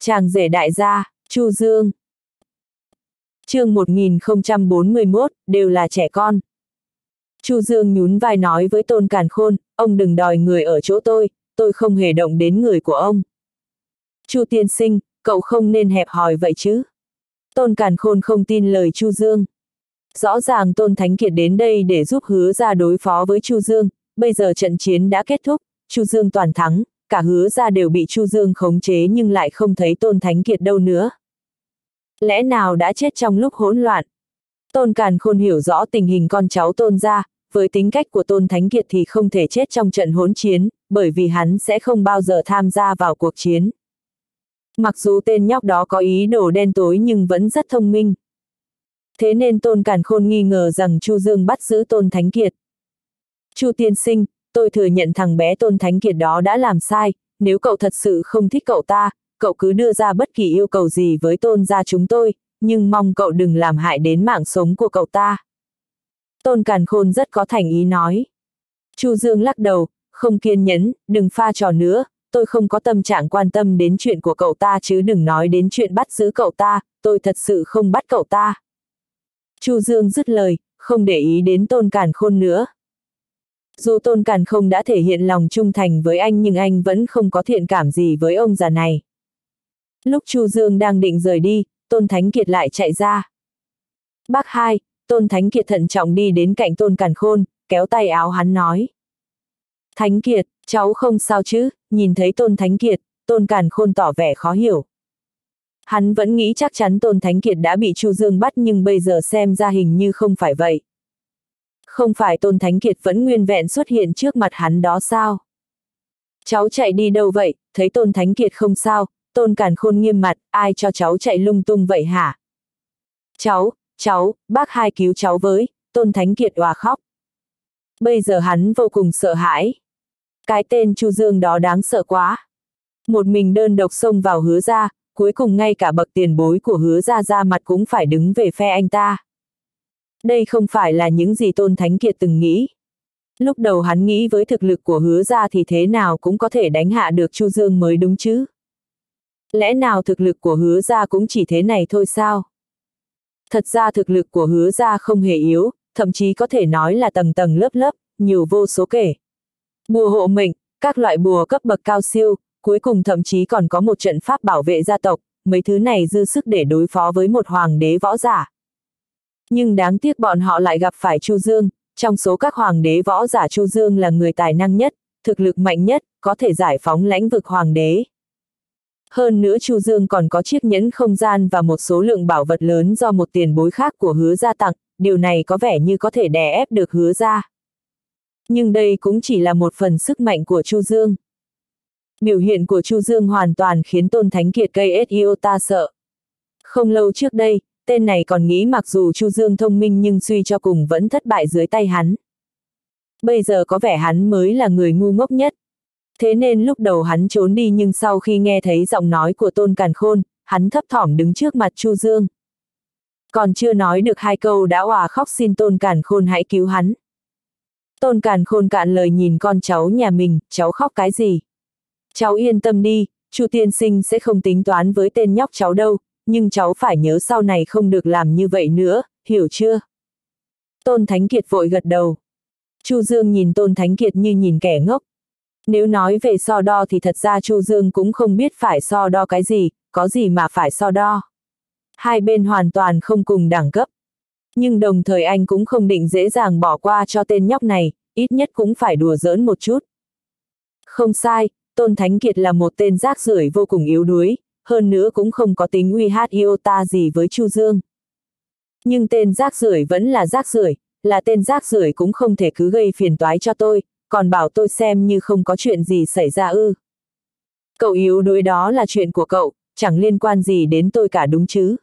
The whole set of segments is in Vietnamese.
Chàng rể đại gia, Chu Dương. Chương 1041, đều là trẻ con. Chu Dương nhún vai nói với Tôn Càn Khôn, ông đừng đòi người ở chỗ tôi không hề động đến người của ông. Chu tiên sinh, cậu không nên hẹp hòi vậy chứ. Tôn Càn Khôn không tin lời Chu Dương. Rõ ràng Tôn Thánh Kiệt đến đây để giúp Hứa Gia đối phó với Chu Dương, bây giờ trận chiến đã kết thúc, Chu Dương toàn thắng, cả Hứa Gia đều bị Chu Dương khống chế nhưng lại không thấy Tôn Thánh Kiệt đâu nữa. Lẽ nào đã chết trong lúc hỗn loạn? Tôn Càn Khôn hiểu rõ tình hình con cháu Tôn gia, với tính cách của Tôn Thánh Kiệt thì không thể chết trong trận hỗn chiến, bởi vì hắn sẽ không bao giờ tham gia vào cuộc chiến. Mặc dù tên nhóc đó có ý đồ đen tối nhưng vẫn rất thông minh. Thế nên Tôn Càn Khôn nghi ngờ rằng Chu Dương bắt giữ Tôn Thánh Kiệt. Chu tiên sinh, tôi thừa nhận thằng bé Tôn Thánh Kiệt đó đã làm sai, nếu cậu thật sự không thích cậu ta, cậu cứ đưa ra bất kỳ yêu cầu gì với Tôn gia chúng tôi, nhưng mong cậu đừng làm hại đến mạng sống của cậu ta. Tôn Càn Khôn rất có thành ý nói. Chu Dương lắc đầu, không kiên nhẫn, đừng pha trò nữa, tôi không có tâm trạng quan tâm đến chuyện của cậu ta chứ đừng nói đến chuyện bắt giữ cậu ta, tôi thật sự không bắt cậu ta. Chu Dương dứt lời, không để ý đến Tôn Càn Khôn nữa. Dù Tôn Càn Khôn đã thể hiện lòng trung thành với anh nhưng anh vẫn không có thiện cảm gì với ông già này. Lúc Chu Dương đang định rời đi, Tôn Thánh Kiệt lại chạy ra. Bác hai, Tôn Thánh Kiệt thận trọng đi đến cạnh Tôn Càn Khôn, kéo tay áo hắn nói. Thánh Kiệt, cháu không sao chứ? Nhìn thấy Tôn Thánh Kiệt, Tôn Càn Khôn tỏ vẻ khó hiểu. Hắn vẫn nghĩ chắc chắn Tôn Thánh Kiệt đã bị Chu Dương bắt nhưng bây giờ xem ra hình như không phải vậy. Không phải Tôn Thánh Kiệt vẫn nguyên vẹn xuất hiện trước mặt hắn đó sao? Cháu chạy đi đâu vậy? Thấy Tôn Thánh Kiệt không sao, Tôn Càn Khôn nghiêm mặt, ai cho cháu chạy lung tung vậy hả? Cháu, bác hai cứu cháu với, Tôn Thánh Kiệt òa khóc. Bây giờ hắn vô cùng sợ hãi. Cái tên Chu Dương đó đáng sợ quá. Một mình đơn độc xông vào Hứa Gia, cuối cùng ngay cả bậc tiền bối của Hứa Gia ra mặt cũng phải đứng về phe anh ta. Đây không phải là những gì Tôn Thánh Kiệt từng nghĩ. Lúc đầu hắn nghĩ với thực lực của Hứa Gia thì thế nào cũng có thể đánh hạ được Chu Dương mới đúng chứ. Lẽ nào thực lực của Hứa Gia cũng chỉ thế này thôi sao? Thật ra thực lực của Hứa Gia không hề yếu, thậm chí có thể nói là tầng tầng lớp lớp, nhiều vô số kể. Bùa hộ mệnh, các loại bùa cấp bậc cao siêu, cuối cùng thậm chí còn có một trận pháp bảo vệ gia tộc, mấy thứ này dư sức để đối phó với một hoàng đế võ giả. Nhưng đáng tiếc bọn họ lại gặp phải Chu Dương, trong số các hoàng đế võ giả Chu Dương là người tài năng nhất, thực lực mạnh nhất, có thể giải phóng lãnh vực hoàng đế. Hơn nữa Chu Dương còn có chiếc nhẫn không gian và một số lượng bảo vật lớn do một tiền bối khác của Hứa Gia tặng, điều này có vẻ như có thể đè ép được Hứa Gia. Nhưng đây cũng chỉ là một phần sức mạnh của Chu Dương. Biểu hiện của Chu Dương hoàn toàn khiến Tôn Thánh Kiệt cây iota sợ. Không lâu trước đây, tên này còn nghĩ mặc dù Chu Dương thông minh nhưng suy cho cùng vẫn thất bại dưới tay hắn. Bây giờ có vẻ hắn mới là người ngu ngốc nhất. Thế nên lúc đầu hắn trốn đi nhưng sau khi nghe thấy giọng nói của Tôn Càn Khôn, hắn thấp thỏm đứng trước mặt Chu Dương. Còn chưa nói được hai câu đã òa khóc xin Tôn Càn Khôn hãy cứu hắn. Tôn Càn Khôn cạn lời nhìn con cháu nhà mình, cháu khóc cái gì? Cháu yên tâm đi, Chu tiên sinh sẽ không tính toán với tên nhóc cháu đâu, nhưng cháu phải nhớ sau này không được làm như vậy nữa, hiểu chưa? Tôn Thánh Kiệt vội gật đầu. Chu Dương nhìn Tôn Thánh Kiệt như nhìn kẻ ngốc. Nếu nói về so đo thì thật ra Chu Dương cũng không biết phải so đo cái gì, có gì mà phải so đo. Hai bên hoàn toàn không cùng đẳng cấp. Nhưng đồng thời anh cũng không định dễ dàng bỏ qua cho tên nhóc này, ít nhất cũng phải đùa giỡn một chút. Không sai, Tôn Thánh Kiệt là một tên rác rưởi vô cùng yếu đuối, hơn nữa cũng không có tính uy hát iota gì với Chu Dương. Nhưng tên rác rưởi vẫn là rác rưởi, là tên rác rưởi cũng không thể cứ gây phiền toái cho tôi, còn bảo tôi xem như không có chuyện gì xảy ra ư. Cậu yếu đuối đó là chuyện của cậu, chẳng liên quan gì đến tôi cả đúng chứ.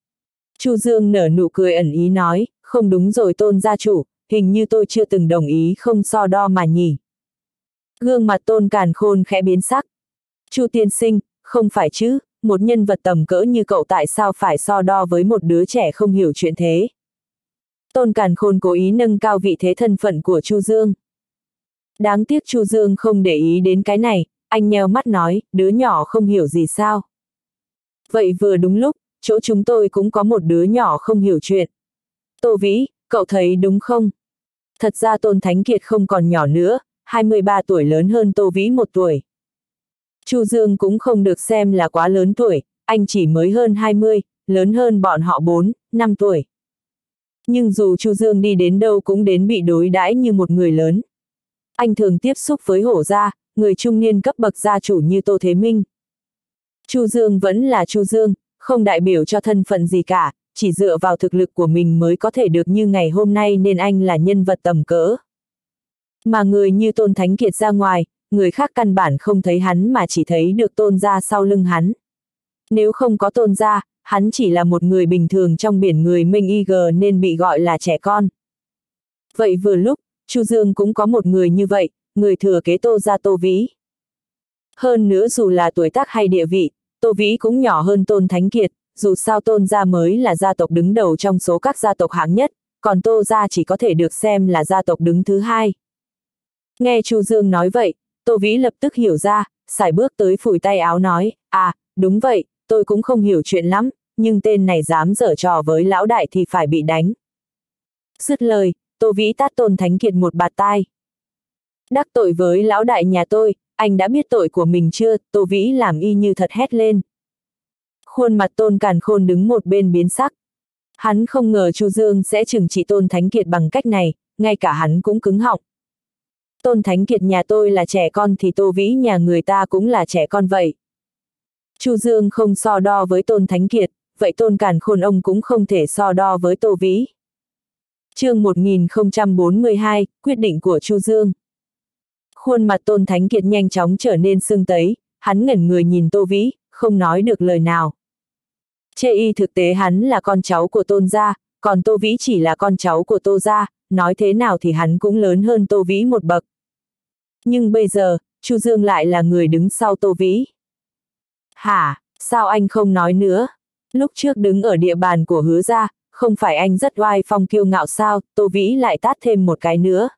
Chu Dương nở nụ cười ẩn ý nói, không đúng rồi Tôn gia chủ, hình như tôi chưa từng đồng ý không so đo mà nhỉ. Gương mặt Tôn Càn Khôn khẽ biến sắc. Chu tiên sinh, không phải chứ, một nhân vật tầm cỡ như cậu tại sao phải so đo với một đứa trẻ không hiểu chuyện thế. Tôn Càn Khôn cố ý nâng cao vị thế thân phận của Chu Dương. Đáng tiếc Chu Dương không để ý đến cái này, anh nheo mắt nói, đứa nhỏ không hiểu gì sao. Vậy vừa đúng lúc, chỗ chúng tôi cũng có một đứa nhỏ không hiểu chuyện. Tô Vĩ, cậu thấy đúng không? Thật ra Tôn Thánh Kiệt không còn nhỏ nữa, 23 tuổi lớn hơn Tô Vĩ 1 tuổi. Chu Dương cũng không được xem là quá lớn tuổi, anh chỉ mới hơn 20, lớn hơn bọn họ 4, 5 tuổi. Nhưng dù Chu Dương đi đến đâu cũng đến bị đối đãi như một người lớn. Anh thường tiếp xúc với hổ gia, người trung niên cấp bậc gia chủ như Tô Thế Minh. Chu Dương vẫn là Chu Dương, không đại biểu cho thân phận gì cả, chỉ dựa vào thực lực của mình mới có thể được như ngày hôm nay nên anh là nhân vật tầm cỡ. Mà người như Tôn Thánh Kiệt ra ngoài, người khác căn bản không thấy hắn mà chỉ thấy được Tôn gia sau lưng hắn. Nếu không có Tôn gia, hắn chỉ là một người bình thường trong biển người Minh IG nên bị gọi là trẻ con. Vậy vừa lúc, Chu Dương cũng có một người như vậy, người thừa kế Tô gia Tô Vĩ. Hơn nữa dù là tuổi tác hay địa vị, Tô Vĩ cũng nhỏ hơn Tôn Thánh Kiệt, dù sao Tôn gia mới là gia tộc đứng đầu trong số các gia tộc hạng nhất, còn Tô gia chỉ có thể được xem là gia tộc đứng thứ hai. Nghe Chu Dương nói vậy, Tô Vĩ lập tức hiểu ra, sải bước tới phủi tay áo nói, à, đúng vậy, tôi cũng không hiểu chuyện lắm, nhưng tên này dám giở trò với lão đại thì phải bị đánh. Dứt lời, Tô Vĩ tát Tôn Thánh Kiệt một bạt tai. Đắc tội với lão đại nhà tôi, anh đã biết tội của mình chưa? Tô Vĩ làm y như thật hét lên. Khuôn mặt Tôn Càn Khôn đứng một bên biến sắc. Hắn không ngờ Chu Dương sẽ trừng trị Tôn Thánh Kiệt bằng cách này, ngay cả hắn cũng cứng họng. Tôn Thánh Kiệt nhà tôi là trẻ con thì Tô Vĩ nhà người ta cũng là trẻ con vậy. Chu Dương không so đo với Tôn Thánh Kiệt, vậy Tôn Càn Khôn ông cũng không thể so đo với Tô Vĩ. Chương 1042, quyết định của Chu Dương. Khuôn mặt Tôn Thánh Kiệt nhanh chóng trở nên sưng tấy, hắn ngẩn người nhìn Tô Vĩ, không nói được lời nào. Chê y thực tế hắn là con cháu của Tôn gia, còn Tô Vĩ chỉ là con cháu của Tô gia, nói thế nào thì hắn cũng lớn hơn Tô Vĩ một bậc. Nhưng bây giờ, Chu Dương lại là người đứng sau Tô Vĩ. Hả, sao anh không nói nữa? Lúc trước đứng ở địa bàn của Hứa gia, không phải anh rất oai phong kiêu ngạo sao? Tô Vĩ lại tát thêm một cái nữa.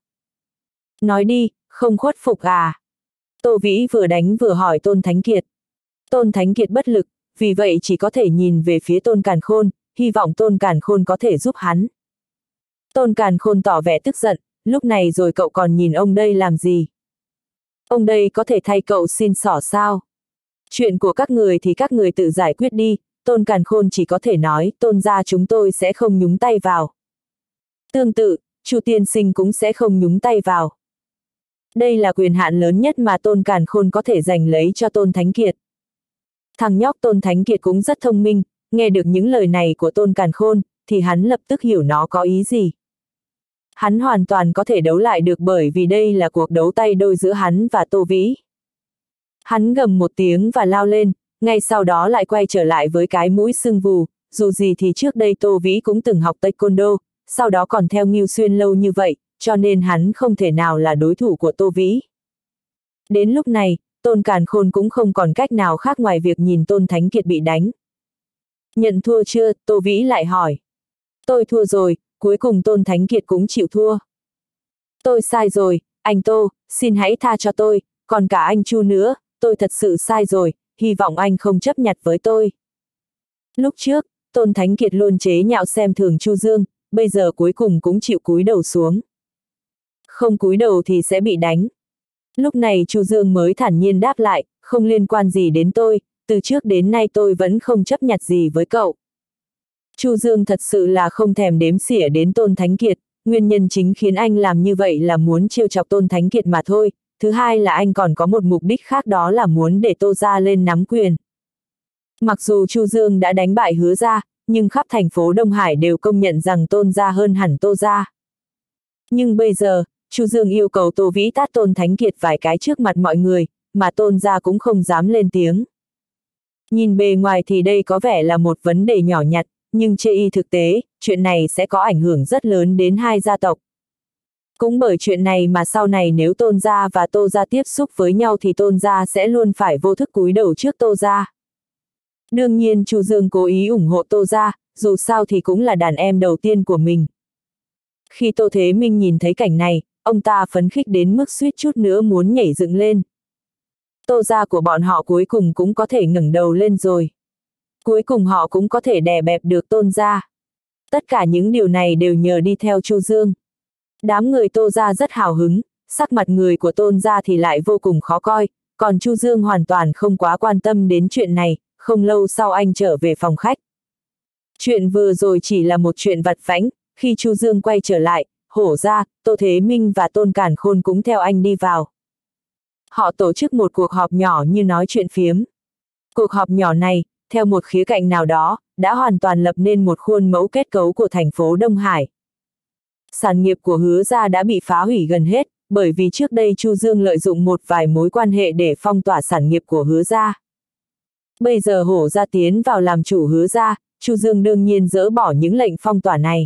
Nói đi, không khuất phục à? Tô Vĩ vừa đánh vừa hỏi Tôn Thánh Kiệt. Tôn Thánh Kiệt bất lực, vì vậy chỉ có thể nhìn về phía Tôn Càn Khôn, hy vọng Tôn Càn Khôn có thể giúp hắn. Tôn Càn Khôn tỏ vẻ tức giận, lúc này rồi cậu còn nhìn ông đây làm gì? Ông đây có thể thay cậu xin xỏ sao? Chuyện của các người thì các người tự giải quyết đi, Tôn Càn Khôn chỉ có thể nói, Tôn gia chúng tôi sẽ không nhúng tay vào. Tương tự, Chu tiên sinh cũng sẽ không nhúng tay vào. Đây là quyền hạn lớn nhất mà Tôn Càn Khôn có thể giành lấy cho Tôn Thánh Kiệt. Thằng nhóc Tôn Thánh Kiệt cũng rất thông minh, nghe được những lời này của Tôn Càn Khôn, thì hắn lập tức hiểu nó có ý gì. Hắn hoàn toàn có thể đấu lại được bởi vì đây là cuộc đấu tay đôi giữa hắn và Tô Vĩ. Hắn gầm một tiếng và lao lên, ngay sau đó lại quay trở lại với cái mũi sưng vù, dù gì thì trước đây Tô Vĩ cũng từng học taekwondo, sau đó còn theo Ngưu Xuyên lâu như vậy, cho nên hắn không thể nào là đối thủ của Tô Vĩ. Đến lúc này, Tôn Càn Khôn cũng không còn cách nào khác ngoài việc nhìn Tôn Thánh Kiệt bị đánh. Nhận thua chưa? Tô Vĩ lại hỏi. Tôi thua rồi, cuối cùng Tôn Thánh Kiệt cũng chịu thua. Tôi sai rồi, anh Tô, xin hãy tha cho tôi, còn cả anh Chu nữa, tôi thật sự sai rồi, hy vọng anh không chấp nhặt với tôi. Lúc trước, Tôn Thánh Kiệt luôn chế nhạo xem thường Chu Dương, bây giờ cuối cùng cũng chịu cúi đầu xuống. Không cúi đầu thì sẽ bị đánh. Lúc này Chu Dương mới thản nhiên đáp lại, không liên quan gì đến tôi, từ trước đến nay tôi vẫn không chấp nhặt gì với cậu. Chu Dương thật sự là không thèm đếm xỉa đến Tôn Thánh Kiệt, nguyên nhân chính khiến anh làm như vậy là muốn trêu chọc Tôn Thánh Kiệt mà thôi, thứ hai là anh còn có một mục đích khác, đó là muốn để Tô gia lên nắm quyền. Mặc dù Chu Dương đã đánh bại Hứa gia, nhưng khắp thành phố Đông Hải đều công nhận rằng Tôn gia hơn hẳn Tô gia. Nhưng bây giờ, Chu Dương yêu cầu Tô Vĩ tát Tôn Thánh Kiệt vài cái trước mặt mọi người, mà Tôn gia cũng không dám lên tiếng. Nhìn bề ngoài thì đây có vẻ là một vấn đề nhỏ nhặt, nhưng chê y thực tế, chuyện này sẽ có ảnh hưởng rất lớn đến hai gia tộc. Cũng bởi chuyện này mà sau này nếu Tôn gia và Tô gia tiếp xúc với nhau thì Tôn gia sẽ luôn phải vô thức cúi đầu trước Tô gia. Đương nhiên Chu Dương cố ý ủng hộ Tô gia, dù sao thì cũng là đàn em đầu tiên của mình. Khi Tô Thế Minh nhìn thấy cảnh này, ông ta phấn khích đến mức suýt chút nữa muốn nhảy dựng lên. Tô gia của bọn họ cuối cùng cũng có thể ngẩng đầu lên rồi. Cuối cùng họ cũng có thể đè bẹp được Tôn gia. Tất cả những điều này đều nhờ đi theo Chu Dương. Đám người Tô gia rất hào hứng, sắc mặt người của Tôn gia thì lại vô cùng khó coi, còn Chu Dương hoàn toàn không quá quan tâm đến chuyện này, không lâu sau anh trở về phòng khách. Chuyện vừa rồi chỉ là một chuyện vặt vãnh, khi Chu Dương quay trở lại, Hổ gia, Tô Thế Minh và Tôn Càn Khôn cũng theo anh đi vào. Họ tổ chức một cuộc họp nhỏ như nói chuyện phiếm. Cuộc họp nhỏ này, theo một khía cạnh nào đó, đã hoàn toàn lập nên một khuôn mẫu kết cấu của thành phố Đông Hải. Sản nghiệp của Hứa gia đã bị phá hủy gần hết, bởi vì trước đây Chu Dương lợi dụng một vài mối quan hệ để phong tỏa sản nghiệp của Hứa gia. Bây giờ Hổ gia tiến vào làm chủ Hứa gia, Chu Dương đương nhiên dỡ bỏ những lệnh phong tỏa này.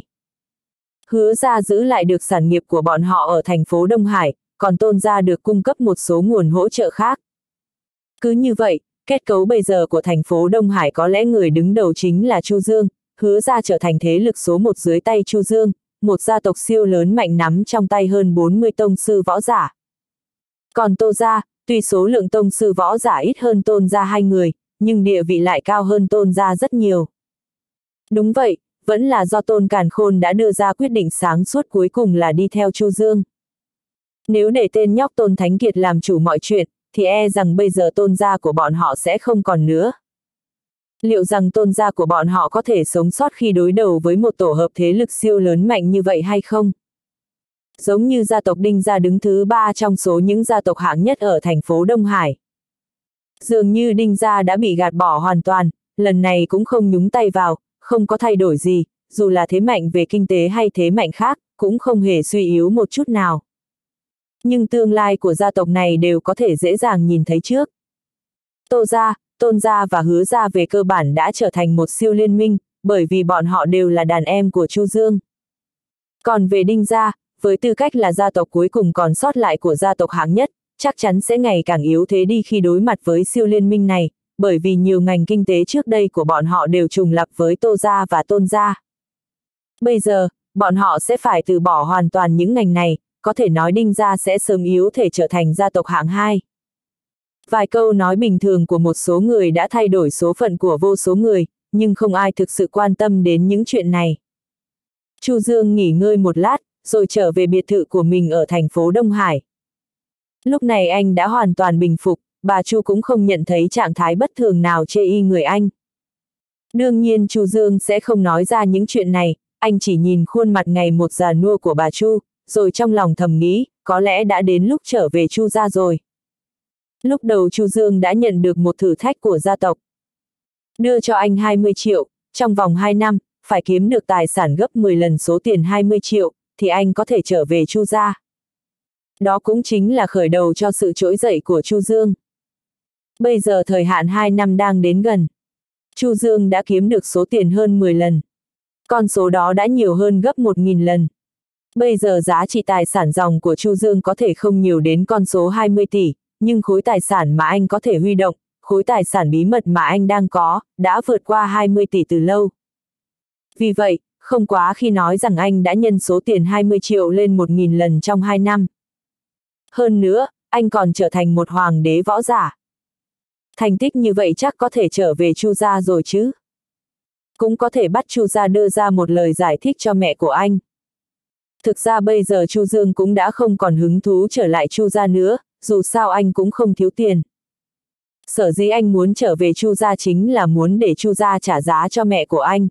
Hứa gia giữ lại được sản nghiệp của bọn họ ở thành phố Đông Hải, còn Tôn gia được cung cấp một số nguồn hỗ trợ khác. Cứ như vậy, kết cấu bây giờ của thành phố Đông Hải có lẽ người đứng đầu chính là Chu Dương, Hứa gia trở thành thế lực số một dưới tay Chu Dương, một gia tộc siêu lớn mạnh nắm trong tay hơn 40 tông sư võ giả. Còn Tô gia, tuy số lượng tông sư võ giả ít hơn Tôn gia 2 người, nhưng địa vị lại cao hơn Tôn gia rất nhiều. Đúng vậy, vẫn là do Tôn Càn Khôn đã đưa ra quyết định sáng suốt cuối cùng là đi theo Chu Dương. Nếu để tên nhóc Tôn Thánh Kiệt làm chủ mọi chuyện, thì e rằng bây giờ Tôn gia của bọn họ sẽ không còn nữa. Liệu rằng Tôn gia của bọn họ có thể sống sót khi đối đầu với một tổ hợp thế lực siêu lớn mạnh như vậy hay không? Giống như gia tộc Đinh gia đứng thứ 3 trong số những gia tộc hạng nhất ở thành phố Đông Hải. Dường như Đinh gia đã bị gạt bỏ hoàn toàn, lần này cũng không nhúng tay vào, không có thay đổi gì, dù là thế mạnh về kinh tế hay thế mạnh khác, cũng không hề suy yếu một chút nào. Nhưng tương lai của gia tộc này đều có thể dễ dàng nhìn thấy trước. Tô gia, Tôn gia và Hứa gia về cơ bản đã trở thành một siêu liên minh, bởi vì bọn họ đều là đàn em của Chu Dương. Còn về Đinh gia, với tư cách là gia tộc cuối cùng còn sót lại của gia tộc hạng nhất, chắc chắn sẽ ngày càng yếu thế đi khi đối mặt với siêu liên minh này, bởi vì nhiều ngành kinh tế trước đây của bọn họ đều trùng lặp với Tô gia và Tôn gia. Bây giờ, bọn họ sẽ phải từ bỏ hoàn toàn những ngành này, có thể nói Đinh gia sẽ sớm yếu thể trở thành gia tộc hạng 2. Vài câu nói bình thường của một số người đã thay đổi số phận của vô số người, nhưng không ai thực sự quan tâm đến những chuyện này. Chu Dương nghỉ ngơi một lát, rồi trở về biệt thự của mình ở thành phố Đông Hải. Lúc này anh đã hoàn toàn bình phục, bà Chu cũng không nhận thấy trạng thái bất thường nào chê y người anh. Đương nhiên Chu Dương sẽ không nói ra những chuyện này, anh chỉ nhìn khuôn mặt ngày một già nua của bà Chu, rồi trong lòng thầm nghĩ, có lẽ đã đến lúc trở về Chu gia rồi. Lúc đầu Chu Dương đã nhận được một thử thách của gia tộc. Đưa cho anh 20 triệu, trong vòng 2 năm, phải kiếm được tài sản gấp 10 lần số tiền 20 triệu, thì anh có thể trở về Chu gia. Đó cũng chính là khởi đầu cho sự trỗi dậy của Chu Dương. Bây giờ thời hạn 2 năm đang đến gần. Chu Dương đã kiếm được số tiền hơn 10 lần. Con số đó đã nhiều hơn gấp 1.000 lần. Bây giờ giá trị tài sản ròng của Chu Dương có thể không nhiều đến con số 20 tỷ, nhưng khối tài sản mà anh có thể huy động, khối tài sản bí mật mà anh đang có, đã vượt qua 20 tỷ từ lâu. Vì vậy, không quá khi nói rằng anh đã nhân số tiền 20 triệu lên 1.000 lần trong 2 năm. Hơn nữa, anh còn trở thành một hoàng đế võ giả. Thành tích như vậy chắc có thể trở về Chu gia rồi chứ. Cũng có thể bắt Chu gia đưa ra một lời giải thích cho mẹ của anh. Thực ra bây giờ Chu Dương cũng đã không còn hứng thú trở lại Chu gia nữa, dù sao anh cũng không thiếu tiền. Sở dĩ anh muốn trở về Chu gia chính là muốn để Chu gia trả giá cho mẹ của anh.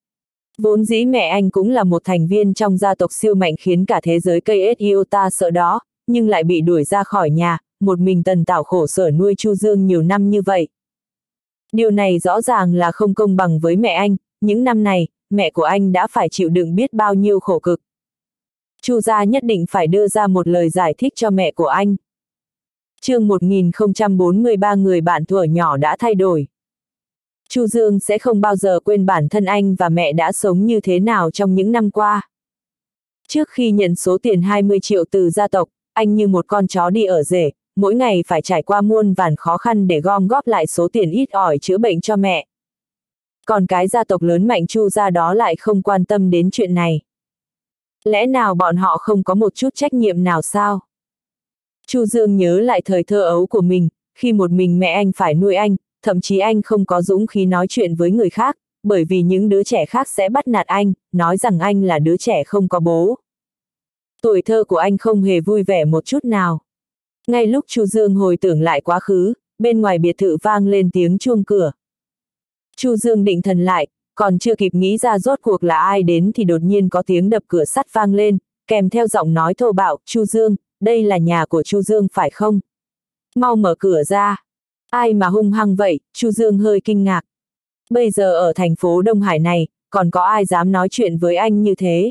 Vốn dĩ mẹ anh cũng là một thành viên trong gia tộc siêu mạnh khiến cả thế giới cây Iota sợ đó, nhưng lại bị đuổi ra khỏi nhà, một mình Tần Tảo khổ sở nuôi Chu Dương nhiều năm như vậy. Điều này rõ ràng là không công bằng với mẹ anh, những năm này, mẹ của anh đã phải chịu đựng biết bao nhiêu khổ cực. Chu gia nhất định phải đưa ra một lời giải thích cho mẹ của anh. Chương 1043 người bạn thuở nhỏ đã thay đổi. Chu Dương sẽ không bao giờ quên bản thân anh và mẹ đã sống như thế nào trong những năm qua. Trước khi nhận số tiền 20 triệu từ gia tộc, anh như một con chó đi ở rể, mỗi ngày phải trải qua muôn vàn khó khăn để gom góp lại số tiền ít ỏi chữa bệnh cho mẹ. Còn cái gia tộc lớn mạnh Chu gia đó lại không quan tâm đến chuyện này. Lẽ nào bọn họ không có một chút trách nhiệm nào sao? Chu Dương nhớ lại thời thơ ấu của mình, khi một mình mẹ anh phải nuôi anh, thậm chí anh không có dũng khí nói chuyện với người khác, bởi vì những đứa trẻ khác sẽ bắt nạt anh, nói rằng anh là đứa trẻ không có bố. Tuổi thơ của anh không hề vui vẻ một chút nào. Ngay lúc Chu Dương hồi tưởng lại quá khứ, bên ngoài biệt thự vang lên tiếng chuông cửa. Chu Dương định thần lại, còn chưa kịp nghĩ ra rốt cuộc là ai đến thì đột nhiên có tiếng đập cửa sắt vang lên, kèm theo giọng nói thô bạo, Chu Dương, đây là nhà của Chu Dương phải không? Mau mở cửa ra. Ai mà hung hăng vậy? Chu Dương hơi kinh ngạc. Bây giờ ở thành phố Đông Hải này, còn có ai dám nói chuyện với anh như thế?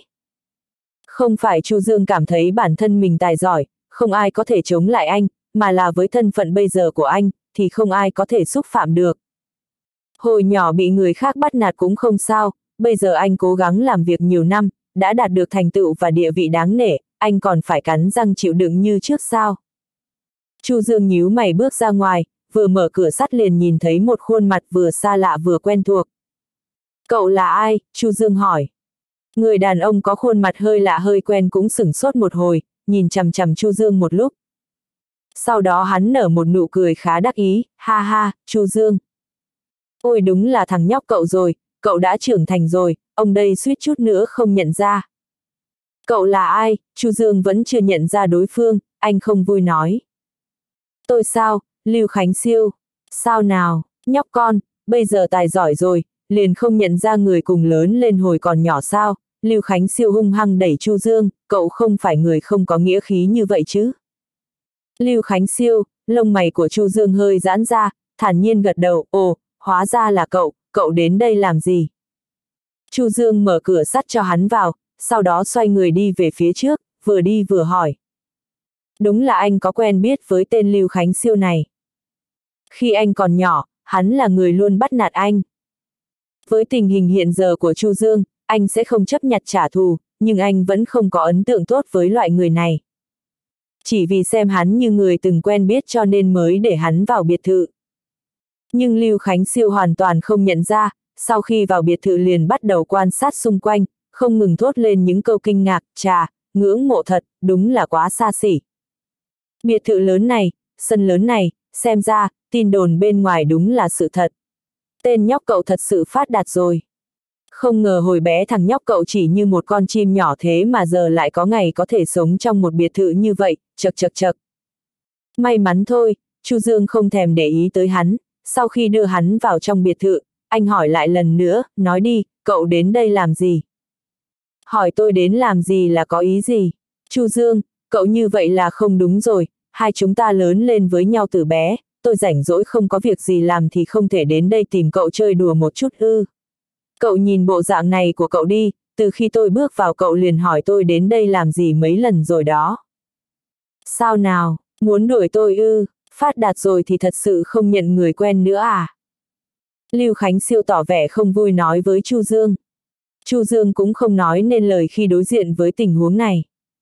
Không phải Chu Dương cảm thấy bản thân mình tài giỏi, không ai có thể chống lại anh, mà là với thân phận bây giờ của anh, thì không ai có thể xúc phạm được. Hồi nhỏ bị người khác bắt nạt cũng không sao, bây giờ anh cố gắng làm việc nhiều năm, đã đạt được thành tựu và địa vị đáng nể, anh còn phải cắn răng chịu đựng như trước sao? Chu Dương nhíu mày bước ra ngoài, vừa mở cửa sắt liền nhìn thấy một khuôn mặt vừa xa lạ vừa quen thuộc. Cậu là ai? Chu Dương hỏi. Người đàn ông có khuôn mặt hơi lạ hơi quen cũng sửng sốt một hồi, nhìn chằm chằm Chu Dương một lúc. Sau đó hắn nở một nụ cười khá đắc ý, ha ha, Chu Dương. Ôi đúng là thằng nhóc cậu rồi, cậu đã trưởng thành rồi, ông đây suýt chút nữa không nhận ra. Cậu là ai? Chu Dương vẫn chưa nhận ra đối phương, anh không vui nói. Tôi sao? Lưu Khánh Siêu. Sao nào, nhóc con, bây giờ tài giỏi rồi, liền không nhận ra người cùng lớn lên hồi còn nhỏ sao? Lưu Khánh Siêu hung hăng đẩy Chu Dương, cậu không phải người không có nghĩa khí như vậy chứ? Lưu Khánh Siêu, lông mày của Chu Dương hơi giãn ra, thản nhiên gật đầu, ồ, hóa ra là cậu đến đây làm gì? Chu Dương mở cửa sắt cho hắn vào, sau đó xoay người đi về phía trước, vừa đi vừa hỏi. Đúng là anh có quen biết với tên Lưu Khánh Siêu này. Khi anh còn nhỏ, hắn là người luôn bắt nạt anh. Với tình hình hiện giờ của Chu Dương, anh sẽ không chấp nhặt trả thù, nhưng anh vẫn không có ấn tượng tốt với loại người này. Chỉ vì xem hắn như người từng quen biết cho nên mới để hắn vào biệt thự. Nhưng Lưu Khánh Siêu hoàn toàn không nhận ra, sau khi vào biệt thự liền bắt đầu quan sát xung quanh, không ngừng thốt lên những câu kinh ngạc, chà, ngưỡng mộ thật, đúng là quá xa xỉ. Biệt thự lớn này, sân lớn này, xem ra, tin đồn bên ngoài đúng là sự thật. Tên nhóc cậu thật sự phát đạt rồi. Không ngờ hồi bé thằng nhóc cậu chỉ như một con chim nhỏ thế mà giờ lại có ngày có thể sống trong một biệt thự như vậy, chật chật chật. May mắn thôi, Chu Dương không thèm để ý tới hắn, sau khi đưa hắn vào trong biệt thự, anh hỏi lại lần nữa, nói đi, cậu đến đây làm gì? Hỏi tôi đến làm gì là có ý gì? Chu Dương, cậu như vậy là không đúng rồi, hai chúng ta lớn lên với nhau từ bé, tôi rảnh rỗi không có việc gì làm thì không thể đến đây tìm cậu chơi đùa một chút ư. Cậu nhìn bộ dạng này của cậu đi, từ khi tôi bước vào cậu liền hỏi tôi đến đây làm gì mấy lần rồi đó. Sao nào, muốn đuổi tôi ư, phát đạt rồi thì thật sự không nhận người quen nữa à? Lưu Khánh Siêu tỏ vẻ không vui nói với Chu Dương. Chu Dương cũng không nói nên lời khi đối diện với tình huống này.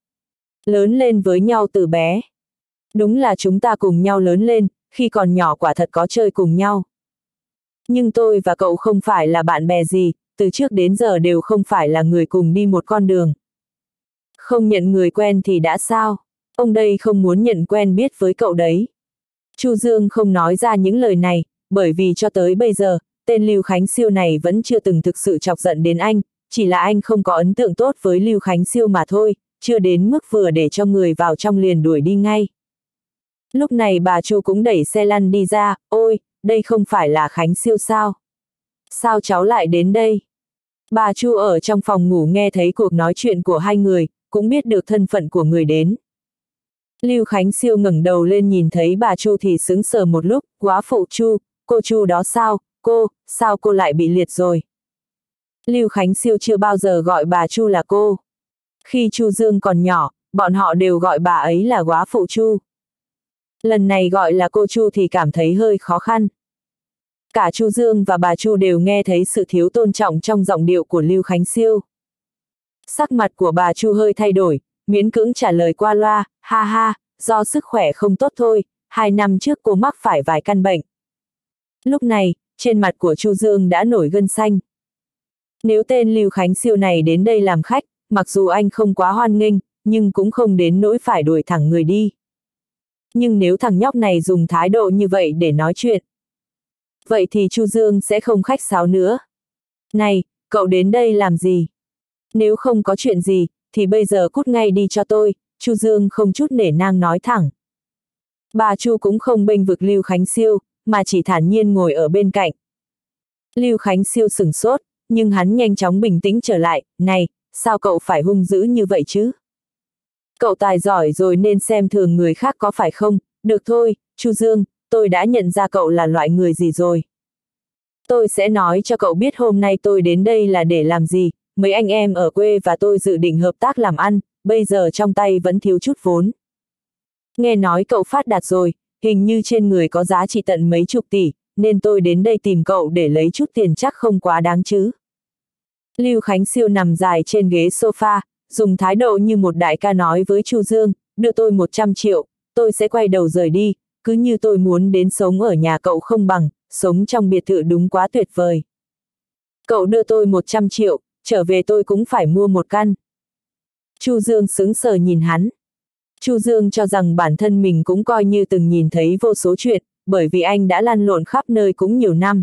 Lớn lên với nhau từ bé. Đúng là chúng ta cùng nhau lớn lên, khi còn nhỏ quả thật có chơi cùng nhau. Nhưng tôi và cậu không phải là bạn bè gì, từ trước đến giờ đều không phải là người cùng đi một con đường. Không nhận người quen thì đã sao? Ông đây không muốn nhận quen biết với cậu đấy. Chu Dương không nói ra những lời này, bởi vì cho tới bây giờ, tên Lưu Khánh Siêu này vẫn chưa từng thực sự chọc giận đến anh, chỉ là anh không có ấn tượng tốt với Lưu Khánh Siêu mà thôi, chưa đến mức vừa để cho người vào trong liền đuổi đi ngay. Lúc này bà Chu cũng đẩy xe lăn đi ra, ôi, đây không phải là Khánh Siêu sao? Sao cháu lại đến đây? Bà Chu ở trong phòng ngủ nghe thấy cuộc nói chuyện của hai người, cũng biết được thân phận của người đến. Lưu Khánh Siêu ngẩng đầu lên nhìn thấy bà Chu thì sững sờ một lúc, góa phụ Chu, cô Chu đó sao, sao cô lại bị liệt rồi? Lưu Khánh Siêu chưa bao giờ gọi bà Chu là cô. Khi Chu Dương còn nhỏ, bọn họ đều gọi bà ấy là góa phụ Chu. Lần này gọi là cô Chu thì cảm thấy hơi khó khăn. Cả Chu Dương và bà Chu đều nghe thấy sự thiếu tôn trọng trong giọng điệu của Lưu Khánh Siêu. Sắc mặt của bà Chu hơi thay đổi, miễn cưỡng trả lời qua loa, ha ha, do sức khỏe không tốt thôi, 2 năm trước cô mắc phải vài căn bệnh. Lúc này, trên mặt của Chu Dương đã nổi gân xanh. Nếu tên Lưu Khánh Siêu này đến đây làm khách, mặc dù anh không quá hoan nghênh, nhưng cũng không đến nỗi phải đuổi thẳng người đi. Nhưng nếu thằng nhóc này dùng thái độ như vậy để nói chuyện, Vậy thì Chu Dương sẽ không khách sáo nữa. Này, cậu đến đây làm gì? Nếu không có chuyện gì, thì bây giờ cút ngay đi cho tôi, Chu Dương không chút nể nang nói thẳng. Bà Chu cũng không bênh vực Lưu Khánh Siêu, mà chỉ thản nhiên ngồi ở bên cạnh. Lưu Khánh Siêu sửng sốt, nhưng hắn nhanh chóng bình tĩnh trở lại, này, sao cậu phải hung dữ như vậy chứ? Cậu tài giỏi rồi nên xem thường người khác có phải không? Được thôi, Chu Dương, tôi đã nhận ra cậu là loại người gì rồi. Tôi sẽ nói cho cậu biết hôm nay tôi đến đây là để làm gì, mấy anh em ở quê và tôi dự định hợp tác làm ăn, bây giờ trong tay vẫn thiếu chút vốn. Nghe nói cậu phát đạt rồi, hình như trên người có giá trị tận mấy chục tỷ, nên tôi đến đây tìm cậu để lấy chút tiền chắc không quá đáng chứ. Lưu Khánh Siêu nằm dài trên ghế sofa, dùng thái độ như một đại ca nói với Chu Dương, đưa tôi 100 triệu, tôi sẽ quay đầu rời đi, cứ như tôi muốn đến sống ở nhà cậu không bằng, sống trong biệt thự đúng quá tuyệt vời. Cậu đưa tôi 100 triệu, trở về tôi cũng phải mua một căn. Chu Dương sững sờ nhìn hắn. Chu Dương cho rằng bản thân mình cũng coi như từng nhìn thấy vô số chuyện, bởi vì anh đã lăn lộn khắp nơi cũng nhiều năm.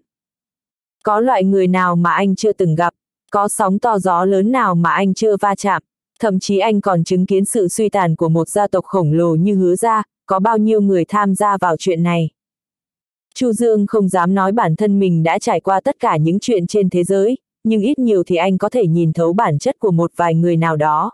Có loại người nào mà anh chưa từng gặp, có sóng to gió lớn nào mà anh chưa va chạm, thậm chí anh còn chứng kiến sự suy tàn của một gia tộc khổng lồ như Hứa gia, có bao nhiêu người tham gia vào chuyện này. Chu Dương không dám nói bản thân mình đã trải qua tất cả những chuyện trên thế giới, nhưng ít nhiều thì anh có thể nhìn thấu bản chất của một vài người nào đó.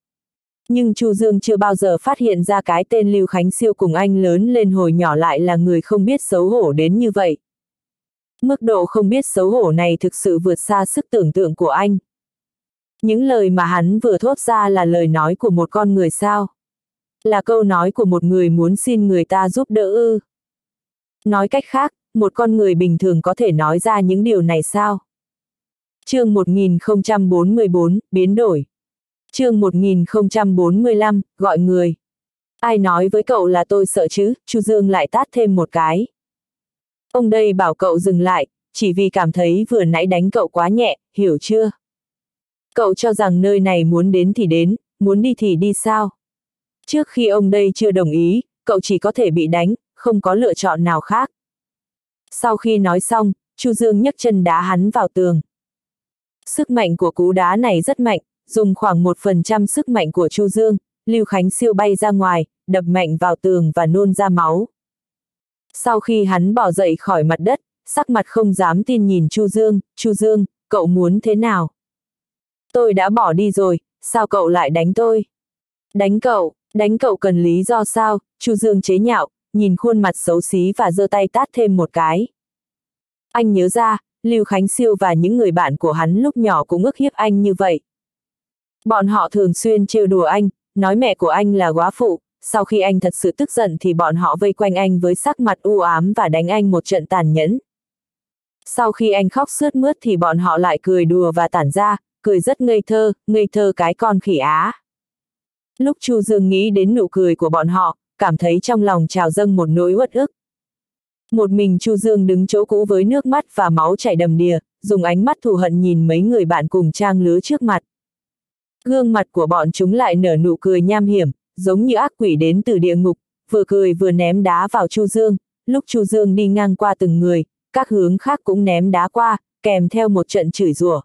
Nhưng Chu Dương chưa bao giờ phát hiện ra cái tên Lưu Khánh Siêu cùng anh lớn lên hồi nhỏ lại là người không biết xấu hổ đến như vậy. Mức độ không biết xấu hổ này thực sự vượt xa sức tưởng tượng của anh. Những lời mà hắn vừa thốt ra là lời nói của một con người sao? Là câu nói của một người muốn xin người ta giúp đỡ ư? Nói cách khác, một con người bình thường có thể nói ra những điều này sao? Chương 1044, biến đổi. Chương 1045, gọi người. Ai nói với cậu là tôi sợ chứ? Chu Dương lại tát thêm một cái. Ông đây bảo cậu dừng lại, chỉ vì cảm thấy vừa nãy đánh cậu quá nhẹ, hiểu chưa? Cậu cho rằng nơi này muốn đến thì đến, muốn đi thì đi sao? Trước khi ông đây chưa đồng ý, cậu chỉ có thể bị đánh, không có lựa chọn nào khác. Sau khi nói xong, Chu Dương nhấc chân đá hắn vào tường. Sức mạnh của cú đá này rất mạnh, dùng khoảng 1% sức mạnh của Chu Dương, Lưu Khánh Siêu bay ra ngoài, đập mạnh vào tường và nôn ra máu. Sau khi hắn bò dậy khỏi mặt đất, sắc mặt không dám tin nhìn Chu Dương, cậu muốn thế nào? Tôi đã bỏ đi rồi, sao cậu lại đánh tôi? Đánh cậu cần lý do sao? Chu Dương chế nhạo, nhìn khuôn mặt xấu xí và giơ tay tát thêm một cái. Anh nhớ ra, Lưu Khánh Siêu và những người bạn của hắn lúc nhỏ cũng ức hiếp anh như vậy. Bọn họ thường xuyên trêu đùa anh, nói mẹ của anh là góa phụ, sau khi anh thật sự tức giận thì bọn họ vây quanh anh với sắc mặt u ám và đánh anh một trận tàn nhẫn. Sau khi anh khóc sướt mướt thì bọn họ lại cười đùa và tản ra, cười rất ngây thơ cái con khỉ á. Lúc Chu Dương nghĩ đến nụ cười của bọn họ, cảm thấy trong lòng trào dâng một nỗi uất ức. Một mình Chu Dương đứng chỗ cũ với nước mắt và máu chảy đầm đìa, dùng ánh mắt thù hận nhìn mấy người bạn cùng trang lứa trước mặt. Gương mặt của bọn chúng lại nở nụ cười nham hiểm, giống như ác quỷ đến từ địa ngục, vừa cười vừa ném đá vào Chu Dương. Lúc Chu Dương đi ngang qua từng người, các hướng khác cũng ném đá qua, kèm theo một trận chửi rủa.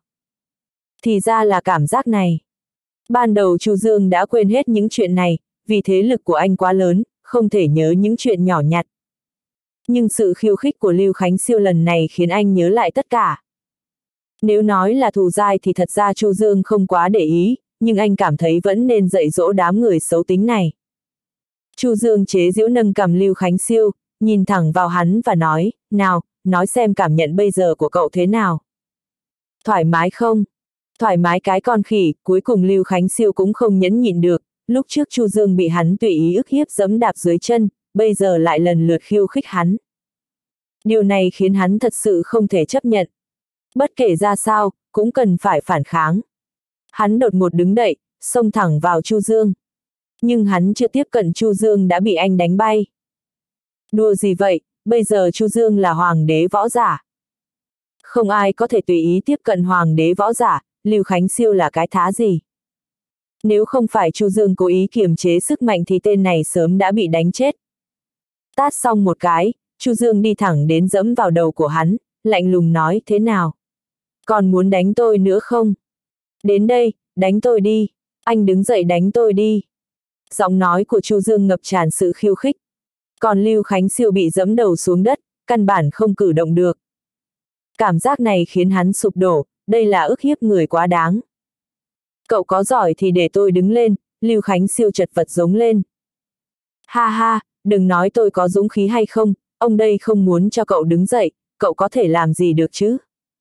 Thì ra là cảm giác này. Ban đầu Chu Dương đã quên hết những chuyện này, vì thế lực của anh quá lớn, không thể nhớ những chuyện nhỏ nhặt. Nhưng sự khiêu khích của Lưu Khánh Siêu lần này khiến anh nhớ lại tất cả. Nếu nói là thù dai thì thật ra Chu Dương không quá để ý, nhưng anh cảm thấy vẫn nên dạy dỗ đám người xấu tính này. Chu Dương chế giễu nâng cằm Lưu Khánh Siêu, nhìn thẳng vào hắn và nói, nào, nói xem cảm nhận bây giờ của cậu thế nào. Thoải mái không? Thoải mái cái con khỉ. Cuối cùng Lưu Khánh Siêu cũng không nhẫn nhịn được, lúc trước Chu Dương bị hắn tùy ý ức hiếp giẫm đạp dưới chân, bây giờ lại lần lượt khiêu khích hắn. Điều này khiến hắn thật sự không thể chấp nhận. Bất kể ra sao, cũng cần phải phản kháng. Hắn đột ngột đứng dậy, xông thẳng vào Chu Dương. Nhưng hắn chưa tiếp cận Chu Dương đã bị anh đánh bay. Đùa gì vậy, bây giờ Chu Dương là hoàng đế võ giả. Không ai có thể tùy ý tiếp cận hoàng đế võ giả, Lưu Khánh Siêu là cái thá gì. Nếu không phải Chu Dương cố ý kiềm chế sức mạnh thì tên này sớm đã bị đánh chết. Tát xong một cái, Chu Dương đi thẳng đến dẫm vào đầu của hắn, lạnh lùng nói thế nào? Còn muốn đánh tôi nữa không? Đến đây, đánh tôi đi. Anh đứng dậy đánh tôi đi. Giọng nói của Chu Dương ngập tràn sự khiêu khích. Còn Lưu Khánh Siêu bị dẫm đầu xuống đất, căn bản không cử động được. Cảm giác này khiến hắn sụp đổ, đây là ức hiếp người quá đáng. Cậu có giỏi thì để tôi đứng lên, Lưu Khánh Siêu chật vật giống lên. Ha ha, đừng nói tôi có dũng khí hay không, ông đây không muốn cho cậu đứng dậy, cậu có thể làm gì được chứ?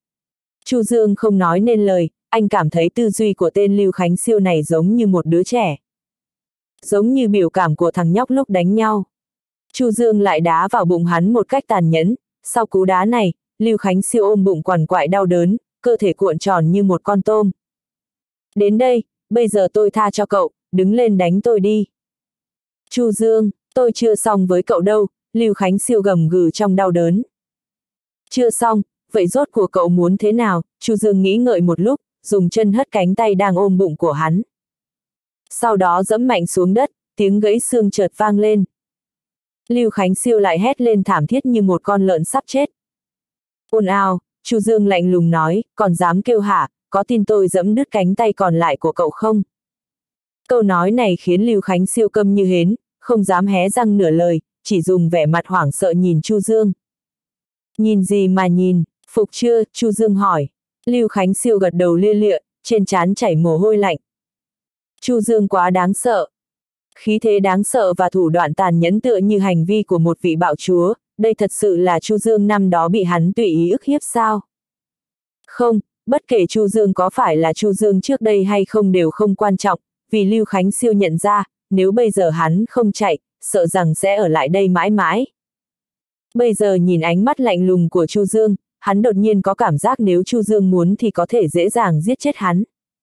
Chu Dương không nói nên lời, anh cảm thấy tư duy của tên Lưu Khánh Siêu này giống như một đứa trẻ. Giống như biểu cảm của thằng nhóc lúc đánh nhau. Chu Dương lại đá vào bụng hắn một cách tàn nhẫn, sau cú đá này, Lưu Khánh Siêu ôm bụng quằn quại đau đớn, cơ thể cuộn tròn như một con tôm. Đến đây, bây giờ tôi tha cho cậu, đứng lên đánh tôi đi. Chu Dương, tôi chưa xong với cậu đâu, Lưu Khánh Siêu gầm gừ trong đau đớn. Chưa xong, vậy rốt cuộc cậu muốn thế nào? Chu Dương nghĩ ngợi một lúc, dùng chân hất cánh tay đang ôm bụng của hắn. Sau đó giẫm mạnh xuống đất, tiếng gãy xương chợt vang lên. Lưu Khánh Siêu lại hét lên thảm thiết như một con lợn sắp chết. Ồn ào, Chu Dương lạnh lùng nói, còn dám kêu hả, có tin tôi giẫm đứt cánh tay còn lại của cậu không? Câu nói này khiến Lưu Khánh Siêu câm như hến, không dám hé răng nửa lời, chỉ dùng vẻ mặt hoảng sợ nhìn Chu Dương. Nhìn gì mà nhìn, phục chưa? Chu Dương hỏi. Lưu Khánh Siêu gật đầu lia lịa, trên trán chảy mồ hôi lạnh. Chu Dương quá đáng sợ. Khí thế đáng sợ và thủ đoạn tàn nhẫn tựa như hành vi của một vị bạo chúa, đây thật sự là Chu Dương năm đó bị hắn tùy ý ức hiếp sao? Không, bất kể Chu Dương có phải là Chu Dương trước đây hay không đều không quan trọng, vì Lưu Khánh Siêu nhận ra, nếu bây giờ hắn không chạy, sợ rằng sẽ ở lại đây mãi mãi. Bây giờ nhìn ánh mắt lạnh lùng của Chu Dương, hắn đột nhiên có cảm giác nếu Chu Dương muốn thì có thể dễ dàng giết chết hắn.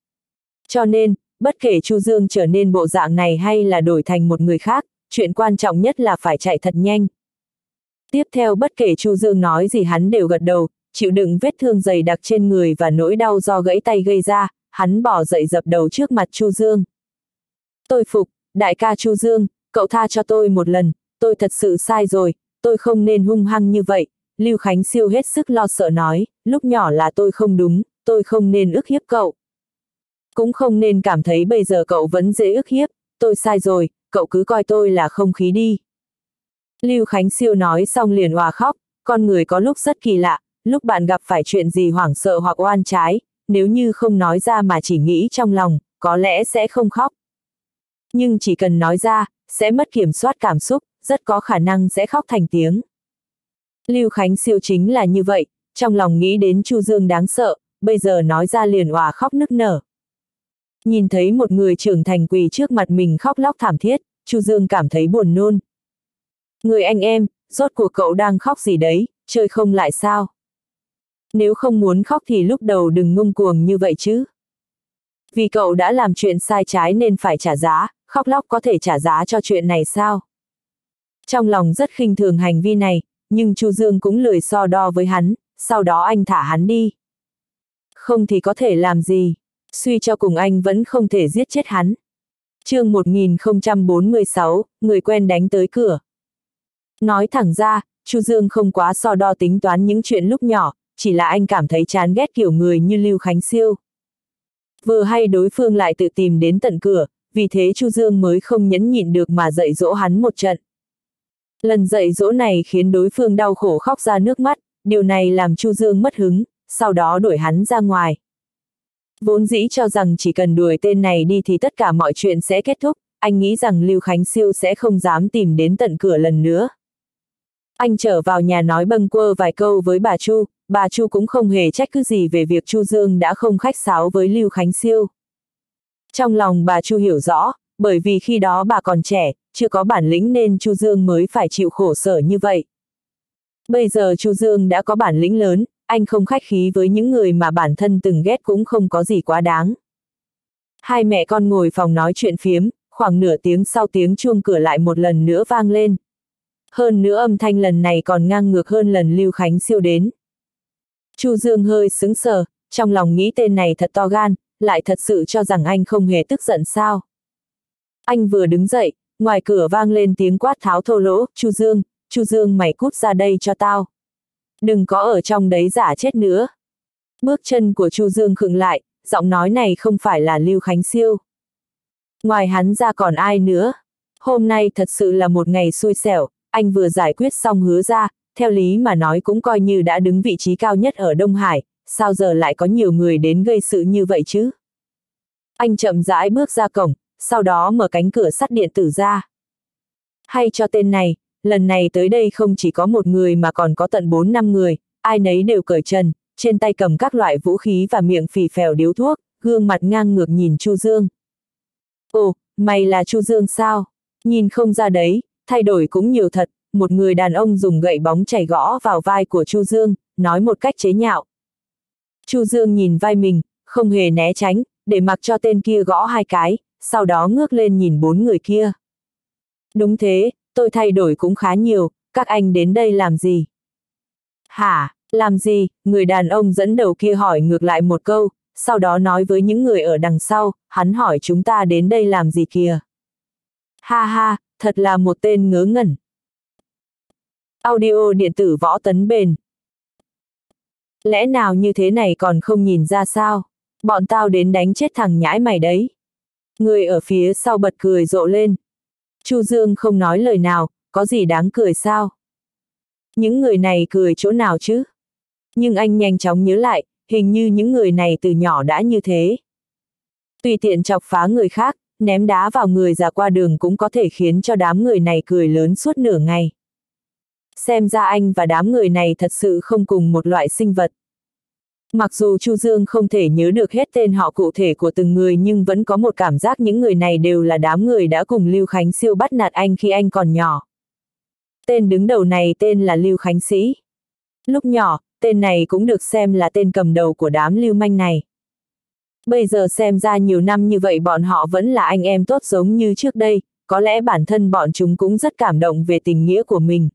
Cho nên, bất kể Chu Dương trở nên bộ dạng này hay là đổi thành một người khác, chuyện quan trọng nhất là phải chạy thật nhanh. Tiếp theo bất kể Chu Dương nói gì hắn đều gật đầu, chịu đựng vết thương dày đặc trên người và nỗi đau do gãy tay gây ra, hắn bỏ dậy dập đầu trước mặt Chu Dương. Tôi phục, đại ca Chu Dương, cậu tha cho tôi một lần, tôi thật sự sai rồi, tôi không nên hung hăng như vậy. Lưu Khánh Siêu hết sức lo sợ nói, lúc nhỏ là tôi không đúng, tôi không nên ức hiếp cậu. Cũng không nên cảm thấy bây giờ cậu vẫn dễ ức hiếp, tôi sai rồi, cậu cứ coi tôi là không khí đi. Lưu Khánh Siêu nói xong liền òa khóc, con người có lúc rất kỳ lạ, lúc bạn gặp phải chuyện gì hoảng sợ hoặc oan trái, nếu như không nói ra mà chỉ nghĩ trong lòng, có lẽ sẽ không khóc. Nhưng chỉ cần nói ra, sẽ mất kiểm soát cảm xúc, rất có khả năng sẽ khóc thành tiếng. Lưu Khánh Siêu chính là như vậy, trong lòng nghĩ đến Chu Dương đáng sợ, bây giờ nói ra liền òa khóc nức nở. Nhìn thấy một người trưởng thành quỳ trước mặt mình khóc lóc thảm thiết, Chu Dương cảm thấy buồn nôn. Người anh em, rốt cuộc cậu đang khóc gì đấy, chơi không lại sao? Nếu không muốn khóc thì lúc đầu đừng ngông cuồng như vậy chứ. Vì cậu đã làm chuyện sai trái nên phải trả giá, khóc lóc có thể trả giá cho chuyện này sao? Trong lòng rất khinh thường hành vi này, nhưng Chu Dương cũng lười so đo với hắn, sau đó anh thả hắn đi. Không thì có thể làm gì, suy cho cùng anh vẫn không thể giết chết hắn. Chương 1046, người quen đánh tới cửa. Nói thẳng ra, Chu Dương không quá so đo tính toán những chuyện lúc nhỏ, chỉ là anh cảm thấy chán ghét kiểu người như Lưu Khánh Siêu. Vừa hay đối phương lại tự tìm đến tận cửa, vì thế Chu Dương mới không nhẫn nhịn được mà dạy dỗ hắn một trận. Lần dạy dỗ này khiến đối phương đau khổ khóc ra nước mắt, điều này làm Chu Dương mất hứng, sau đó đuổi hắn ra ngoài. Vốn dĩ cho rằng chỉ cần đuổi tên này đi thì tất cả mọi chuyện sẽ kết thúc, anh nghĩ rằng Lưu Khánh Siêu sẽ không dám tìm đến tận cửa lần nữa. Anh trở vào nhà nói bâng quơ vài câu với bà Chu cũng không hề trách cứ gì về việc Chu Dương đã không khách sáo với Lưu Khánh Siêu. Trong lòng bà Chu hiểu rõ, bởi vì khi đó bà còn trẻ, chưa có bản lĩnh nên Chu Dương mới phải chịu khổ sở như vậy. Bây giờ Chu Dương đã có bản lĩnh lớn, anh không khách khí với những người mà bản thân từng ghét cũng không có gì quá đáng. Hai mẹ con ngồi phòng nói chuyện phiếm, khoảng nửa tiếng sau tiếng chuông cửa lại một lần nữa vang lên. Hơn nữa âm thanh lần này còn ngang ngược hơn lần Lưu Khánh Siêu đến. Chu Dương hơi sững sờ, trong lòng nghĩ tên này thật to gan, lại thật sự cho rằng anh không hề tức giận sao. Anh vừa đứng dậy, ngoài cửa vang lên tiếng quát tháo thô lỗ, Chu Dương, Chu Dương mày cút ra đây cho tao. Đừng có ở trong đấy giả chết nữa. Bước chân của Chu Dương khựng lại, giọng nói này không phải là Lưu Khánh Siêu. Ngoài hắn ra còn ai nữa? Hôm nay thật sự là một ngày xui xẻo, anh vừa giải quyết xong Hứa ra, theo lý mà nói cũng coi như đã đứng vị trí cao nhất ở Đông Hải, sao giờ lại có nhiều người đến gây sự như vậy chứ? Anh chậm rãi bước ra cổng, sau đó mở cánh cửa sắt điện tử ra. Hay cho tên này, lần này tới đây không chỉ có một người mà còn có tận 4-5 người, ai nấy đều cởi trần, trên tay cầm các loại vũ khí và miệng phì phèo điếu thuốc, gương mặt ngang ngược nhìn Chu Dương. Ồ, mày là Chu Dương sao? Nhìn không ra đấy, thay đổi cũng nhiều thật, một người đàn ông dùng gậy bóng chảy gõ vào vai của Chu Dương, nói một cách chế nhạo. Chu Dương nhìn vai mình, không hề né tránh, để mặc cho tên kia gõ 2 cái, sau đó ngước lên nhìn 4 người kia. Đúng thế, tôi thay đổi cũng khá nhiều, các anh đến đây làm gì? Hả, làm gì? Người đàn ông dẫn đầu kia hỏi ngược lại một câu, sau đó nói với những người ở đằng sau, hắn hỏi chúng ta đến đây làm gì kìa? Ha ha, thật là một tên ngớ ngẩn. Audio điện tử Võ Tấn Bền. Lẽ nào như thế này còn không nhìn ra sao? Bọn tao đến đánh chết thằng nhãi mày đấy. Người ở phía sau bật cười rộ lên. Chu Dương không nói lời nào, có gì đáng cười sao? Những người này cười chỗ nào chứ? Nhưng anh nhanh chóng nhớ lại, hình như những người này từ nhỏ đã như thế. Tùy tiện chọc phá người khác, ném đá vào người già qua đường cũng có thể khiến cho đám người này cười lớn suốt nửa ngày. Xem ra anh và đám người này thật sự không cùng một loại sinh vật. Mặc dù Chu Dương không thể nhớ được hết tên họ cụ thể của từng người nhưng vẫn có một cảm giác những người này đều là đám người đã cùng Lưu Khánh Siêu bắt nạt anh khi anh còn nhỏ. Tên đứng đầu này tên là Lưu Khánh Sĩ. Lúc nhỏ, tên này cũng được xem là tên cầm đầu của đám lưu manh này. Bây giờ xem ra nhiều năm như vậy bọn họ vẫn là anh em tốt giống như trước đây, có lẽ bản thân bọn chúng cũng rất cảm động về tình nghĩa của mình.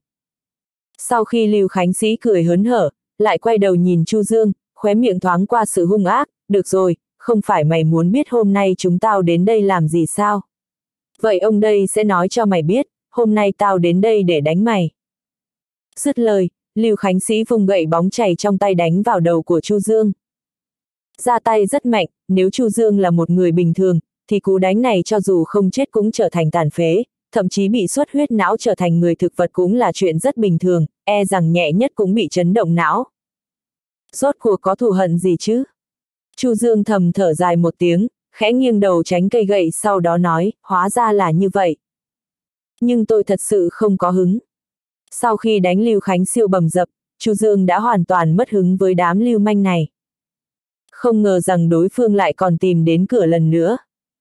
Sau khi Lưu Khánh Sĩ cười hớn hở, lại quay đầu nhìn Chu Dương, khóe miệng thoáng qua sự hung ác, được rồi, không phải mày muốn biết hôm nay chúng tao đến đây làm gì sao? Vậy ông đây sẽ nói cho mày biết, hôm nay tao đến đây để đánh mày. Dứt lời, Lưu Khánh Sĩ vung gậy bóng chảy trong tay đánh vào đầu của Chu Dương. Ra tay rất mạnh, nếu Chu Dương là một người bình thường, thì cú đánh này cho dù không chết cũng trở thành tàn phế, thậm chí bị xuất huyết não trở thành người thực vật cũng là chuyện rất bình thường, e rằng nhẹ nhất cũng bị chấn động não. Rốt cuộc có thù hận gì chứ? Chu Dương thầm thở dài một tiếng, khẽ nghiêng đầu tránh cây gậy sau đó nói, hóa ra là như vậy. Nhưng tôi thật sự không có hứng. Sau khi đánh Lưu Khánh Siêu bầm dập, Chu Dương đã hoàn toàn mất hứng với đám lưu manh này. Không ngờ rằng đối phương lại còn tìm đến cửa lần nữa.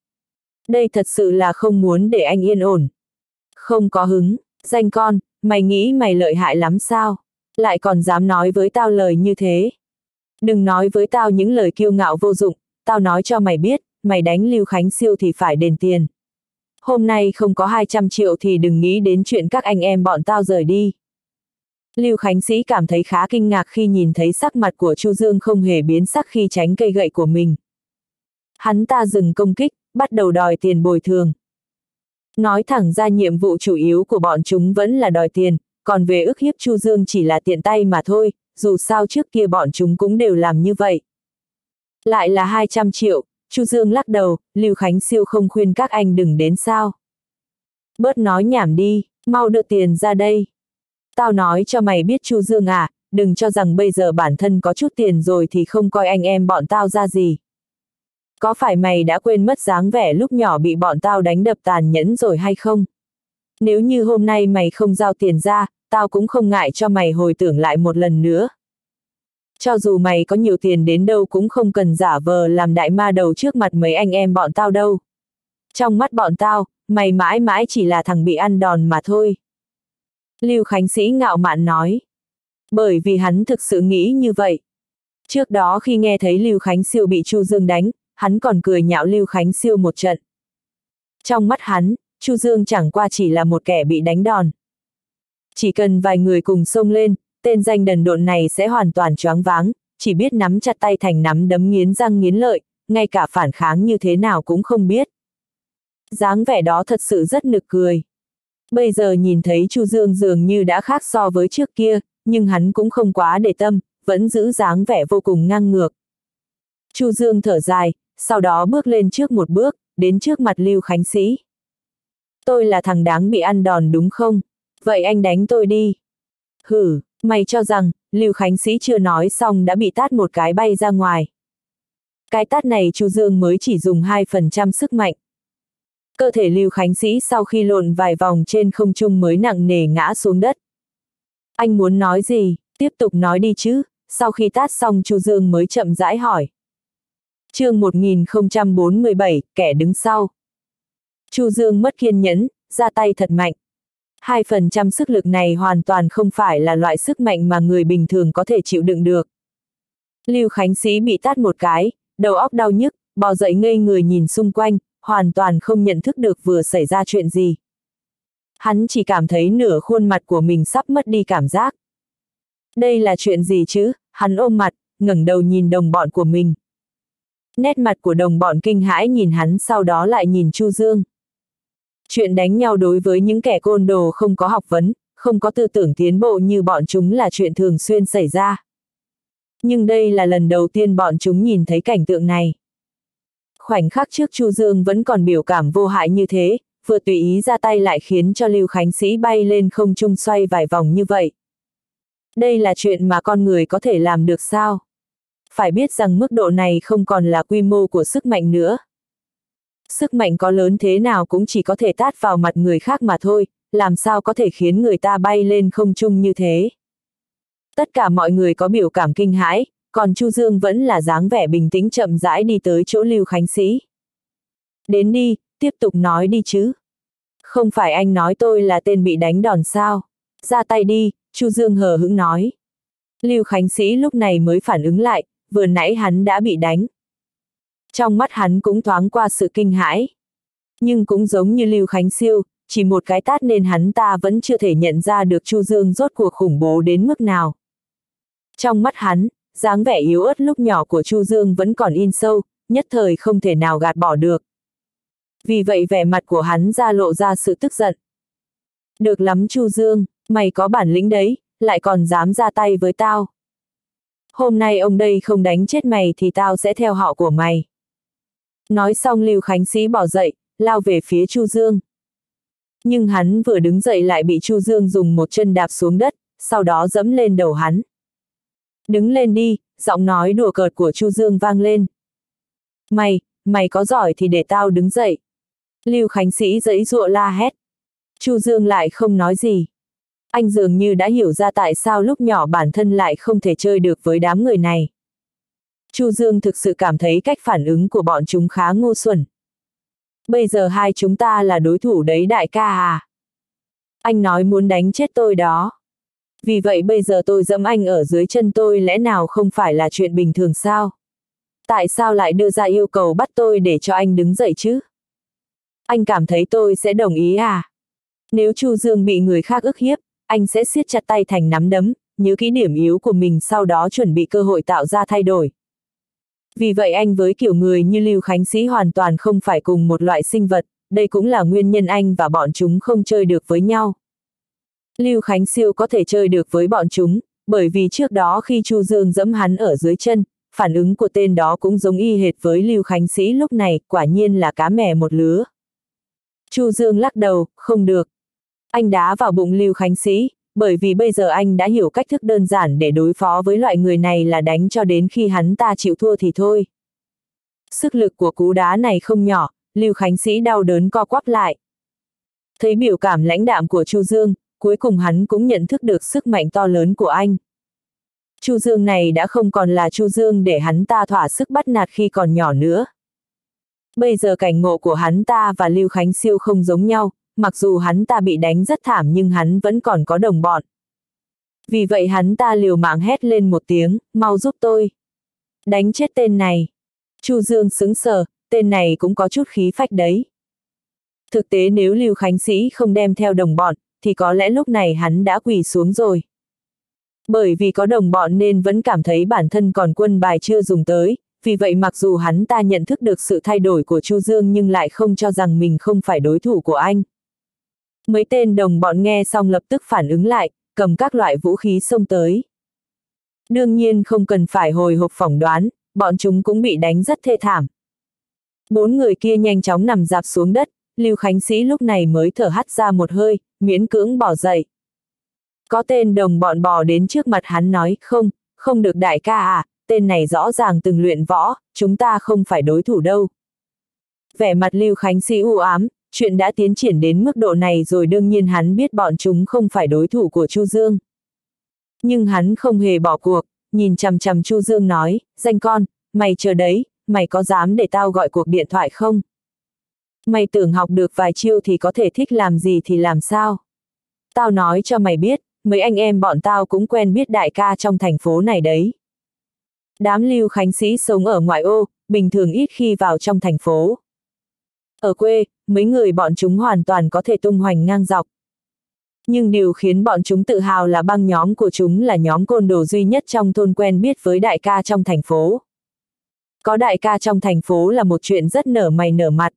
Đây thật sự là không muốn để anh yên ổn. Không có hứng, danh con, mày nghĩ mày lợi hại lắm sao? Lại còn dám nói với tao lời như thế. Đừng nói với tao những lời kiêu ngạo vô dụng, tao nói cho mày biết, mày đánh Lưu Khánh Siêu thì phải đền tiền. Hôm nay không có 200 triệu thì đừng nghĩ đến chuyện các anh em bọn tao rời đi. Lưu Khánh Sĩ cảm thấy khá kinh ngạc khi nhìn thấy sắc mặt của Chu Dương không hề biến sắc khi tránh cây gậy của mình. Hắn ta dừng công kích, bắt đầu đòi tiền bồi thường. Nói thẳng ra nhiệm vụ chủ yếu của bọn chúng vẫn là đòi tiền, còn về ức hiếp Chu Dương chỉ là tiện tay mà thôi, dù sao trước kia bọn chúng cũng đều làm như vậy. Lại là 200 triệu, Chu Dương lắc đầu, Lưu Khánh Siêu không khuyên các anh đừng đến sao. Bớt nói nhảm đi, mau đưa tiền ra đây. Tao nói cho mày biết Chu Dương à, đừng cho rằng bây giờ bản thân có chút tiền rồi thì không coi anh em bọn tao ra gì. Có phải mày đã quên mất dáng vẻ lúc nhỏ bị bọn tao đánh đập tàn nhẫn rồi hay không? Nếu như hôm nay mày không giao tiền ra, tao cũng không ngại cho mày hồi tưởng lại một lần nữa. Cho dù mày có nhiều tiền đến đâu cũng không cần giả vờ làm đại ma đầu trước mặt mấy anh em bọn tao đâu. Trong mắt bọn tao, mày mãi mãi chỉ là thằng bị ăn đòn mà thôi. Lưu Khánh Sĩ ngạo mạn nói. Bởi vì hắn thực sự nghĩ như vậy. Trước đó khi nghe thấy Lưu Khánh Siêu bị Chu Dương đánh, hắn còn cười nhạo Lưu Khánh Siêu một trận. Trong mắt hắn, Chu Dương chẳng qua chỉ là một kẻ bị đánh đòn. Chỉ cần vài người cùng xông lên, tên danh đần độn này sẽ hoàn toàn choáng váng, chỉ biết nắm chặt tay thành nắm đấm nghiến răng nghiến lợi, ngay cả phản kháng như thế nào cũng không biết. Dáng vẻ đó thật sự rất nực cười. Bây giờ nhìn thấy Chu Dương dường như đã khác so với trước kia, nhưng hắn cũng không quá để tâm, vẫn giữ dáng vẻ vô cùng ngang ngược. Chu Dương thở dài, sau đó bước lên trước một bước, đến trước mặt Lưu Khánh Sĩ. Tôi là thằng đáng bị ăn đòn đúng không? Vậy anh đánh tôi đi. Hử, mày cho rằng, Lưu Khánh Sĩ chưa nói xong đã bị tát một cái bay ra ngoài. Cái tát này Chu Dương mới chỉ dùng 2% sức mạnh. Cơ thể Lưu Khánh Sĩ sau khi lộn vài vòng trên không trung mới nặng nề ngã xuống đất. Anh muốn nói gì, tiếp tục nói đi chứ, sau khi tát xong Chu Dương mới chậm rãi hỏi. Chương 1047, kẻ đứng sau. Chu Dương mất kiên nhẫn, ra tay thật mạnh. 2% sức lực này hoàn toàn không phải là loại sức mạnh mà người bình thường có thể chịu đựng được. Lưu Khánh Sĩ bị tát một cái, đầu óc đau nhức, bò dậy ngây người nhìn xung quanh, hoàn toàn không nhận thức được vừa xảy ra chuyện gì. Hắn chỉ cảm thấy nửa khuôn mặt của mình sắp mất đi cảm giác. Đây là chuyện gì chứ? Hắn ôm mặt, ngẩng đầu nhìn đồng bọn của mình. Nét mặt của đồng bọn kinh hãi nhìn hắn, sau đó lại nhìn Chu Dương. Chuyện đánh nhau đối với những kẻ côn đồ không có học vấn, không có tư tưởng tiến bộ như bọn chúng là chuyện thường xuyên xảy ra. Nhưng đây là lần đầu tiên bọn chúng nhìn thấy cảnh tượng này. Khoảnh khắc trước Chu Dương vẫn còn biểu cảm vô hại như thế, vừa tùy ý ra tay lại khiến cho Lưu Khánh Sĩ bay lên không trung xoay vài vòng như vậy. Đây là chuyện mà con người có thể làm được sao? Phải biết rằng mức độ này không còn là quy mô của sức mạnh nữa. Sức mạnh có lớn thế nào cũng chỉ có thể tát vào mặt người khác mà thôi, làm sao có thể khiến người ta bay lên không trung như thế. Tất cả mọi người có biểu cảm kinh hãi, còn Chu Dương vẫn là dáng vẻ bình tĩnh chậm rãi đi tới chỗ Lưu Khánh Sĩ. Đến đi, tiếp tục nói đi chứ. Không phải anh nói tôi là tên bị đánh đòn sao? Ra tay đi, Chu Dương hờ hững nói. Lưu Khánh Sĩ lúc này mới phản ứng lại, vừa nãy hắn đã bị đánh. Trong mắt hắn cũng thoáng qua sự kinh hãi. Nhưng cũng giống như Lưu Khánh Siêu, chỉ một cái tát nên hắn ta vẫn chưa thể nhận ra được Chu Dương rốt cuộc khủng bố đến mức nào. Trong mắt hắn, dáng vẻ yếu ớt lúc nhỏ của Chu Dương vẫn còn in sâu, nhất thời không thể nào gạt bỏ được. Vì vậy vẻ mặt của hắn ra lộ ra sự tức giận. Được lắm Chu Dương, mày có bản lĩnh đấy, lại còn dám ra tay với tao. Hôm nay ông đây không đánh chết mày thì tao sẽ theo họ của mày. Nói xong Lưu Khánh Sĩ bỏ dậy, lao về phía Chu Dương. Nhưng hắn vừa đứng dậy lại bị Chu Dương dùng một chân đạp xuống đất, sau đó dẫm lên đầu hắn. Đứng lên đi, giọng nói đùa cợt của Chu Dương vang lên. Mày có giỏi thì để tao đứng dậy. Lưu Khánh Sĩ giãy giụa la hét. Chu Dương lại không nói gì. Anh dường như đã hiểu ra tại sao lúc nhỏ bản thân lại không thể chơi được với đám người này. Chu Dương thực sự cảm thấy cách phản ứng của bọn chúng khá ngu xuẩn. Bây giờ hai chúng ta là đối thủ đấy đại ca à? Anh nói muốn đánh chết tôi đó. Vì vậy bây giờ tôi dẫm anh ở dưới chân tôi lẽ nào không phải là chuyện bình thường sao? Tại sao lại đưa ra yêu cầu bắt tôi để cho anh đứng dậy chứ? Anh cảm thấy tôi sẽ đồng ý à? Nếu Chu Dương bị người khác ức hiếp, anh sẽ siết chặt tay thành nắm đấm, nhớ kỹ điểm yếu của mình sau đó chuẩn bị cơ hội tạo ra thay đổi. Vì vậy anh với kiểu người như Lưu Khánh Sĩ hoàn toàn không phải cùng một loại sinh vật, đây cũng là nguyên nhân anh và bọn chúng không chơi được với nhau. Lưu Khánh Siêu có thể chơi được với bọn chúng, bởi vì trước đó khi Chu Dương giẫm hắn ở dưới chân, phản ứng của tên đó cũng giống y hệt với Lưu Khánh Sĩ lúc này, quả nhiên là cá mè một lứa. Chu Dương lắc đầu, không được. Anh đá vào bụng Lưu Khánh Sĩ, bởi vì bây giờ anh đã hiểu cách thức đơn giản để đối phó với loại người này là đánh cho đến khi hắn ta chịu thua thì thôi. Sức lực của cú đá này không nhỏ, Lưu Khánh Sĩ đau đớn co quắp lại. Thấy biểu cảm lãnh đạm của Chu Dương, cuối cùng hắn cũng nhận thức được sức mạnh to lớn của anh. Chu Dương này đã không còn là Chu Dương để hắn ta thỏa sức bắt nạt khi còn nhỏ nữa. Bây giờ cảnh ngộ của hắn ta và Lưu Khánh Siêu không giống nhau, mặc dù hắn ta bị đánh rất thảm nhưng hắn vẫn còn có đồng bọn. Vì vậy hắn ta liều mạng hét lên một tiếng, mau giúp tôi. Đánh chết tên này. Chu Dương sững sờ, tên này cũng có chút khí phách đấy. Thực tế nếu Lưu Khánh Sĩ không đem theo đồng bọn, thì có lẽ lúc này hắn đã quỳ xuống rồi. Bởi vì có đồng bọn nên vẫn cảm thấy bản thân còn quân bài chưa dùng tới, vì vậy mặc dù hắn ta nhận thức được sự thay đổi của Chu Dương nhưng lại không cho rằng mình không phải đối thủ của anh. Mấy tên đồng bọn nghe xong lập tức phản ứng lại, cầm các loại vũ khí xông tới. Đương nhiên không cần phải hồi hộp phỏng đoán, bọn chúng cũng bị đánh rất thê thảm. 4 người kia nhanh chóng nằm rạp xuống đất, Lưu Khánh Sĩ lúc này mới thở hắt ra một hơi, miễn cưỡng bỏ dậy. Có tên đồng bọn bò đến trước mặt hắn nói, không được đại ca à, tên này rõ ràng từng luyện võ, chúng ta không phải đối thủ đâu. Vẻ mặt Lưu Khánh Sĩ u ám, chuyện đã tiến triển đến mức độ này rồi, đương nhiên hắn biết bọn chúng không phải đối thủ của Chu Dương. Nhưng hắn không hề bỏ cuộc, nhìn chằm chằm Chu Dương nói, danh con, mày chờ đấy, mày có dám để tao gọi cuộc điện thoại không? Mày tưởng học được vài chiêu thì có thể thích làm gì thì làm sao? Tao nói cho mày biết, mấy anh em bọn tao cũng quen biết đại ca trong thành phố này đấy. Đám Lưu Khánh Sĩ sống ở ngoại ô, bình thường ít khi vào trong thành phố. Ở quê, mấy người bọn chúng hoàn toàn có thể tung hoành ngang dọc. Nhưng điều khiến bọn chúng tự hào là băng nhóm của chúng là nhóm côn đồ duy nhất trong thôn quen biết với đại ca trong thành phố. Có đại ca trong thành phố là một chuyện rất nở mày nở mặt.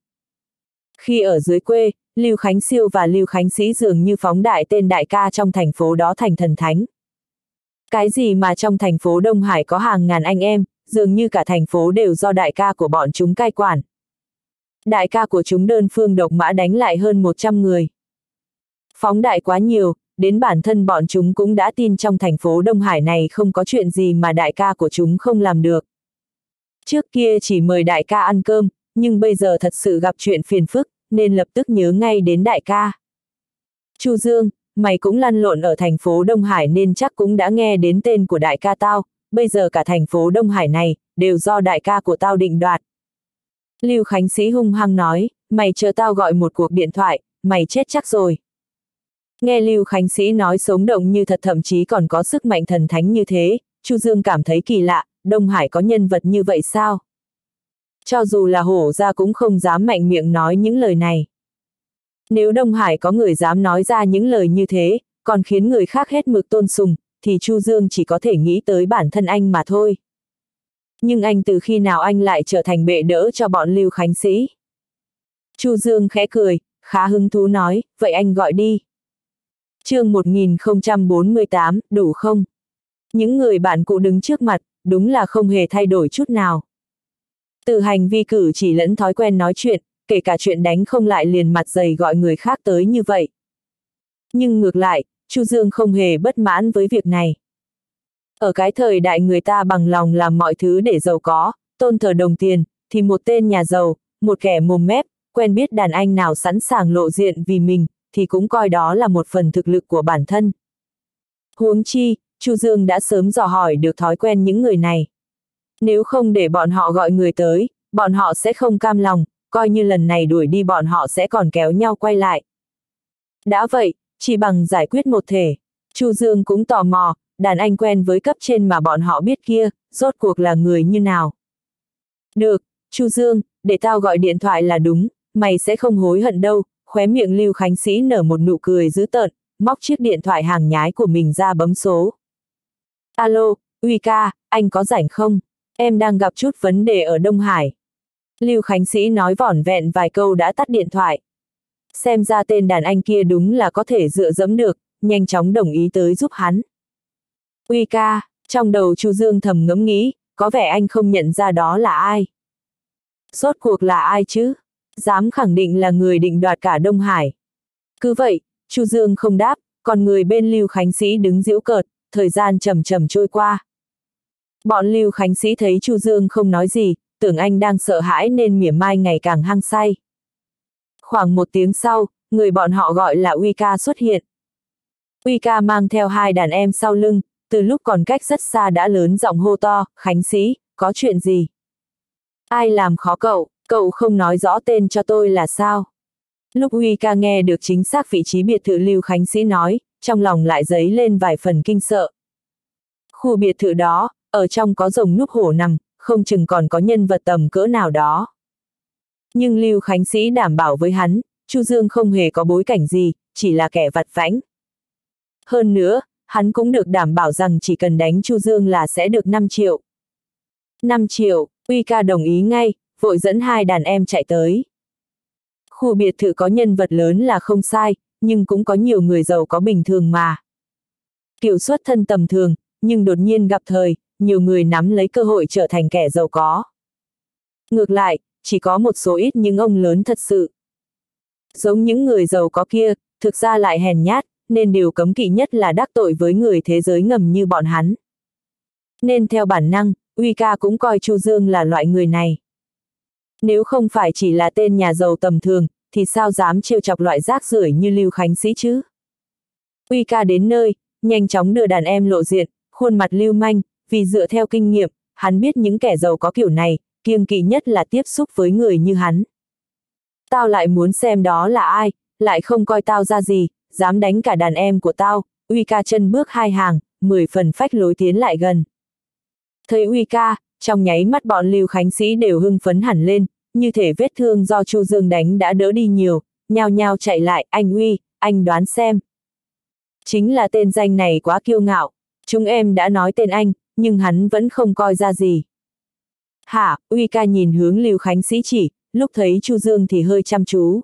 Khi ở dưới quê, Lưu Khánh Siêu và Lưu Khánh Sĩ dường như phóng đại tên đại ca trong thành phố đó thành thần thánh. Cái gì mà trong thành phố Đông Hải có hàng ngàn anh em, dường như cả thành phố đều do đại ca của bọn chúng cai quản. Đại ca của chúng đơn phương độc mã đánh lại hơn 100 người. Phóng đại quá nhiều, đến bản thân bọn chúng cũng đã tin trong thành phố Đông Hải này không có chuyện gì mà đại ca của chúng không làm được. Trước kia chỉ mời đại ca ăn cơm, nhưng bây giờ thật sự gặp chuyện phiền phức, nên lập tức nhớ ngay đến đại ca. Chu Dương, mày cũng lăn lộn ở thành phố Đông Hải nên chắc cũng đã nghe đến tên của đại ca tao, bây giờ cả thành phố Đông Hải này, đều do đại ca của tao định đoạt. Lưu Khánh Sĩ hung hăng nói, mày chờ tao gọi một cuộc điện thoại, mày chết chắc rồi. Nghe Lưu Khánh Sĩ nói sống động như thật, thậm chí còn có sức mạnh thần thánh như thế, Chu Dương cảm thấy kỳ lạ, Đông Hải có nhân vật như vậy sao? Cho dù là hổ ra cũng không dám mạnh miệng nói những lời này. Nếu Đông Hải có người dám nói ra những lời như thế, còn khiến người khác hết mực tôn sùng, thì Chu Dương chỉ có thể nghĩ tới bản thân anh mà thôi. Nhưng anh từ khi nào anh lại trở thành bệ đỡ cho bọn Lưu Khánh Sĩ? Chu Dương khẽ cười, khá hứng thú nói, vậy anh gọi đi. Chương 1048, đủ không? Những người bạn cũ đứng trước mặt, đúng là không hề thay đổi chút nào. Từ hành vi cử chỉ lẫn thói quen nói chuyện, kể cả chuyện đánh không lại liền mặt dày gọi người khác tới như vậy. Nhưng ngược lại, Chu Dương không hề bất mãn với việc này. Ở cái thời đại người ta bằng lòng làm mọi thứ để giàu có, tôn thờ đồng tiền, thì một tên nhà giàu, một kẻ mồm mép, quen biết đàn anh nào sẵn sàng lộ diện vì mình, thì cũng coi đó là một phần thực lực của bản thân. Huống chi, Chu Dương đã sớm dò hỏi được thói quen những người này. Nếu không để bọn họ gọi người tới, bọn họ sẽ không cam lòng, coi như lần này đuổi đi bọn họ sẽ còn kéo nhau quay lại. Đã vậy, chỉ bằng giải quyết một thể, Chu Dương cũng tò mò, đàn anh quen với cấp trên mà bọn họ biết kia, rốt cuộc là người như nào. Được, Chu Dương, để tao gọi điện thoại là đúng, mày sẽ không hối hận đâu, khóe miệng Lưu Khánh Sĩ nở một nụ cười dữ tợn, móc chiếc điện thoại hàng nhái của mình ra bấm số. Alo, Uy ca, anh có rảnh không? Em đang gặp chút vấn đề ở Đông Hải. Lưu Khánh Sĩ nói vỏn vẹn vài câu đã tắt điện thoại. Xem ra tên đàn anh kia đúng là có thể dựa dẫm được, nhanh chóng đồng ý tới giúp hắn. Uy ca, trong đầu Chu Dương thầm ngẫm nghĩ, có vẻ anh không nhận ra đó là ai. Rốt cuộc là ai chứ? Dám khẳng định là người định đoạt cả Đông Hải. Cứ vậy, Chu Dương không đáp, còn người bên Lưu Khánh Sĩ đứng giễu cợt, thời gian chậm chậm trôi qua. Bọn Lưu Khánh Sĩ thấy Chu Dương không nói gì, tưởng anh đang sợ hãi nên mỉa mai ngày càng hăng say. Khoảng 1 tiếng sau, người bọn họ gọi là Uy ca xuất hiện. Uy ca mang theo 2 đàn em sau lưng, từ lúc còn cách rất xa đã lớn giọng hô to, Khánh Sĩ, có chuyện gì? Ai làm khó cậu, cậu không nói rõ tên cho tôi là sao? Lúc Uy ca nghe được chính xác vị trí biệt thự Lưu Khánh Sĩ nói, trong lòng lại dấy lên vài phần kinh sợ. Khu biệt thự đó, ở trong có rồng núp hổ nằm, không chừng còn có nhân vật tầm cỡ nào đó. Nhưng Lưu Khánh Sĩ đảm bảo với hắn, Chu Dương không hề có bối cảnh gì, chỉ là kẻ vặt vãnh. Hơn nữa, hắn cũng được đảm bảo rằng chỉ cần đánh Chu Dương là sẽ được 5 triệu. 5 triệu, Uy ca đồng ý ngay, vội dẫn 2 đàn em chạy tới. Khu biệt thự có nhân vật lớn là không sai, nhưng cũng có nhiều người giàu có bình thường mà. Kiểu xuất thân tầm thường, nhưng đột nhiên gặp thời, nhiều người nắm lấy cơ hội trở thành kẻ giàu có. Ngược lại, chỉ có một số ít những ông lớn thật sự. Giống những người giàu có kia, thực ra lại hèn nhát, nên điều cấm kỵ nhất là đắc tội với người thế giới ngầm như bọn hắn. Nên theo bản năng, Uy Ca cũng coi Chu Dương là loại người này. Nếu không phải chỉ là tên nhà giàu tầm thường, thì sao dám trêu chọc loại rác rưởi như Lưu Khánh Sĩ chứ? Uy Ca đến nơi, nhanh chóng đưa đàn em lộ diện, khuôn mặt lưu manh, vì dựa theo kinh nghiệm, hắn biết những kẻ giàu có kiểu này, kiêng kỵ nhất là tiếp xúc với người như hắn. Tao lại muốn xem đó là ai, lại không coi tao ra gì, dám đánh cả đàn em của tao. Uy Ca chân bước 2 hàng, 10 phần phách lối tiến lại gần. Thấy Uy Ca, trong nháy mắt bọn Lưu Khánh Sĩ đều hưng phấn hẳn lên, như thể vết thương do Chu Dương đánh đã đỡ đi nhiều, nhao nhao chạy lại. Anh Uy, anh đoán xem. Chính là tên danh này quá kiêu ngạo, chúng em đã nói tên anh, nhưng hắn vẫn không coi ra gì. Hả? Uy Ca nhìn hướng Lưu Khánh Sĩ chỉ, lúc thấy Chu Dương thì hơi chăm chú.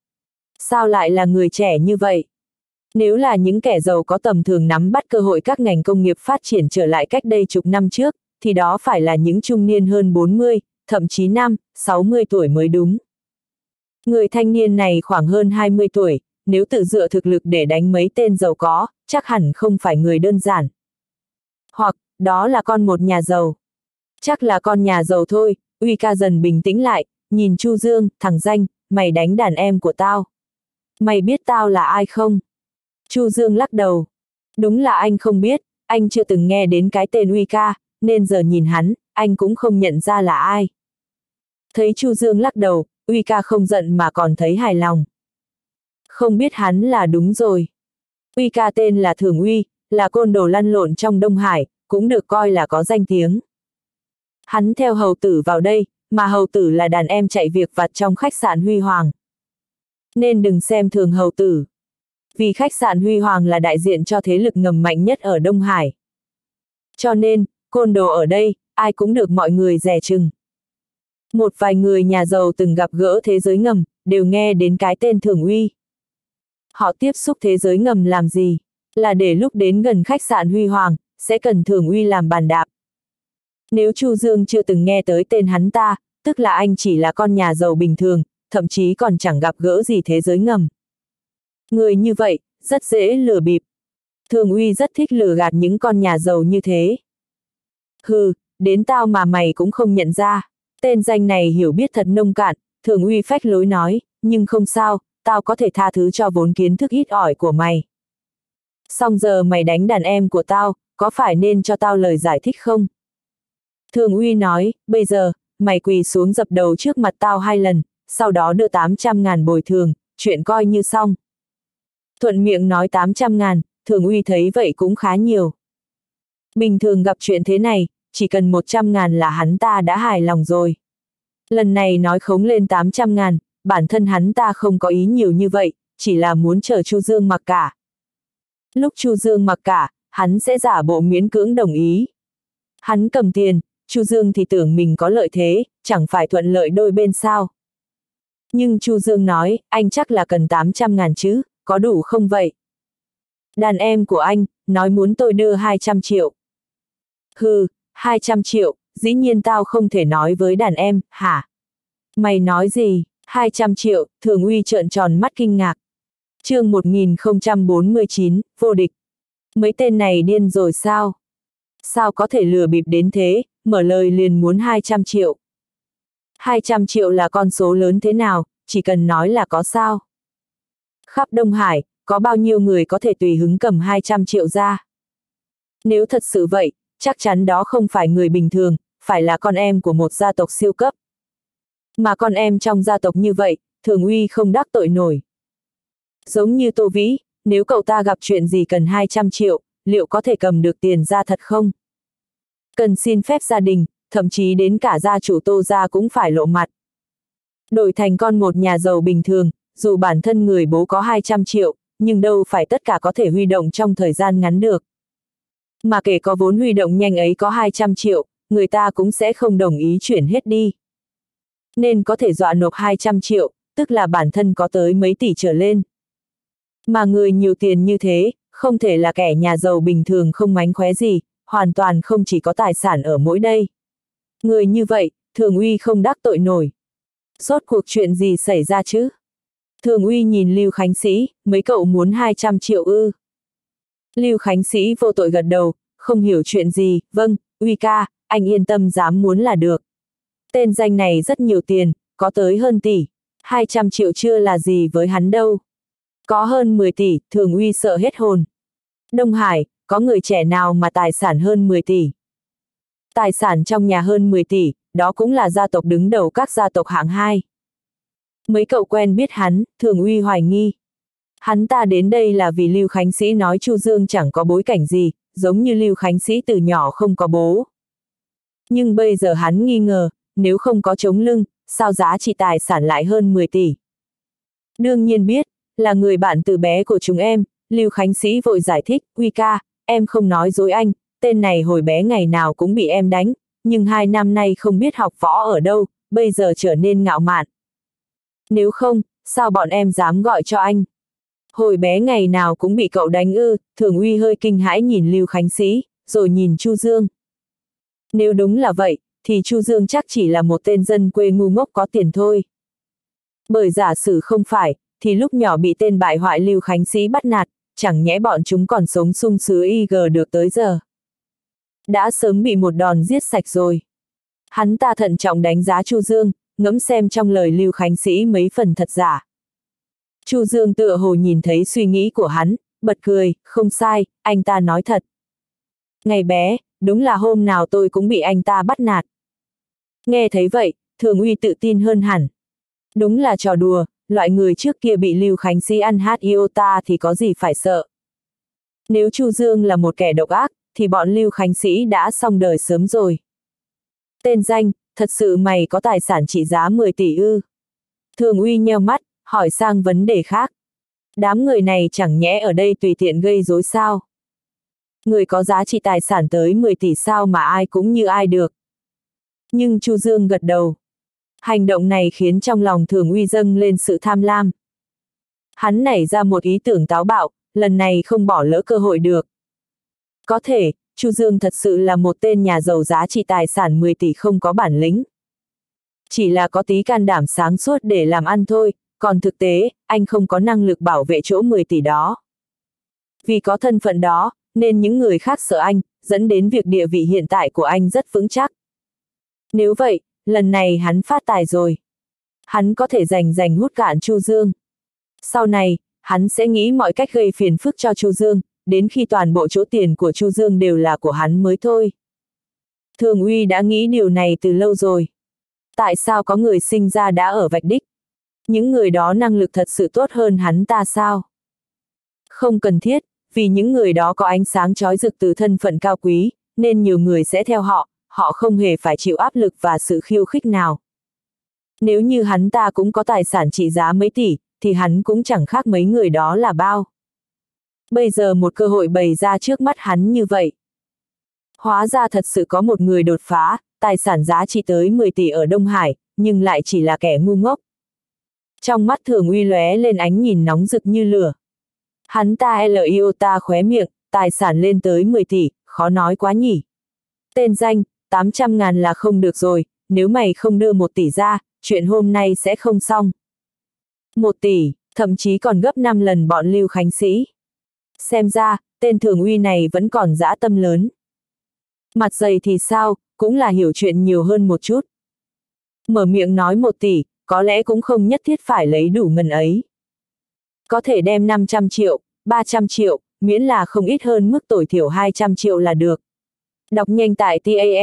Sao lại là người trẻ như vậy? Nếu là những kẻ giàu có tầm thường nắm bắt cơ hội các ngành công nghiệp phát triển trở lại cách đây chục năm trước, thì đó phải là những trung niên hơn 40, thậm chí 60 tuổi mới đúng. Người thanh niên này khoảng hơn 20 tuổi, nếu tự dựa thực lực để đánh mấy tên giàu có, chắc hẳn không phải người đơn giản. Hoặc, đó là con một nhà giàu. Chắc là con nhà giàu thôi. Uy Ca dần bình tĩnh lại, nhìn Chu Dương, thằng danh, mày đánh đàn em của tao. Mày biết tao là ai không? Chu Dương lắc đầu. Đúng là anh không biết, anh chưa từng nghe đến cái tên Uy Ca, nên giờ nhìn hắn, anh cũng không nhận ra là ai. Thấy Chu Dương lắc đầu, Uy Ca không giận mà còn thấy hài lòng. Không biết hắn là đúng rồi. Uy Ca tên là Thường Uy, là côn đồ lăn lộn trong Đông Hải, cũng được coi là có danh tiếng. Hắn theo hầu tử vào đây, mà hầu tử là đàn em chạy việc vặt trong khách sạn Huy Hoàng. Nên đừng xem thường hầu tử. Vì khách sạn Huy Hoàng là đại diện cho thế lực ngầm mạnh nhất ở Đông Hải. Cho nên, côn đồ ở đây, ai cũng được mọi người dè chừng. Một vài người nhà giàu từng gặp gỡ thế giới ngầm, đều nghe đến cái tên Thường Uy. Họ tiếp xúc thế giới ngầm làm gì? Là để lúc đến gần khách sạn Huy Hoàng, sẽ cần Thường Uy làm bàn đạp. Nếu Chu Dương chưa từng nghe tới tên hắn ta, tức là anh chỉ là con nhà giàu bình thường, thậm chí còn chẳng gặp gỡ gì thế giới ngầm. Người như vậy, rất dễ lừa bịp. Thường Uy rất thích lừa gạt những con nhà giàu như thế. Hừ, đến tao mà mày cũng không nhận ra. Tên danh này hiểu biết thật nông cạn, Thường Uy phách lối nói, nhưng không sao, tao có thể tha thứ cho vốn kiến thức ít ỏi của mày. Xong giờ mày đánh đàn em của tao, có phải nên cho tao lời giải thích không? Thường Uy nói, bây giờ, mày quỳ xuống dập đầu trước mặt tao 2 lần, sau đó đưa 800.000 bồi thường, chuyện coi như xong. Thuận miệng nói 800.000, Thường Uy thấy vậy cũng khá nhiều. Bình thường gặp chuyện thế này, chỉ cần 100.000 là hắn ta đã hài lòng rồi. Lần này nói khống lên 800.000, bản thân hắn ta không có ý nhiều như vậy, chỉ là muốn chờ Chu Dương mặc cả. Lúc Chu Dương mặc cả, hắn sẽ giả bộ miễn cưỡng đồng ý. Hắn cầm tiền, Chu Dương thì tưởng mình có lợi thế, chẳng phải thuận lợi đôi bên sao. Nhưng Chu Dương nói, anh chắc là cần 800.000 chứ, có đủ không vậy? Đàn em của anh, nói muốn tôi đưa 200 triệu. Hừ, 200 triệu, dĩ nhiên tao không thể nói với đàn em, hả? Mày nói gì? 200 triệu, Thường Uy trợn tròn mắt kinh ngạc. Chương 1049, vô địch. Mấy tên này điên rồi sao? Sao có thể lừa bịp đến thế, mở lời liền muốn 200 triệu. 200 triệu là con số lớn thế nào, chỉ cần nói là có sao. Khắp Đông Hải, có bao nhiêu người có thể tùy hứng cầm 200 triệu ra? Nếu thật sự vậy, chắc chắn đó không phải người bình thường, phải là con em của một gia tộc siêu cấp. Mà con em trong gia tộc như vậy, Thường Uy không đắc tội nổi. Giống như Tô Vĩ, nếu cậu ta gặp chuyện gì cần 200 triệu, liệu có thể cầm được tiền ra thật không? Cần xin phép gia đình, thậm chí đến cả gia chủ Tô gia cũng phải lộ mặt. Đổi thành con một nhà giàu bình thường, dù bản thân người bố có 200 triệu, nhưng đâu phải tất cả có thể huy động trong thời gian ngắn được. Mà kể có vốn huy động nhanh ấy có 200 triệu, người ta cũng sẽ không đồng ý chuyển hết đi. Nên có thể dọa nộp 200 triệu, tức là bản thân có tới mấy tỷ trở lên. Mà người nhiều tiền như thế, không thể là kẻ nhà giàu bình thường không mánh khóe gì, hoàn toàn không chỉ có tài sản ở mỗi đây. Người như vậy, Thường Uy không đắc tội nổi. Rốt cuộc chuyện gì xảy ra chứ? Thường Uy nhìn Lưu Khánh Sĩ, mấy cậu muốn 200 triệu ư? Lưu Khánh Sĩ vô tội gật đầu, không hiểu chuyện gì, vâng, Uy ca, anh yên tâm dám muốn là được. Tên danh này rất nhiều tiền, có tới hơn tỷ, 200 triệu chưa là gì với hắn đâu. Có hơn 10 tỷ, Thường Uy sợ hết hồn. Đông Hải, có người trẻ nào mà tài sản hơn 10 tỷ? Tài sản trong nhà hơn 10 tỷ, đó cũng là gia tộc đứng đầu các gia tộc hạng 2. Mấy cậu quen biết hắn, Thường Uy hoài nghi. Hắn ta đến đây là vì Lưu Khánh Sĩ nói Chu Dương chẳng có bối cảnh gì, giống như Lưu Khánh Sĩ từ nhỏ không có bố. Nhưng bây giờ hắn nghi ngờ, nếu không có chống lưng, sao giá trị tài sản lại hơn 10 tỷ? Đương nhiên biết, là người bạn từ bé của chúng em, Lưu Khánh Sĩ vội giải thích, Uy ca, em không nói dối anh, tên này hồi bé ngày nào cũng bị em đánh, nhưng 2 năm nay không biết học võ ở đâu, bây giờ trở nên ngạo mạn. Nếu không, sao bọn em dám gọi cho anh? Hồi bé ngày nào cũng bị cậu đánh ư? Thường Uy hơi kinh hãi nhìn Lưu Khánh Sĩ, rồi nhìn Chu Dương. Nếu đúng là vậy, thì Chu Dương chắc chỉ là một tên dân quê ngu ngốc có tiền thôi. Bởi giả sử không phải, thì lúc nhỏ bị tên bại hoại Lưu Khánh Sĩ bắt nạt, chẳng nhẽ bọn chúng còn sống sung sướng IG được tới giờ. Đã sớm bị một đòn giết sạch rồi. Hắn ta thận trọng đánh giá Chu Dương, ngẫm xem trong lời Lưu Khánh Sĩ mấy phần thật giả. Chu Dương tựa hồ nhìn thấy suy nghĩ của hắn, bật cười, không sai, anh ta nói thật. Ngày bé, đúng là hôm nào tôi cũng bị anh ta bắt nạt. Nghe thấy vậy, Thường Uy tự tin hơn hẳn. Đúng là trò đùa, loại người trước kia bị Lưu Khánh Sĩ ăn hát iota thì có gì phải sợ. Nếu Chu Dương là một kẻ độc ác, thì bọn Lưu Khánh Sĩ đã xong đời sớm rồi. Tên danh, thật sự mày có tài sản trị giá 10 tỷ ư? Thường Uy nheo mắt, hỏi sang vấn đề khác. Đám người này chẳng nhẽ ở đây tùy tiện gây rối sao? Người có giá trị tài sản tới 10 tỷ sao mà ai cũng như ai được. Nhưng Chu Dương gật đầu. Hành động này khiến trong lòng Thường Uy dâng lên sự tham lam. Hắn nảy ra một ý tưởng táo bạo, lần này không bỏ lỡ cơ hội được. Có thể, Chu Dương thật sự là một tên nhà giàu giá trị tài sản 10 tỷ không có bản lĩnh. Chỉ là có tí can đảm sáng suốt để làm ăn thôi, còn thực tế, anh không có năng lực bảo vệ chỗ 10 tỷ đó. Vì có thân phận đó, nên những người khác sợ anh, dẫn đến việc địa vị hiện tại của anh rất vững chắc. Nếu vậy, lần này hắn phát tài rồi. Hắn có thể giành hút cạn Chu Dương. Sau này, hắn sẽ nghĩ mọi cách gây phiền phức cho Chu Dương, đến khi toàn bộ chỗ tiền của Chu Dương đều là của hắn mới thôi. Thường Uy đã nghĩ điều này từ lâu rồi. Tại sao có người sinh ra đã ở vạch đích? Những người đó năng lực thật sự tốt hơn hắn ta sao? Không cần thiết, vì những người đó có ánh sáng chói rực từ thân phận cao quý, nên nhiều người sẽ theo họ, họ không hề phải chịu áp lực và sự khiêu khích nào. Nếu như hắn ta cũng có tài sản trị giá mấy tỷ, thì hắn cũng chẳng khác mấy người đó là bao. Bây giờ một cơ hội bày ra trước mắt hắn như vậy. Hóa ra thật sự có một người đột phá, tài sản giá trị tới 10 tỷ ở Đông Hải, nhưng lại chỉ là kẻ ngu ngốc. Trong mắt Thường Uy lóe lên ánh nhìn nóng rực như lửa. Hắn ta iota khóe miệng, tài sản lên tới 10 tỷ, khó nói quá nhỉ. Tên danh, 800.000 là không được rồi, nếu mày không đưa 1 tỷ ra, chuyện hôm nay sẽ không xong. 1 tỷ, thậm chí còn gấp 5 lần bọn Lưu Khánh Sĩ. Xem ra, tên Thường Uy này vẫn còn dã tâm lớn. Mặt dày thì sao, cũng là hiểu chuyện nhiều hơn một chút. Mở miệng nói 1 tỷ, có lẽ cũng không nhất thiết phải lấy đủ ngần ấy. Có thể đem 500 triệu, 300 triệu, miễn là không ít hơn mức tối thiểu 200 triệu là được. Đọc nhanh tại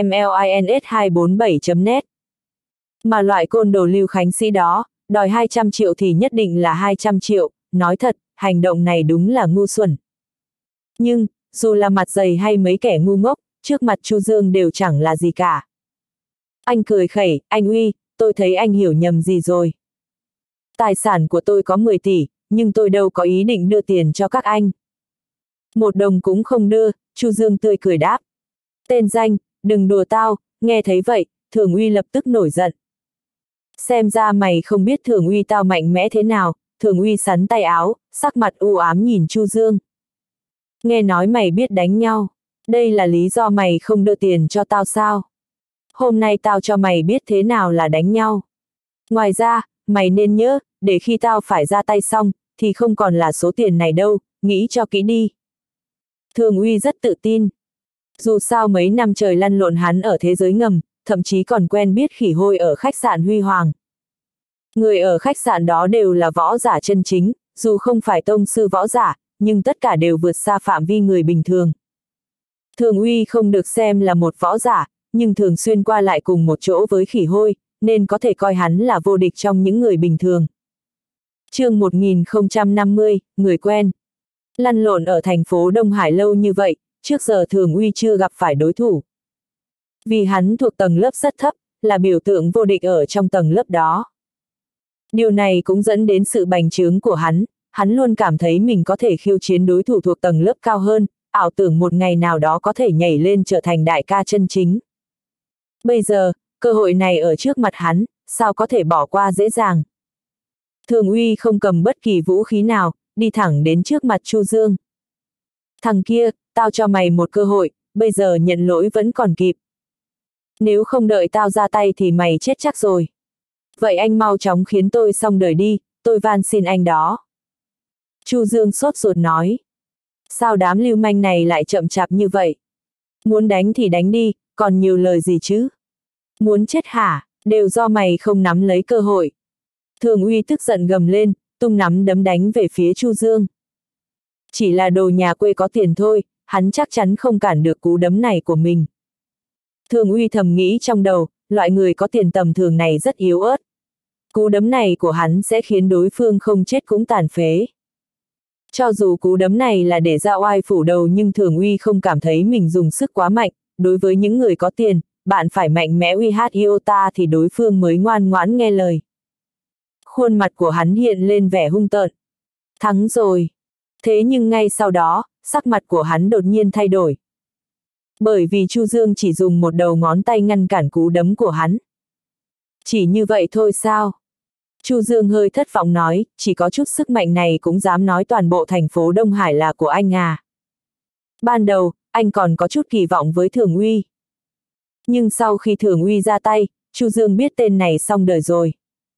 tamlins247.net. Mà loại côn đồ Lưu Khánh Sĩ đó, đòi 200 triệu thì nhất định là 200 triệu, nói thật, hành động này đúng là ngu xuẩn. Nhưng, dù là mặt dày hay mấy kẻ ngu ngốc, trước mặt Chu Dương đều chẳng là gì cả. Anh cười khẩy, anh Uy, tôi thấy anh hiểu nhầm gì rồi. Tài sản của tôi có 10 tỷ, nhưng tôi đâu có ý định đưa tiền cho các anh. 1 đồng cũng không đưa, Chu Dương tươi cười đáp. Tên danh, đừng đùa tao, nghe thấy vậy, Thường Uy lập tức nổi giận. Xem ra mày không biết Thường Uy tao mạnh mẽ thế nào, Thường Uy sắn tay áo, sắc mặt u ám nhìn Chu Dương. Nghe nói mày biết đánh nhau, đây là lý do mày không đưa tiền cho tao sao? Hôm nay tao cho mày biết thế nào là đánh nhau. Ngoài ra, mày nên nhớ, để khi tao phải ra tay xong, thì không còn là số tiền này đâu, nghĩ cho kỹ đi. Thường Uy rất tự tin. Dù sao mấy năm trời lăn lộn hắn ở thế giới ngầm, thậm chí còn quen biết khỉ hôi ở khách sạn Huy Hoàng. Người ở khách sạn đó đều là võ giả chân chính, dù không phải tông sư võ giả, nhưng tất cả đều vượt xa phạm vi người bình thường. Thường Uy không được xem là một võ giả, nhưng thường xuyên qua lại cùng một chỗ với khỉ hôi, nên có thể coi hắn là vô địch trong những người bình thường. Chương 1050, người quen. Lăn lộn ở thành phố Đông Hải lâu như vậy, trước giờ Thường Uy chưa gặp phải đối thủ. Vì hắn thuộc tầng lớp rất thấp, là biểu tượng vô địch ở trong tầng lớp đó. Điều này cũng dẫn đến sự bành trướng của hắn luôn cảm thấy mình có thể khiêu chiến đối thủ thuộc tầng lớp cao hơn, ảo tưởng một ngày nào đó có thể nhảy lên trở thành đại ca chân chính. Bây giờ, cơ hội này ở trước mặt hắn, sao có thể bỏ qua dễ dàng. Thường Uy không cầm bất kỳ vũ khí nào, đi thẳng đến trước mặt Chu Dương. Thằng kia, tao cho mày một cơ hội, bây giờ nhận lỗi vẫn còn kịp. Nếu không đợi tao ra tay thì mày chết chắc rồi. Vậy anh mau chóng khiến tôi xong đời đi, tôi van xin anh đó. Chu Dương sốt ruột nói. Sao đám lưu manh này lại chậm chạp như vậy? Muốn đánh thì đánh đi, còn nhiều lời gì chứ? Muốn chết hả? Đều do mày không nắm lấy cơ hội. Thường Uy tức giận gầm lên, tung nắm đấm đánh về phía Chu Dương. Chỉ là đồ nhà quê có tiền thôi, hắn chắc chắn không cản được cú đấm này của mình. Thường Uy thầm nghĩ trong đầu, loại người có tiền tầm thường này rất yếu ớt. Cú đấm này của hắn sẽ khiến đối phương không chết cũng tàn phế. Cho dù cú đấm này là để ra oai phủ đầu nhưng Thường Uy không cảm thấy mình dùng sức quá mạnh, đối với những người có tiền, bạn phải mạnh mẽ uy hát iota thì đối phương mới ngoan ngoãn nghe lời. Khuôn mặt của hắn hiện lên vẻ hung tợn. Thắng rồi. Thế nhưng ngay sau đó, sắc mặt của hắn đột nhiên thay đổi. Bởi vì Chu Dương chỉ dùng một đầu ngón tay ngăn cản cú đấm của hắn. Chỉ như vậy thôi sao? Chu Dương hơi thất vọng nói, chỉ có chút sức mạnh này cũng dám nói toàn bộ thành phố Đông Hải là của anh à. Ban đầu, anh còn có chút kỳ vọng với Thường Uy. Nhưng sau khi Thường Uy ra tay, Chu Dương biết tên này xong đời rồi.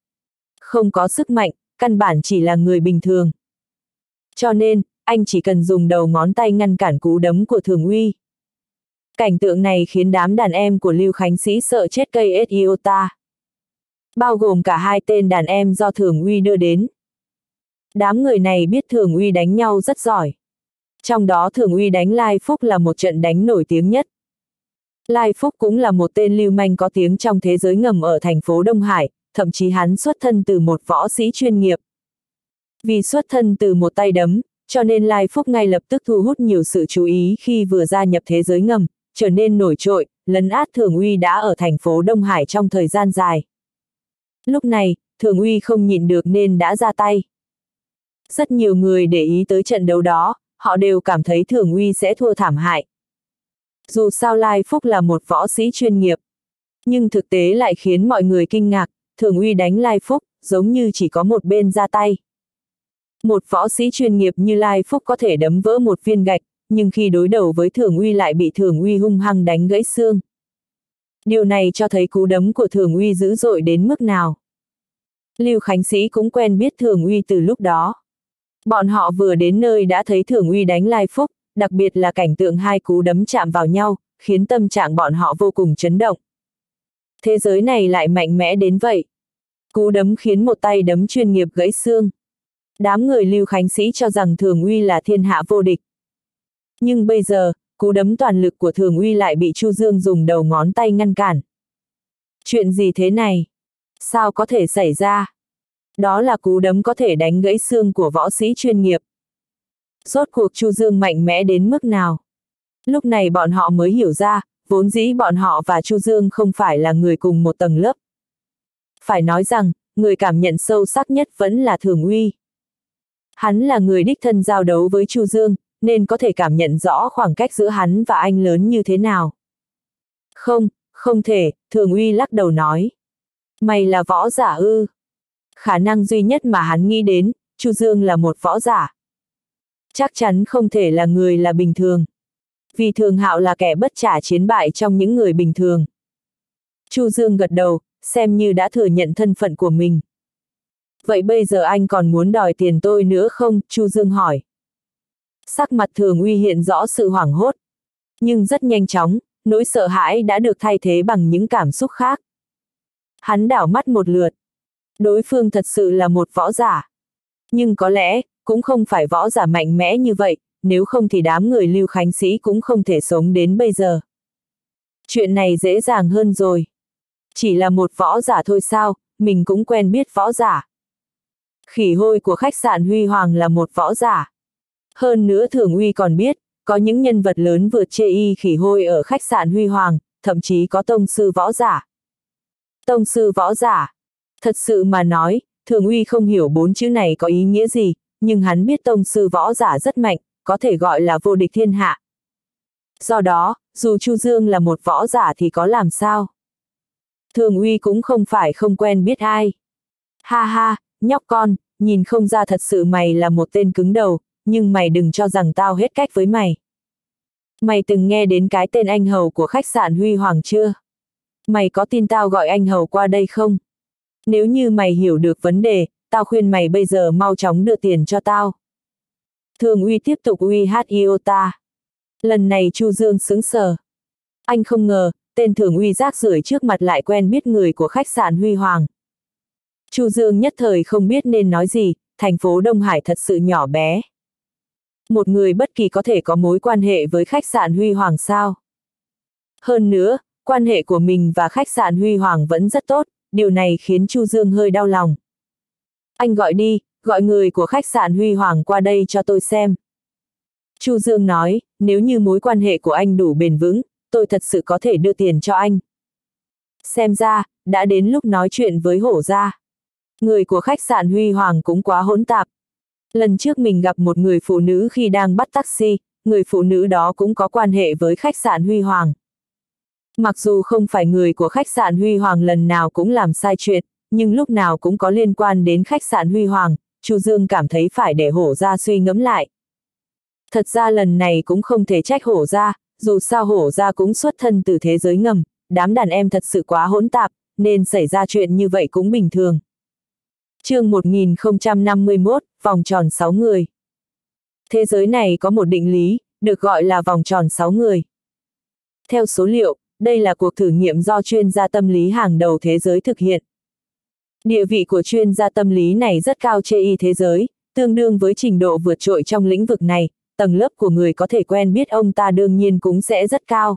Không có sức mạnh, căn bản chỉ là người bình thường. Cho nên, anh chỉ cần dùng đầu ngón tay ngăn cản cú đấm của Thường Uy. Cảnh tượng này khiến đám đàn em của Lưu Khánh Sĩ sợ chết cây iota. Bao gồm cả hai tên đàn em do Thường Uy đưa đến. Đám người này biết Thường Uy đánh nhau rất giỏi. Trong đó Thường Uy đánh Lai Phúc là một trận đánh nổi tiếng nhất. Lai Phúc cũng là một tên lưu manh có tiếng trong thế giới ngầm ở thành phố Đông Hải, thậm chí hắn xuất thân từ một võ sĩ chuyên nghiệp. Vì xuất thân từ một tay đấm, cho nên Lai Phúc ngay lập tức thu hút nhiều sự chú ý khi vừa gia nhập thế giới ngầm, trở nên nổi trội, lấn át Thường Uy đã ở thành phố Đông Hải trong thời gian dài. Lúc này, Thường Uy không nhịn được nên đã ra tay. Rất nhiều người để ý tới trận đấu đó, họ đều cảm thấy Thường Uy sẽ thua thảm hại. Dù sao Lai Phúc là một võ sĩ chuyên nghiệp, nhưng thực tế lại khiến mọi người kinh ngạc, Thường Uy đánh Lai Phúc, giống như chỉ có một bên ra tay. Một võ sĩ chuyên nghiệp như Lai Phúc có thể đấm vỡ một viên gạch, nhưng khi đối đầu với Thường Uy lại bị Thường Uy hung hăng đánh gãy xương. Điều này cho thấy cú đấm của Thường Uy dữ dội đến mức nào. Lưu Khánh Sĩ cũng quen biết Thường Uy từ lúc đó. Bọn họ vừa đến nơi đã thấy Thường Uy đánh Lai Phúc, đặc biệt là cảnh tượng hai cú đấm chạm vào nhau, khiến tâm trạng bọn họ vô cùng chấn động. Thế giới này lại mạnh mẽ đến vậy. Cú đấm khiến một tay đấm chuyên nghiệp gãy xương. Đám người Lưu Khánh Sĩ cho rằng Thường Uy là thiên hạ vô địch. Nhưng bây giờ, cú đấm toàn lực của Thường Uy lại bị Chu Dương dùng đầu ngón tay ngăn cản. Chuyện gì thế này? Sao có thể xảy ra? Đó là cú đấm có thể đánh gãy xương của võ sĩ chuyên nghiệp. Rốt cuộc Chu Dương mạnh mẽ đến mức nào? Lúc này bọn họ mới hiểu ra, vốn dĩ bọn họ và Chu Dương không phải là người cùng một tầng lớp. Phải nói rằng, người cảm nhận sâu sắc nhất vẫn là Thường Uy. Hắn là người đích thân giao đấu với Chu Dương, nên có thể cảm nhận rõ khoảng cách giữa hắn và anh lớn như thế nào. Không thể, Thường Uy lắc đầu nói. Mày là võ giả ư? Khả năng duy nhất mà hắn nghĩ đến, Chu Dương là một võ giả. Chắc chắn không thể là người là bình thường. Vì Thường Hạo là kẻ bất trả chiến bại trong những người bình thường. Chu Dương gật đầu, xem như đã thừa nhận thân phận của mình. Vậy bây giờ anh còn muốn đòi tiền tôi nữa không? Chu Dương hỏi. Sắc mặt Thường Uy hiện rõ sự hoảng hốt. Nhưng rất nhanh chóng, nỗi sợ hãi đã được thay thế bằng những cảm xúc khác. Hắn đảo mắt một lượt. Đối phương thật sự là một võ giả. Nhưng có lẽ, cũng không phải võ giả mạnh mẽ như vậy, nếu không thì đám người Lưu Khánh Sĩ cũng không thể sống đến bây giờ. Chuyện này dễ dàng hơn rồi. Chỉ là một võ giả thôi sao, mình cũng quen biết võ giả. Khỉ hôi của khách sạn Huy Hoàng là một võ giả. Hơn nữa Thường Uy còn biết, có những nhân vật lớn vượt chê y khỉ hôi ở khách sạn Huy Hoàng, thậm chí có tông sư võ giả. Tông sư võ giả. Thật sự mà nói, Thường Uy không hiểu 4 chữ này có ý nghĩa gì, nhưng hắn biết tông sư võ giả rất mạnh, có thể gọi là vô địch thiên hạ. Do đó, dù Chu Dương là một võ giả thì có làm sao? Thường Uy cũng không phải không quen biết ai. Ha ha, nhóc con, nhìn không ra thật sự mày là một tên cứng đầu, nhưng mày đừng cho rằng tao hết cách với mày. Mày từng nghe đến cái tên anh hầu của khách sạn Huy Hoàng chưa? Mày có tin tao gọi anh hầu qua đây không? Nếu như mày hiểu được vấn đề, tao khuyên mày bây giờ mau chóng đưa tiền cho tao. Thường Uy tiếp tục uy hát iota. Lần này Chu Dương sững sờ. Anh không ngờ, tên Thường Uy rác rưởi trước mặt lại quen biết người của khách sạn Huy Hoàng. Chu Dương nhất thời không biết nên nói gì, thành phố Đông Hải thật sự nhỏ bé. Một người bất kỳ có thể có mối quan hệ với khách sạn Huy Hoàng sao? Hơn nữa, quan hệ của mình và khách sạn Huy Hoàng vẫn rất tốt, điều này khiến Chu Dương hơi đau lòng. Anh gọi đi, gọi người của khách sạn Huy Hoàng qua đây cho tôi xem. Chu Dương nói, nếu như mối quan hệ của anh đủ bền vững, tôi thật sự có thể đưa tiền cho anh. Xem ra, đã đến lúc nói chuyện với Hổ gia. Người của khách sạn Huy Hoàng cũng quá hỗn tạp. Lần trước mình gặp một người phụ nữ khi đang bắt taxi, người phụ nữ đó cũng có quan hệ với khách sạn Huy Hoàng. Mặc dù không phải người của khách sạn Huy Hoàng lần nào cũng làm sai chuyện, nhưng lúc nào cũng có liên quan đến khách sạn Huy Hoàng, Chu Dương cảm thấy phải để Hổ gia suy ngẫm lại. Thật ra lần này cũng không thể trách Hổ gia, dù sao Hổ gia cũng xuất thân từ thế giới ngầm, đám đàn em thật sự quá hỗn tạp, nên xảy ra chuyện như vậy cũng bình thường. Chương 1051, vòng tròn 6 người. Thế giới này có một định lý, được gọi là vòng tròn 6 người. Theo số liệu, đây là cuộc thử nghiệm do chuyên gia tâm lý hàng đầu thế giới thực hiện. Địa vị của chuyên gia tâm lý này rất cao trên y thế giới, tương đương với trình độ vượt trội trong lĩnh vực này, tầng lớp của người có thể quen biết ông ta đương nhiên cũng sẽ rất cao.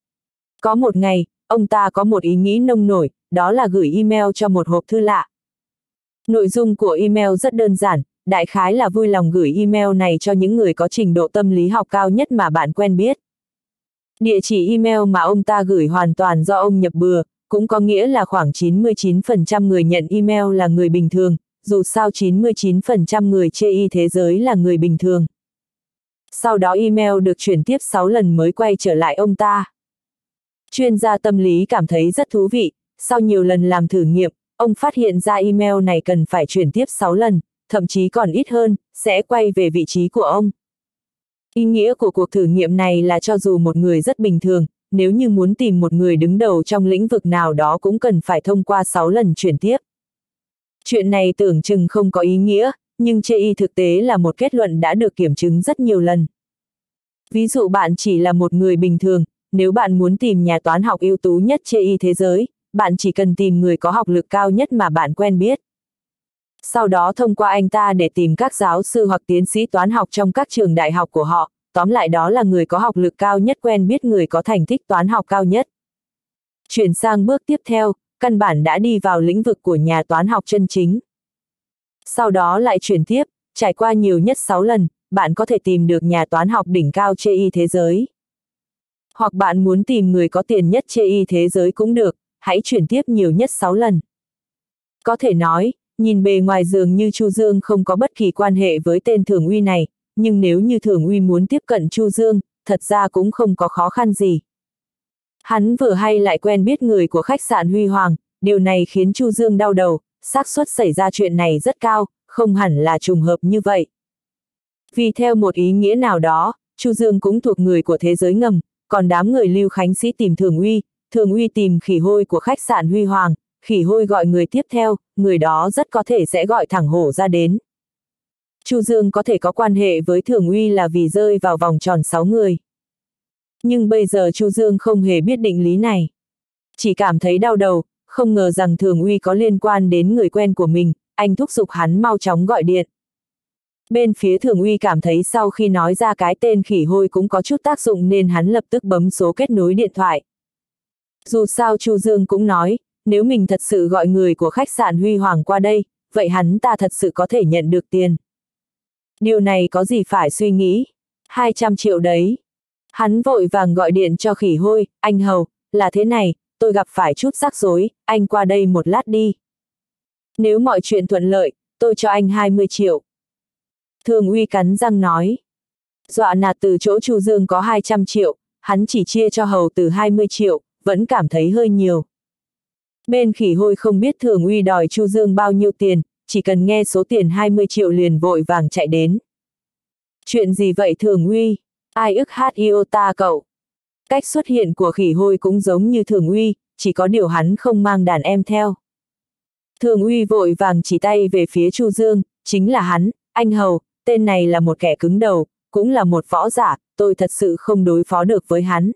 Có một ngày, ông ta có một ý nghĩ nông nổi, đó là gửi email cho một hộp thư lạ. Nội dung của email rất đơn giản, đại khái là vui lòng gửi email này cho những người có trình độ tâm lý học cao nhất mà bạn quen biết. Địa chỉ email mà ông ta gửi hoàn toàn do ông nhập bừa, cũng có nghĩa là khoảng 99% người nhận email là người bình thường, dù sao 99% người chê y thế giới là người bình thường. Sau đó email được chuyển tiếp 6 lần mới quay trở lại ông ta. Chuyên gia tâm lý cảm thấy rất thú vị, sau nhiều lần làm thử nghiệm, ông phát hiện ra email này cần phải chuyển tiếp 6 lần, thậm chí còn ít hơn, sẽ quay về vị trí của ông. Ý nghĩa của cuộc thử nghiệm này là cho dù một người rất bình thường, nếu như muốn tìm một người đứng đầu trong lĩnh vực nào đó cũng cần phải thông qua 6 lần chuyển tiếp. Chuyện này tưởng chừng không có ý nghĩa, nhưng chê y thực tế là một kết luận đã được kiểm chứng rất nhiều lần. Ví dụ bạn chỉ là một người bình thường, nếu bạn muốn tìm nhà toán học ưu tú nhất chê y thế giới, bạn chỉ cần tìm người có học lực cao nhất mà bạn quen biết. Sau đó thông qua anh ta để tìm các giáo sư hoặc tiến sĩ toán học trong các trường đại học của họ, tóm lại đó là người có học lực cao nhất quen biết người có thành tích toán học cao nhất. Chuyển sang bước tiếp theo, căn bản đã đi vào lĩnh vực của nhà toán học chân chính. Sau đó lại chuyển tiếp, trải qua nhiều nhất 6 lần, bạn có thể tìm được nhà toán học đỉnh cao chê y thế giới. Hoặc bạn muốn tìm người có tiền nhất chê y thế giới cũng được, hãy chuyển tiếp nhiều nhất 6 lần. Có thể nói, nhìn bề ngoài dường như Chu Dương không có bất kỳ quan hệ với tên Thường Uy này, nhưng nếu như Thường Uy muốn tiếp cận Chu Dương, thật ra cũng không có khó khăn gì. Hắn vừa hay lại quen biết người của khách sạn Huy Hoàng, điều này khiến Chu Dương đau đầu, xác suất xảy ra chuyện này rất cao, không hẳn là trùng hợp như vậy. Vì theo một ý nghĩa nào đó, Chu Dương cũng thuộc người của thế giới ngầm, còn đám người Lưu Khánh Sĩ tìm Thường Uy tìm Khỉ Hôi của khách sạn Huy Hoàng, Khỉ Hôi gọi người tiếp theo, người đó rất có thể sẽ gọi thẳng Hổ ra đến. Chu Dương có thể có quan hệ với Thường Uy là vì rơi vào vòng tròn 6 người. Nhưng bây giờ Chu Dương không hề biết định lý này. Chỉ cảm thấy đau đầu, không ngờ rằng Thường Uy có liên quan đến người quen của mình, anh thúc giục hắn mau chóng gọi điện. Bên phía Thường Uy cảm thấy sau khi nói ra cái tên Khỉ Hôi cũng có chút tác dụng nên hắn lập tức bấm số kết nối điện thoại. Dù sao Chu Dương cũng nói, nếu mình thật sự gọi người của khách sạn Huy Hoàng qua đây, vậy hắn ta thật sự có thể nhận được tiền. Điều này có gì phải suy nghĩ, 200 triệu đấy. Hắn vội vàng gọi điện cho Khỉ Hôi, anh Hầu, là thế này, tôi gặp phải chút rắc rối, anh qua đây một lát đi. Nếu mọi chuyện thuận lợi, tôi cho anh 20 triệu. Thường Uy cắn răng nói. Dọa nạt từ chỗ Chu Dương có 200 triệu, hắn chỉ chia cho Hầu từ 20 triệu, vẫn cảm thấy hơi nhiều. Bên Khỉ Hôi không biết Thường Uy đòi Chu Dương bao nhiêu tiền, chỉ cần nghe số tiền 20 triệu liền vội vàng chạy đến. Chuyện gì vậy Thường Uy? Ai ức hát iota cậu? Cách xuất hiện của Khỉ Hôi cũng giống như Thường Uy, chỉ có điều hắn không mang đàn em theo. Thường Uy vội vàng chỉ tay về phía Chu Dương, chính là hắn, anh Hầu, tên này là một kẻ cứng đầu, cũng là một võ giả, tôi thật sự không đối phó được với hắn.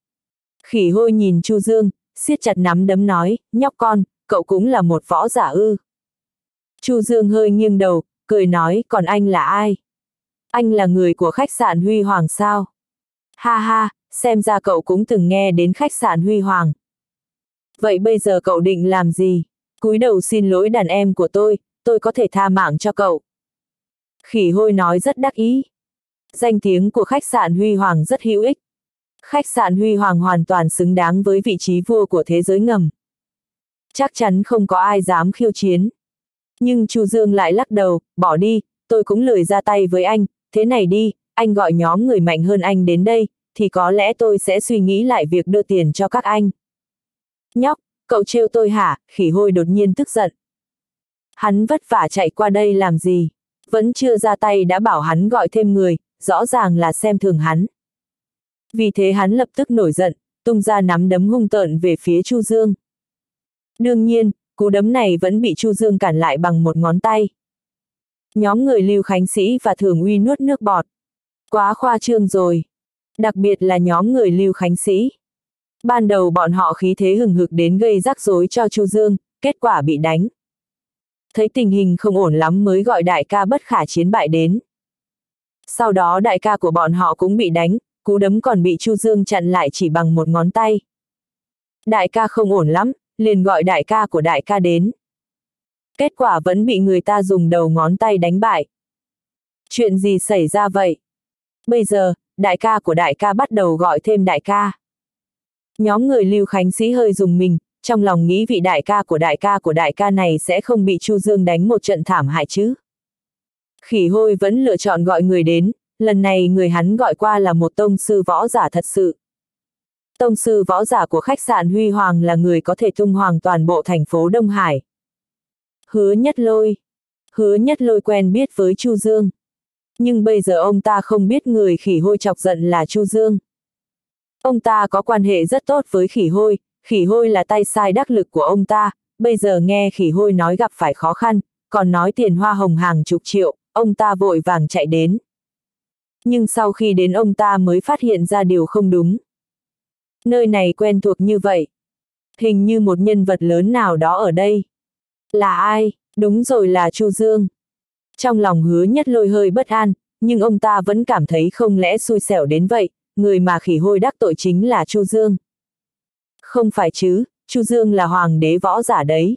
Khỉ Hôi nhìn Chu Dương, siết chặt nắm đấm nói, nhóc con, cậu cũng là một võ giả ư? Chu Dương hơi nghiêng đầu, cười nói, còn anh là ai? Anh là người của khách sạn Huy Hoàng sao? Ha ha, xem ra cậu cũng từng nghe đến khách sạn Huy Hoàng. Vậy bây giờ cậu định làm gì? Cúi đầu xin lỗi đàn em của tôi có thể tha mạng cho cậu. Khỉ Hôi nói rất đắc ý. Danh tiếng của khách sạn Huy Hoàng rất hữu ích. Khách sạn Huy Hoàng hoàn toàn xứng đáng với vị trí vua của thế giới ngầm. Chắc chắn không có ai dám khiêu chiến. Nhưng Chu Dương lại lắc đầu, bỏ đi, tôi cũng lười ra tay với anh, thế này đi, anh gọi nhóm người mạnh hơn anh đến đây, thì có lẽ tôi sẽ suy nghĩ lại việc đưa tiền cho các anh. Nhóc, cậu trêu tôi hả? Khỉ Hôi đột nhiên tức giận. Hắn vất vả chạy qua đây làm gì? Vẫn chưa ra tay đã bảo hắn gọi thêm người, rõ ràng là xem thường hắn. Vì thế hắn lập tức nổi giận, tung ra nắm đấm hung tợn về phía Chu Dương. Đương nhiên, cú đấm này vẫn bị Chu Dương cản lại bằng một ngón tay. Nhóm người Lưu Khánh Sĩ và Thường Uy nuốt nước bọt. Quá khoa trương rồi. Đặc biệt là nhóm người Lưu Khánh Sĩ. Ban đầu bọn họ khí thế hừng hực đến gây rắc rối cho Chu Dương, kết quả bị đánh. Thấy tình hình không ổn lắm mới gọi đại ca bất khả chiến bại đến. Sau đó đại ca của bọn họ cũng bị đánh, cú đấm còn bị Chu Dương chặn lại chỉ bằng một ngón tay. Đại ca không ổn lắm, liền gọi đại ca của đại ca đến. Kết quả vẫn bị người ta dùng đầu ngón tay đánh bại. Chuyện gì xảy ra vậy? Bây giờ, đại ca của đại ca bắt đầu gọi thêm đại ca. Nhóm người Lưu Khánh Sĩ hơi rùng mình, trong lòng nghĩ vị đại ca của đại ca này sẽ không bị Chu Dương đánh một trận thảm hại chứ. Khỉ Hôi vẫn lựa chọn gọi người đến, lần này người hắn gọi qua là một tông sư võ giả thật sự. Tông sư võ giả của khách sạn Huy Hoàng là người có thể tung hoành toàn bộ thành phố Đông Hải. Hứa Nhất Lôi. Hứa Nhất Lôi quen biết với Chu Dương. Nhưng bây giờ ông ta không biết người Khỉ Hôi chọc giận là Chu Dương. Ông ta có quan hệ rất tốt với Khỉ Hôi là tay sai đắc lực của ông ta, bây giờ nghe Khỉ Hôi nói gặp phải khó khăn, còn nói tiền hoa hồng hàng chục triệu, ông ta vội vàng chạy đến. Nhưng sau khi đến ông ta mới phát hiện ra điều không đúng. Nơi này quen thuộc như vậy. Hình như một nhân vật lớn nào đó ở đây. Là ai? Đúng rồi, là Chu Dương. Trong lòng Hứa Nhất Lôi hơi bất an, nhưng ông ta vẫn cảm thấy không lẽ xui xẻo đến vậy, người mà Khỉ Hôi đắc tội chính là Chu Dương. Không phải chứ, Chu Dương là hoàng đế võ giả đấy.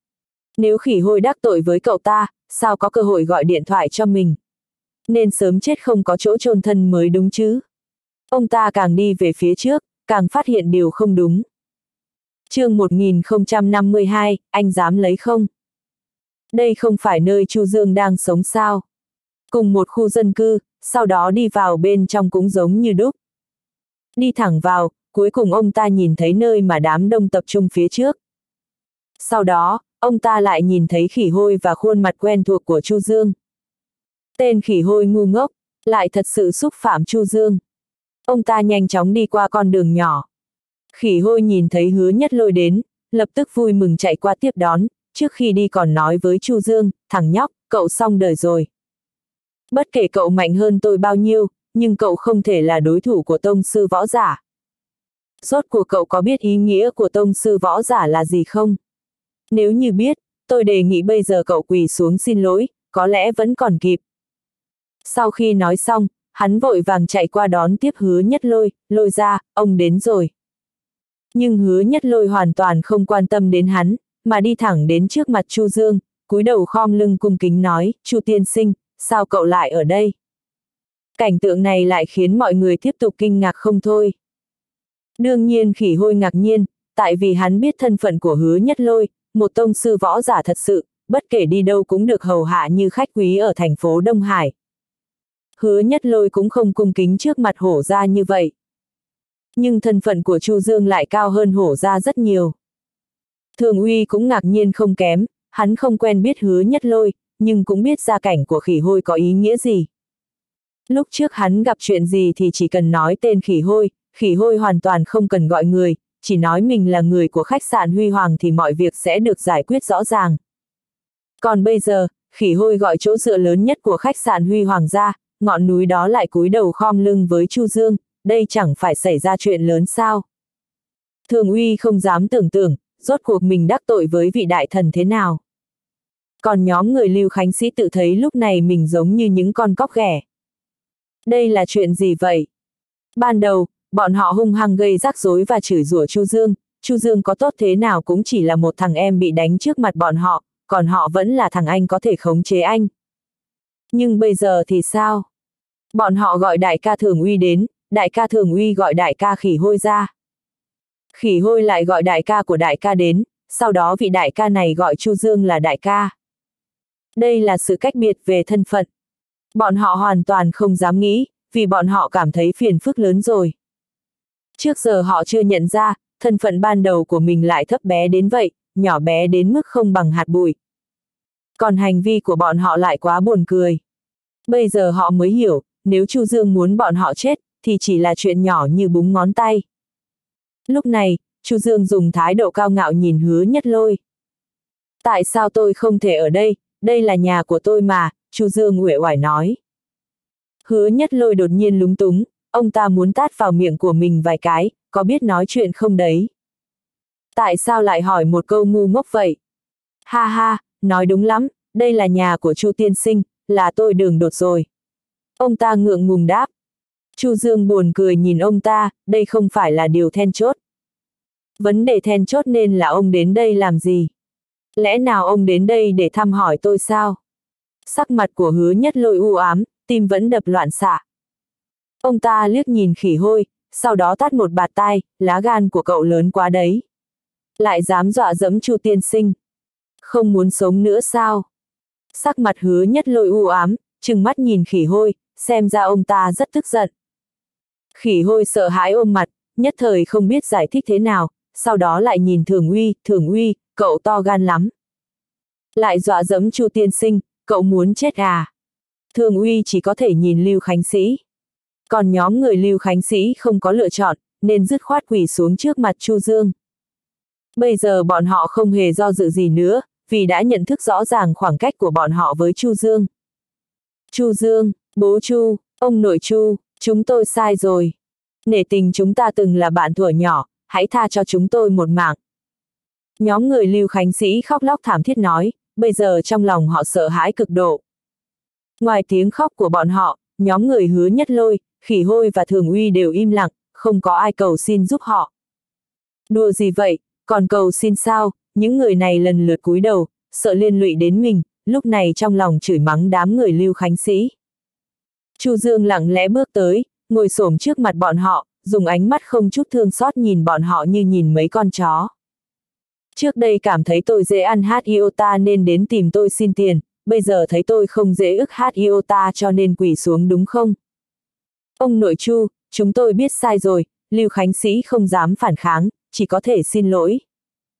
Nếu Khỉ Hôi đắc tội với cậu ta, sao có cơ hội gọi điện thoại cho mình? Nên sớm chết không có chỗ chôn thân mới đúng chứ. Ông ta càng đi về phía trước, càng phát hiện điều không đúng. Chương 1052, anh dám lấy không? Đây không phải nơi Chu Dương đang sống sao? Cùng một khu dân cư, sau đó đi vào bên trong cũng giống như đúc. Đi thẳng vào, cuối cùng ông ta nhìn thấy nơi mà đám đông tập trung phía trước. Sau đó, ông ta lại nhìn thấy Khỉ Hôi và khuôn mặt quen thuộc của Chu Dương. Tên Khỉ Hôi ngu ngốc, lại thật sự xúc phạm Chu Dương. Ông ta nhanh chóng đi qua con đường nhỏ. Khỉ Hôi nhìn thấy Hứa Nhất Lôi đến, lập tức vui mừng chạy qua tiếp đón, trước khi đi còn nói với Chu Dương, thằng nhóc, cậu xong đời rồi. Bất kể cậu mạnh hơn tôi bao nhiêu, nhưng cậu không thể là đối thủ của tông sư võ giả. Rốt cuộc cậu có biết ý nghĩa của tông sư võ giả là gì không? Nếu như biết, tôi đề nghị bây giờ cậu quỳ xuống xin lỗi, có lẽ vẫn còn kịp. Sau khi nói xong, hắn vội vàng chạy qua đón tiếp Hứa Nhất Lôi, Lôi ra, ông đến rồi. Nhưng Hứa Nhất Lôi hoàn toàn không quan tâm đến hắn, mà đi thẳng đến trước mặt Chu Dương, cúi đầu khom lưng cung kính nói, Chu tiên sinh, sao cậu lại ở đây? Cảnh tượng này lại khiến mọi người tiếp tục kinh ngạc không thôi. Đương nhiên Khỉ Hôi ngạc nhiên, tại vì hắn biết thân phận của Hứa Nhất Lôi, một tông sư võ giả thật sự, bất kể đi đâu cũng được hầu hạ như khách quý ở thành phố Đông Hải. Hứa Nhất Lôi cũng không cung kính trước mặt Hổ gia như vậy. Nhưng thân phận của Chu Dương lại cao hơn Hổ gia rất nhiều. Thường Uy cũng ngạc nhiên không kém, hắn không quen biết Hứa Nhất Lôi, nhưng cũng biết gia cảnh của Khỉ Hôi có ý nghĩa gì. Lúc trước hắn gặp chuyện gì thì chỉ cần nói tên Khỉ Hôi hoàn toàn không cần gọi người, chỉ nói mình là người của khách sạn Huy Hoàng thì mọi việc sẽ được giải quyết rõ ràng. Còn bây giờ, Khỉ Hôi gọi chỗ dựa lớn nhất của khách sạn Huy Hoàng ra, ngọn núi đó lại cúi đầu khom lưng với Chu Dương, đây chẳng phải xảy ra chuyện lớn sao? Thường Uy không dám tưởng tượng, rốt cuộc mình đắc tội với vị đại thần thế nào. Còn nhóm người Lưu Khánh Sĩ tự thấy lúc này mình giống như những con cóc ghẻ. Đây là chuyện gì vậy? Ban đầu, bọn họ hung hăng gây rắc rối và chửi rủa Chu Dương có tốt thế nào cũng chỉ là một thằng em bị đánh trước mặt bọn họ, còn họ vẫn là thằng anh có thể khống chế anh. Nhưng bây giờ thì sao? Bọn họ gọi đại ca Thường Uy đến, đại ca Thường Uy gọi đại ca Khỉ Hôi ra. Khỉ Hôi lại gọi đại ca của đại ca đến, sau đó vị đại ca này gọi Chu Dương là đại ca. Đây là sự cách biệt về thân phận. Bọn họ hoàn toàn không dám nghĩ, vì bọn họ cảm thấy phiền phức lớn rồi. Trước giờ họ chưa nhận ra, thân phận ban đầu của mình lại thấp bé đến vậy, nhỏ bé đến mức không bằng hạt bụi. Còn hành vi của bọn họ lại quá buồn cười. Bây giờ họ mới hiểu, nếu Chu Dương muốn bọn họ chết, thì chỉ là chuyện nhỏ như búng ngón tay. Lúc này, Chu Dương dùng thái độ cao ngạo nhìn Hứa Nhất Lôi. Tại sao tôi không thể ở đây, đây là nhà của tôi mà, Chu Dương uể oải nói. Hứa Nhất Lôi đột nhiên lúng túng, ông ta muốn tát vào miệng của mình vài cái, có biết nói chuyện không đấy? Tại sao lại hỏi một câu ngu ngốc vậy? Ha ha, nói đúng lắm, đây là nhà của Chu tiên sinh, là tôi đường đột rồi. Ông ta ngượng ngùng đáp. Chu Dương buồn cười nhìn ông ta, đây không phải là điều then chốt. Vấn đề then chốt nên là ông đến đây làm gì? Lẽ nào ông đến đây để thăm hỏi tôi sao? Sắc mặt của Hứa Nhất Lôi u ám, tim vẫn đập loạn xạ. Ông ta liếc nhìn Khỉ Hôi, sau đó tát một bạt tai, lá gan của cậu lớn quá đấy. Lại dám dọa dẫm Chu tiên sinh. Không muốn sống nữa sao? Sắc mặt Hứa Nhất Lôi u ám, trừng mắt nhìn Khỉ Hôi, xem ra ông ta rất tức giận. Khỉ Hôi sợ hãi ôm mặt, nhất thời không biết giải thích thế nào, sau đó lại nhìn Thường Uy, cậu to gan lắm. Lại dọa dẫm Chu tiên sinh, cậu muốn chết à? Thường Uy chỉ có thể nhìn Lưu Khánh Sĩ. Còn nhóm người Lưu Khánh Sĩ không có lựa chọn, nên dứt khoát quỳ xuống trước mặt Chu Dương. Bây giờ bọn họ không hề do dự gì nữa, vì đã nhận thức rõ ràng khoảng cách của bọn họ với Chu Dương. Chu Dương, bố Chu, ông nội Chu, chúng tôi sai rồi. Nể tình chúng ta từng là bạn thuở nhỏ, hãy tha cho chúng tôi một mạng. Nhóm người Lưu Khánh Sĩ khóc lóc thảm thiết nói, bây giờ trong lòng họ sợ hãi cực độ. Ngoài tiếng khóc của bọn họ, nhóm người Hứa Nhất Lôi, Khỉ Hôi và Thường Uy đều im lặng, không có ai cầu xin giúp họ. Đùa gì vậy, còn cầu xin sao, những người này lần lượt cúi đầu, sợ liên lụy đến mình, lúc này trong lòng chửi mắng đám người Lưu Khánh Sĩ. Chu Dương lặng lẽ bước tới, ngồi xổm trước mặt bọn họ, dùng ánh mắt không chút thương xót nhìn bọn họ như nhìn mấy con chó. Trước đây cảm thấy tôi dễ ăn hát iota nên đến tìm tôi xin tiền, bây giờ thấy tôi không dễ ức hát iota cho nên quỳ xuống đúng không? Ông nội Chu, chúng tôi biết sai rồi, Lưu Khánh Sĩ không dám phản kháng, chỉ có thể xin lỗi.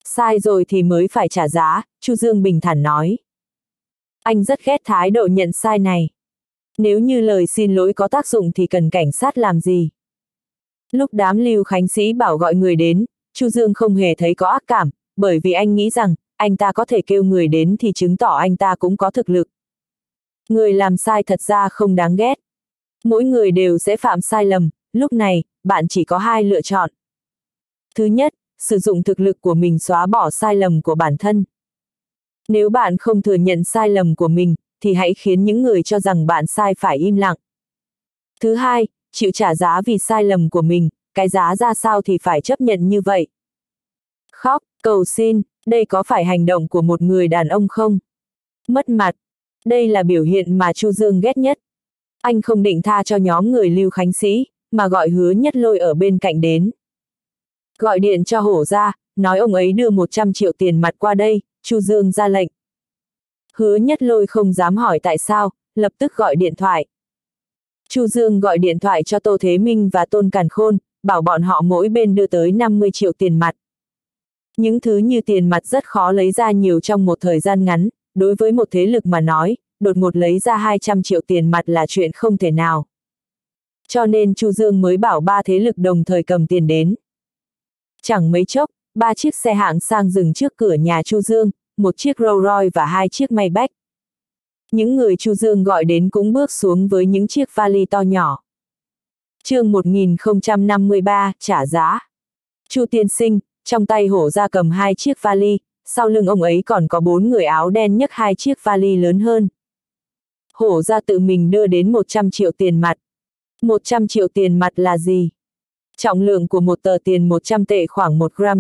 Sai rồi thì mới phải trả giá, Chu Dương bình thản nói. Anh rất ghét thái độ nhận sai này. Nếu như lời xin lỗi có tác dụng thì cần cảnh sát làm gì? Lúc đám Lưu Khánh Sĩ bảo gọi người đến, Chu Dương không hề thấy có ác cảm, bởi vì anh nghĩ rằng, anh ta có thể kêu người đến thì chứng tỏ anh ta cũng có thực lực. Người làm sai thật ra không đáng ghét. Mỗi người đều sẽ phạm sai lầm, lúc này, bạn chỉ có hai lựa chọn. Thứ nhất, sử dụng thực lực của mình xóa bỏ sai lầm của bản thân. Nếu bạn không thừa nhận sai lầm của mình, thì hãy khiến những người cho rằng bạn sai phải im lặng. Thứ hai, chịu trả giá vì sai lầm của mình, cái giá ra sao thì phải chấp nhận như vậy. Khóc, cầu xin, đây có phải hành động của một người đàn ông không? Mất mặt, đây là biểu hiện mà Chu Dương ghét nhất. Anh không định tha cho nhóm người Lưu Khánh Sĩ, mà gọi Hứa Nhất Lôi ở bên cạnh đến. Gọi điện cho Hổ ra, nói ông ấy đưa 100 triệu tiền mặt qua đây, Chu Dương ra lệnh. Hứa Nhất Lôi không dám hỏi tại sao, lập tức gọi điện thoại. Chu Dương gọi điện thoại cho Tô Thế Minh và Tôn Càn Khôn, bảo bọn họ mỗi bên đưa tới 50 triệu tiền mặt. Những thứ như tiền mặt rất khó lấy ra nhiều trong một thời gian ngắn, đối với một thế lực mà nói, đột ngột lấy ra 200 triệu tiền mặt là chuyện không thể nào. Cho nên Chu Dương mới bảo ba thế lực đồng thời cầm tiền đến. Chẳng mấy chốc, ba chiếc xe hạng sang dừng trước cửa nhà Chu Dương, một chiếc Rolls Royce và hai chiếc Maybach. Những người Chu Dương gọi đến cũng bước xuống với những chiếc vali to nhỏ. Chương 1053, trả giá. Chu tiên sinh, trong tay Hổ ra cầm hai chiếc vali, sau lưng ông ấy còn có 4 người áo đen nhấc hai chiếc vali lớn hơn. Hổ ra tự mình đưa đến 100 triệu tiền mặt. 100 triệu tiền mặt là gì? Trọng lượng của một tờ tiền 100 tệ khoảng 1,5 gram.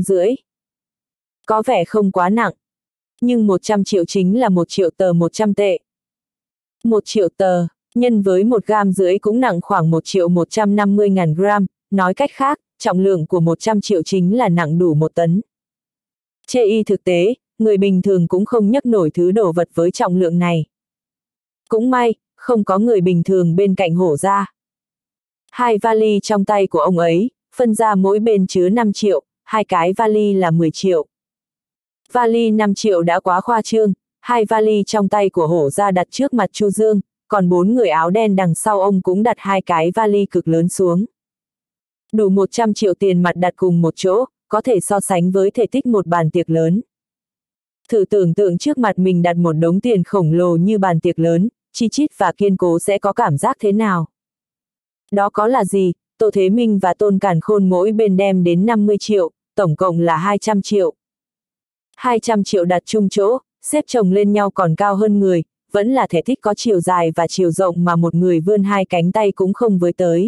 Có vẻ không quá nặng. Nhưng 100 triệu chính là 1 triệu tờ 100 tệ. 1 triệu tờ, nhân với 1,5 gram cũng nặng khoảng 1.150.000 gram, nói cách khác, trọng lượng của 100 triệu chính là nặng đủ 1 tấn. Chê y thực tế, người bình thường cũng không nhấc nổi thứ đồ vật với trọng lượng này. Cũng may, không có người bình thường bên cạnh Hổ ra. Hai vali trong tay của ông ấy, phân ra mỗi bên chứa 5 triệu, hai cái vali là 10 triệu. Vali 5 triệu đã quá khoa trương, hai vali trong tay của Hổ ra đặt trước mặt Chu Dương, còn 4 người áo đen đằng sau ông cũng đặt hai cái vali cực lớn xuống. Đủ 100 triệu tiền mặt đặt cùng một chỗ, có thể so sánh với thể tích một bàn tiệc lớn. Thử tưởng tượng trước mặt mình đặt một đống tiền khổng lồ như bàn tiệc lớn, chi chít và kiên cố sẽ có cảm giác thế nào? Đó có là gì? Tô Thế Minh và Tôn Càn Khôn mỗi bên đem đến 50 triệu, tổng cộng là 200 triệu. 200 triệu đặt chung chỗ, xếp chồng lên nhau còn cao hơn người, vẫn là thể tích có chiều dài và chiều rộng mà một người vươn hai cánh tay cũng không với tới.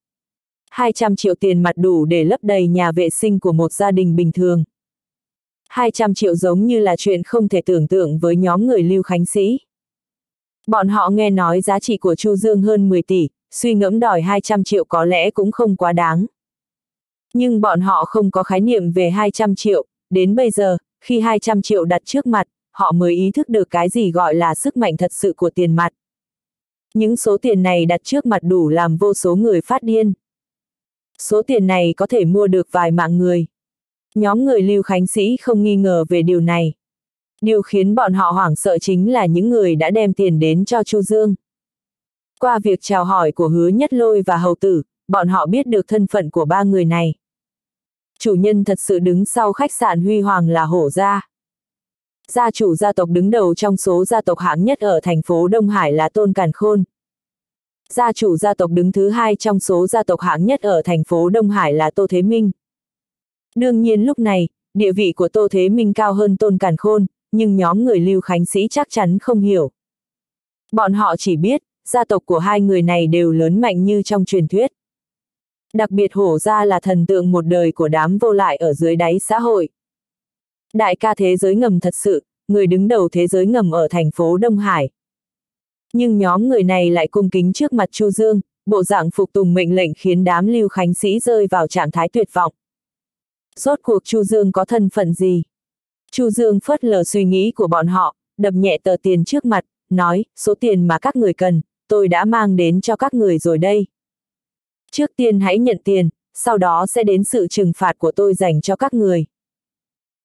200 triệu tiền mặt đủ để lấp đầy nhà vệ sinh của một gia đình bình thường. 200 triệu giống như là chuyện không thể tưởng tượng với nhóm người Lưu Khánh Sĩ. Bọn họ nghe nói giá trị của Chu Dương hơn 10 tỷ, suy ngẫm đòi 200 triệu có lẽ cũng không quá đáng. Nhưng bọn họ không có khái niệm về 200 triệu, đến bây giờ, khi 200 triệu đặt trước mặt, họ mới ý thức được cái gì gọi là sức mạnh thật sự của tiền mặt. Những số tiền này đặt trước mặt đủ làm vô số người phát điên. Số tiền này có thể mua được vài mạng người. Nhóm người Lưu Khánh Sĩ không nghi ngờ về điều này. Điều khiến bọn họ hoảng sợ chính là những người đã đem tiền đến cho Chu Dương. Qua việc chào hỏi của Hứa Nhất Lôi và Hầu Tử, bọn họ biết được thân phận của ba người này. Chủ nhân thật sự đứng sau khách sạn Huy Hoàng là Hổ gia. Gia chủ gia tộc đứng đầu trong số gia tộc hạng nhất ở thành phố Đông Hải là Tôn Càn Khôn. Gia chủ gia tộc đứng thứ hai trong số gia tộc hạng nhất ở thành phố Đông Hải là Tô Thế Minh. Đương nhiên lúc này, địa vị của Tô Thế Minh cao hơn Tôn Càn Khôn, nhưng nhóm người Lưu Khánh Sĩ chắc chắn không hiểu. Bọn họ chỉ biết, gia tộc của hai người này đều lớn mạnh như trong truyền thuyết. Đặc biệt Hổ gia là thần tượng một đời của đám vô lại ở dưới đáy xã hội. Đại ca thế giới ngầm thật sự, người đứng đầu thế giới ngầm ở thành phố Đông Hải. Nhưng nhóm người này lại cung kính trước mặt Chu Dương, bộ dạng phục tùng mệnh lệnh khiến đám Lưu Khánh Sĩ rơi vào trạng thái tuyệt vọng. Rốt cuộc Chu Dương có thân phận gì? Chu Dương phớt lờ suy nghĩ của bọn họ, đập nhẹ tờ tiền trước mặt, nói, số tiền mà các người cần, tôi đã mang đến cho các người rồi đây. Trước tiên hãy nhận tiền, sau đó sẽ đến sự trừng phạt của tôi dành cho các người.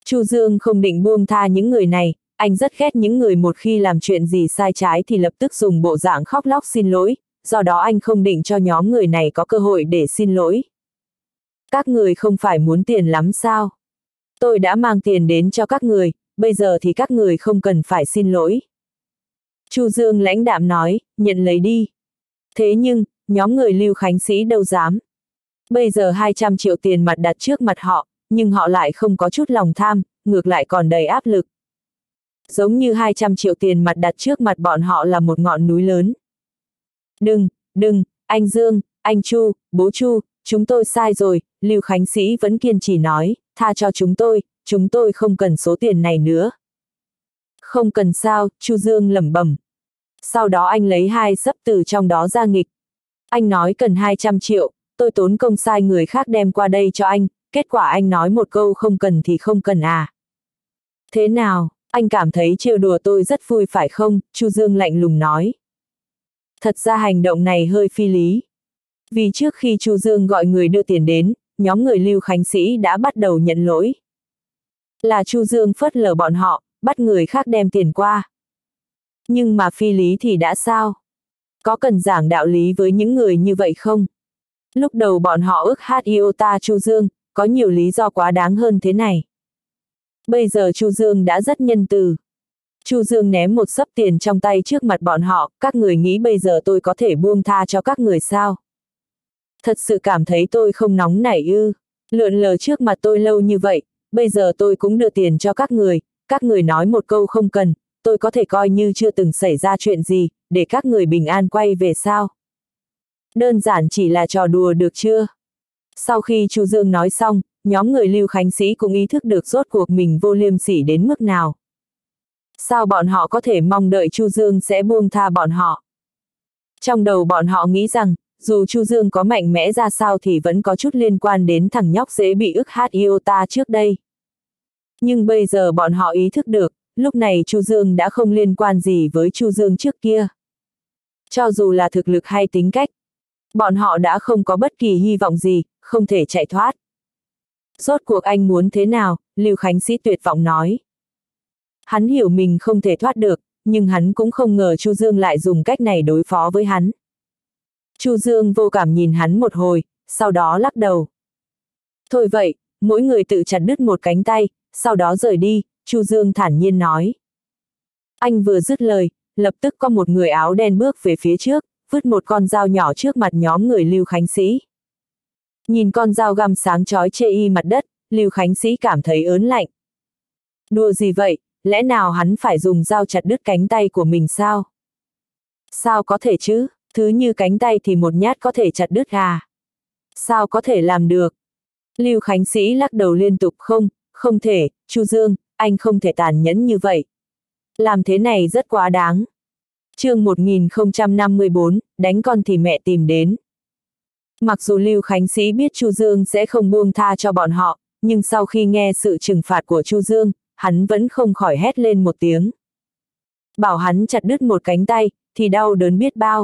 Chu Dương không định buông tha những người này, anh rất ghét những người một khi làm chuyện gì sai trái thì lập tức dùng bộ dạng khóc lóc xin lỗi, do đó anh không định cho nhóm người này có cơ hội để xin lỗi. Các người không phải muốn tiền lắm sao? Tôi đã mang tiền đến cho các người, bây giờ thì các người không cần phải xin lỗi. Chu Dương lãnh đạm nói, nhận lấy đi. Thế nhưng, nhóm người Lưu Khánh Sĩ đâu dám. Bây giờ 200 triệu tiền mặt đặt trước mặt họ, nhưng họ lại không có chút lòng tham, ngược lại còn đầy áp lực. Giống như 200 triệu tiền mặt đặt trước mặt bọn họ là một ngọn núi lớn. Đừng, anh Dương, anh Chu, bố Chu, chúng tôi sai rồi, Lưu Khánh Sĩ vẫn kiên trì nói, tha cho chúng tôi không cần số tiền này nữa. Không cần sao, Chu Dương lẩm bẩm. Sau đó anh lấy 2 xấp từ trong đó ra nghịch. Anh nói cần 200 triệu, tôi tốn công sai người khác đem qua đây cho anh, kết quả anh nói một câu không cần thì không cần à. Thế nào, anh cảm thấy trêu đùa tôi rất vui phải không? Chu Dương lạnh lùng nói. Thật ra hành động này hơi phi lý. Vì trước khi Chu Dương gọi người đưa tiền đến, nhóm người Lưu Khánh Sĩ đã bắt đầu nhận lỗi. Là Chu Dương phớt lờ bọn họ, bắt người khác đem tiền qua. Nhưng mà phi lý thì đã sao? Có cần giảng đạo lý với những người như vậy không? Lúc đầu bọn họ ức hát iota Chu Dương, có nhiều lý do quá đáng hơn thế này. Bây giờ Chu Dương đã rất nhân từ. Chu Dương ném một xấp tiền trong tay trước mặt bọn họ, các người nghĩ bây giờ tôi có thể buông tha cho các người sao? Thật sự cảm thấy tôi không nóng nảy ư? Lượn lờ trước mặt tôi lâu như vậy, bây giờ tôi cũng đưa tiền cho các người nói một câu không cần, tôi có thể coi như chưa từng xảy ra chuyện gì, để các người bình an quay về sao? Đơn giản chỉ là trò đùa được chưa? Sau khi Chu Dương nói xong, nhóm người Lưu Khánh Sĩ cũng ý thức được rốt cuộc mình vô liêm sỉ đến mức nào. Sao bọn họ có thể mong đợi Chu Dương sẽ buông tha bọn họ? Trong đầu bọn họ nghĩ rằng, dù Chu Dương có mạnh mẽ ra sao thì vẫn có chút liên quan đến thằng nhóc dễ bị ức hát iota trước đây. Nhưng bây giờ bọn họ ý thức được, lúc này Chu Dương đã không liên quan gì với Chu Dương trước kia. Cho dù là thực lực hay tính cách, bọn họ đã không có bất kỳ hy vọng gì, không thể chạy thoát. Rốt cuộc anh muốn thế nào? Lưu Khánh Sĩ tuyệt vọng nói. Hắn hiểu mình không thể thoát được, nhưng hắn cũng không ngờ Chu Dương lại dùng cách này đối phó với hắn. Chu Dương vô cảm nhìn hắn một hồi, sau đó lắc đầu. Thôi vậy, mỗi người tự chặt đứt một cánh tay, sau đó rời đi, Chu Dương thản nhiên nói. Anh vừa dứt lời, lập tức có một người áo đen bước về phía trước, vứt một con dao nhỏ trước mặt nhóm người Lưu Khánh Sĩ. Nhìn con dao găm sáng chói chê y mặt đất, Lưu Khánh Sĩ cảm thấy ớn lạnh. Đùa gì vậy, lẽ nào hắn phải dùng dao chặt đứt cánh tay của mình sao? Sao có thể chứ, thứ như cánh tay thì một nhát có thể chặt đứt à? Sao có thể làm được? Lưu Khánh Sĩ lắc đầu liên tục không thể, Chu Dương, anh không thể tàn nhẫn như vậy. Làm thế này rất quá đáng. Chương 1054, đánh con thì mẹ tìm đến. Mặc dù Lưu Khánh Sĩ biết Chu Dương sẽ không buông tha cho bọn họ, nhưng sau khi nghe sự trừng phạt của Chu Dương, hắn vẫn không khỏi hét lên một tiếng. Bảo hắn chặt đứt một cánh tay, thì đau đớn biết bao.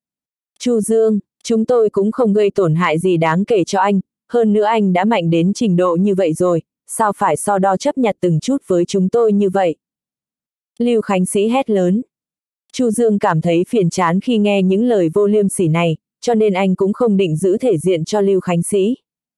Chu Dương, chúng tôi cũng không gây tổn hại gì đáng kể cho anh, hơn nữa anh đã mạnh đến trình độ như vậy rồi, sao phải so đo chấp nhặt từng chút với chúng tôi như vậy? Lưu Khánh Sĩ hét lớn. Chu Dương cảm thấy phiền chán khi nghe những lời vô liêm sỉ này, cho nên anh cũng không định giữ thể diện cho Lưu Khánh Sĩ.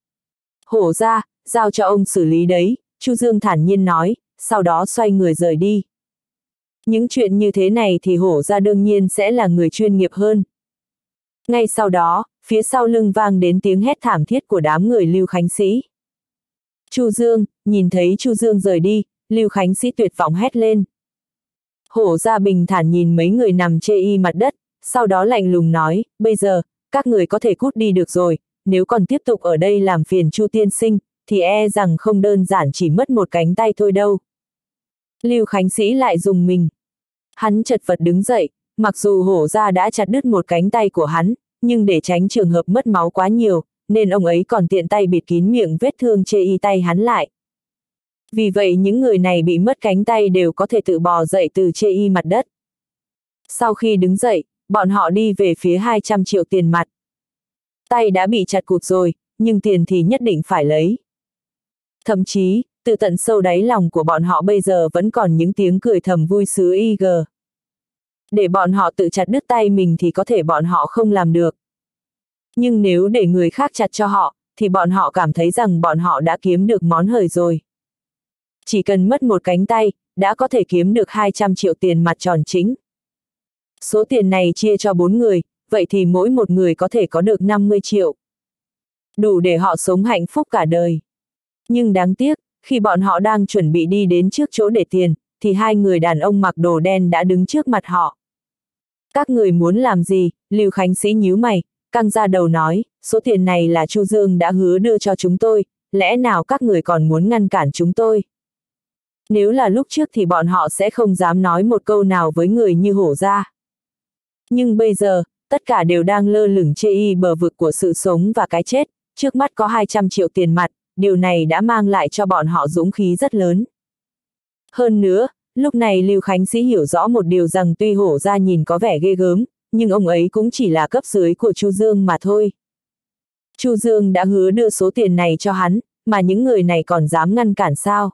Hổ ra, giao cho ông xử lý đấy, Chu Dương thản nhiên nói, sau đó xoay người rời đi. Những chuyện như thế này thì hổ ra đương nhiên sẽ là người chuyên nghiệp hơn. Ngay sau đó, phía sau lưng vang đến tiếng hét thảm thiết của đám người Lưu Khánh Sĩ. Chu Dương, nhìn thấy Chu Dương rời đi, Lưu Khánh Sĩ tuyệt vọng hét lên. Hổ ra bình thản nhìn mấy người nằm chê y mặt đất, sau đó lạnh lùng nói, bây giờ, các người có thể cút đi được rồi, nếu còn tiếp tục ở đây làm phiền Chu tiên sinh, thì e rằng không đơn giản chỉ mất một cánh tay thôi đâu. Lưu Khánh Sĩ lại dùng mình. Hắn chật vật đứng dậy, mặc dù hổ ra đã chặt đứt một cánh tay của hắn, nhưng để tránh trường hợp mất máu quá nhiều, nên ông ấy còn tiện tay bịt kín miệng vết thương chê y tay hắn lại. Vì vậy những người này bị mất cánh tay đều có thể tự bò dậy từ chê y mặt đất. Sau khi đứng dậy, bọn họ đi về phía 200 triệu tiền mặt. Tay đã bị chặt cụt rồi, nhưng tiền thì nhất định phải lấy. Thậm chí, từ tận sâu đáy lòng của bọn họ bây giờ vẫn còn những tiếng cười thầm vui sướng IG. Để bọn họ tự chặt đứt tay mình thì có thể bọn họ không làm được. Nhưng nếu để người khác chặt cho họ, thì bọn họ cảm thấy rằng bọn họ đã kiếm được món hời rồi. Chỉ cần mất một cánh tay, đã có thể kiếm được 200 triệu tiền mặt tròn chính. Số tiền này chia cho 4 người, vậy thì mỗi một người có thể có được 50 triệu. Đủ để họ sống hạnh phúc cả đời. Nhưng đáng tiếc, khi bọn họ đang chuẩn bị đi đến trước chỗ để tiền, thì hai người đàn ông mặc đồ đen đã đứng trước mặt họ. Các người muốn làm gì? Lưu Khánh Sĩ nhíu mày, căng ra đầu nói, số tiền này là Chu Dương đã hứa đưa cho chúng tôi, lẽ nào các người còn muốn ngăn cản chúng tôi? Nếu là lúc trước thì bọn họ sẽ không dám nói một câu nào với người như Hổ gia. Nhưng bây giờ, tất cả đều đang lơ lửng trên bờ vực của sự sống và cái chết, trước mắt có 200 triệu tiền mặt, điều này đã mang lại cho bọn họ dũng khí rất lớn. Hơn nữa, lúc này Lưu Khánh Sĩ hiểu rõ một điều rằng tuy Hổ gia nhìn có vẻ ghê gớm, nhưng ông ấy cũng chỉ là cấp dưới của Chu Dương mà thôi. Chu Dương đã hứa đưa số tiền này cho hắn, mà những người này còn dám ngăn cản sao?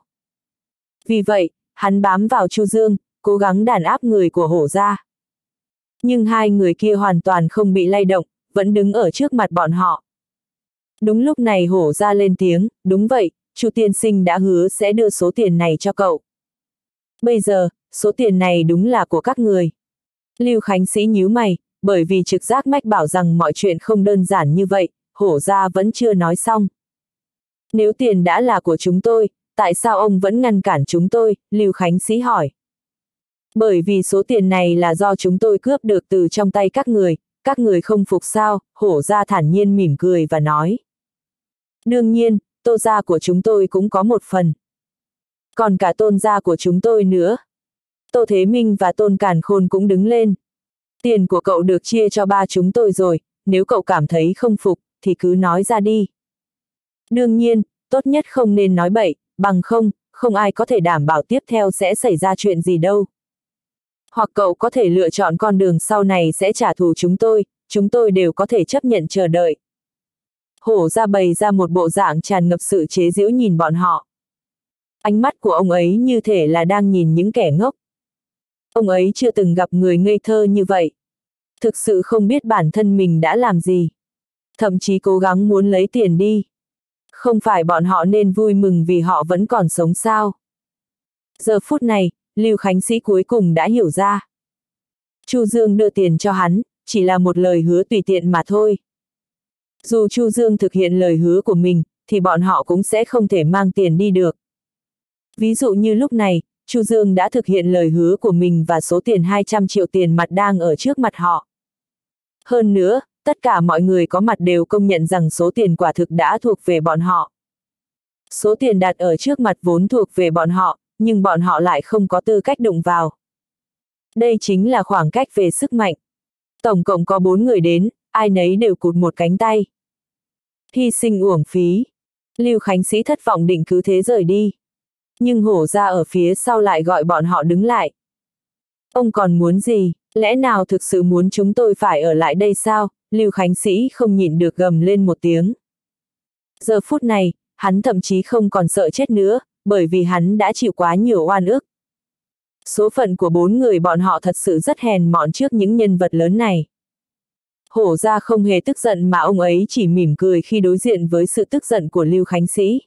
Vì vậy, hắn bám vào Chu Dương, cố gắng đàn áp người của Hổ gia. Nhưng hai người kia hoàn toàn không bị lay động, vẫn đứng ở trước mặt bọn họ. Đúng lúc này Hổ gia lên tiếng, đúng vậy, Chu tiên sinh đã hứa sẽ đưa số tiền này cho cậu. Bây giờ, số tiền này đúng là của các người. Lưu Khánh Sĩ nhíu mày, bởi vì trực giác mách bảo rằng mọi chuyện không đơn giản như vậy, Hổ gia vẫn chưa nói xong. Nếu tiền đã là của chúng tôi, tại sao ông vẫn ngăn cản chúng tôi? Lưu Khánh Sĩ hỏi. Bởi vì số tiền này là do chúng tôi cướp được từ trong tay các người không phục sao? Hổ gia thản nhiên mỉm cười và nói. Đương nhiên, Tô gia của chúng tôi cũng có một phần. Còn cả Tôn gia của chúng tôi nữa. Tô Thế Minh và Tôn Càn Khôn cũng đứng lên. Tiền của cậu được chia cho ba chúng tôi rồi, nếu cậu cảm thấy không phục, thì cứ nói ra đi. Đương nhiên, tốt nhất không nên nói bậy, bằng không ai có thể đảm bảo tiếp theo sẽ xảy ra chuyện gì đâu. Hoặc cậu có thể lựa chọn con đường sau này sẽ trả thù chúng tôi đều có thể chấp nhận chờ đợi. Hổ gia bày ra một bộ dạng tràn ngập sự chế giễu nhìn bọn họ. Ánh mắt của ông ấy như thể là đang nhìn những kẻ ngốc. Ông ấy chưa từng gặp người ngây thơ như vậy. Thực sự không biết bản thân mình đã làm gì. Thậm chí cố gắng muốn lấy tiền đi. Không phải bọn họ nên vui mừng vì họ vẫn còn sống sao? Giờ phút này, Lưu Khánh Sĩ cuối cùng đã hiểu ra. Chu Dương đưa tiền cho hắn, chỉ là một lời hứa tùy tiện mà thôi. Dù Chu Dương thực hiện lời hứa của mình, thì bọn họ cũng sẽ không thể mang tiền đi được. Ví dụ như lúc này, Chu Dương đã thực hiện lời hứa của mình và số tiền 200 triệu tiền mặt đang ở trước mặt họ. Hơn nữa, tất cả mọi người có mặt đều công nhận rằng số tiền quả thực đã thuộc về bọn họ. Số tiền đặt ở trước mặt vốn thuộc về bọn họ, nhưng bọn họ lại không có tư cách đụng vào. Đây chính là khoảng cách về sức mạnh. Tổng cộng có 4 người đến, ai nấy đều cụt một cánh tay. Hy sinh uổng phí. Lưu Khánh Sĩ thất vọng định cứ thế rời đi. Nhưng Hổ gia ở phía sau lại gọi bọn họ đứng lại. Ông còn muốn gì? Lẽ nào thực sự muốn chúng tôi phải ở lại đây sao? Lưu Khánh Sĩ không nhịn được gầm lên một tiếng. Giờ phút này, hắn thậm chí không còn sợ chết nữa, bởi vì hắn đã chịu quá nhiều oan ức. Số phận của 4 người bọn họ thật sự rất hèn mọn trước những nhân vật lớn này. Hổ gia không hề tức giận mà ông ấy chỉ mỉm cười khi đối diện với sự tức giận của Lưu Khánh Sĩ.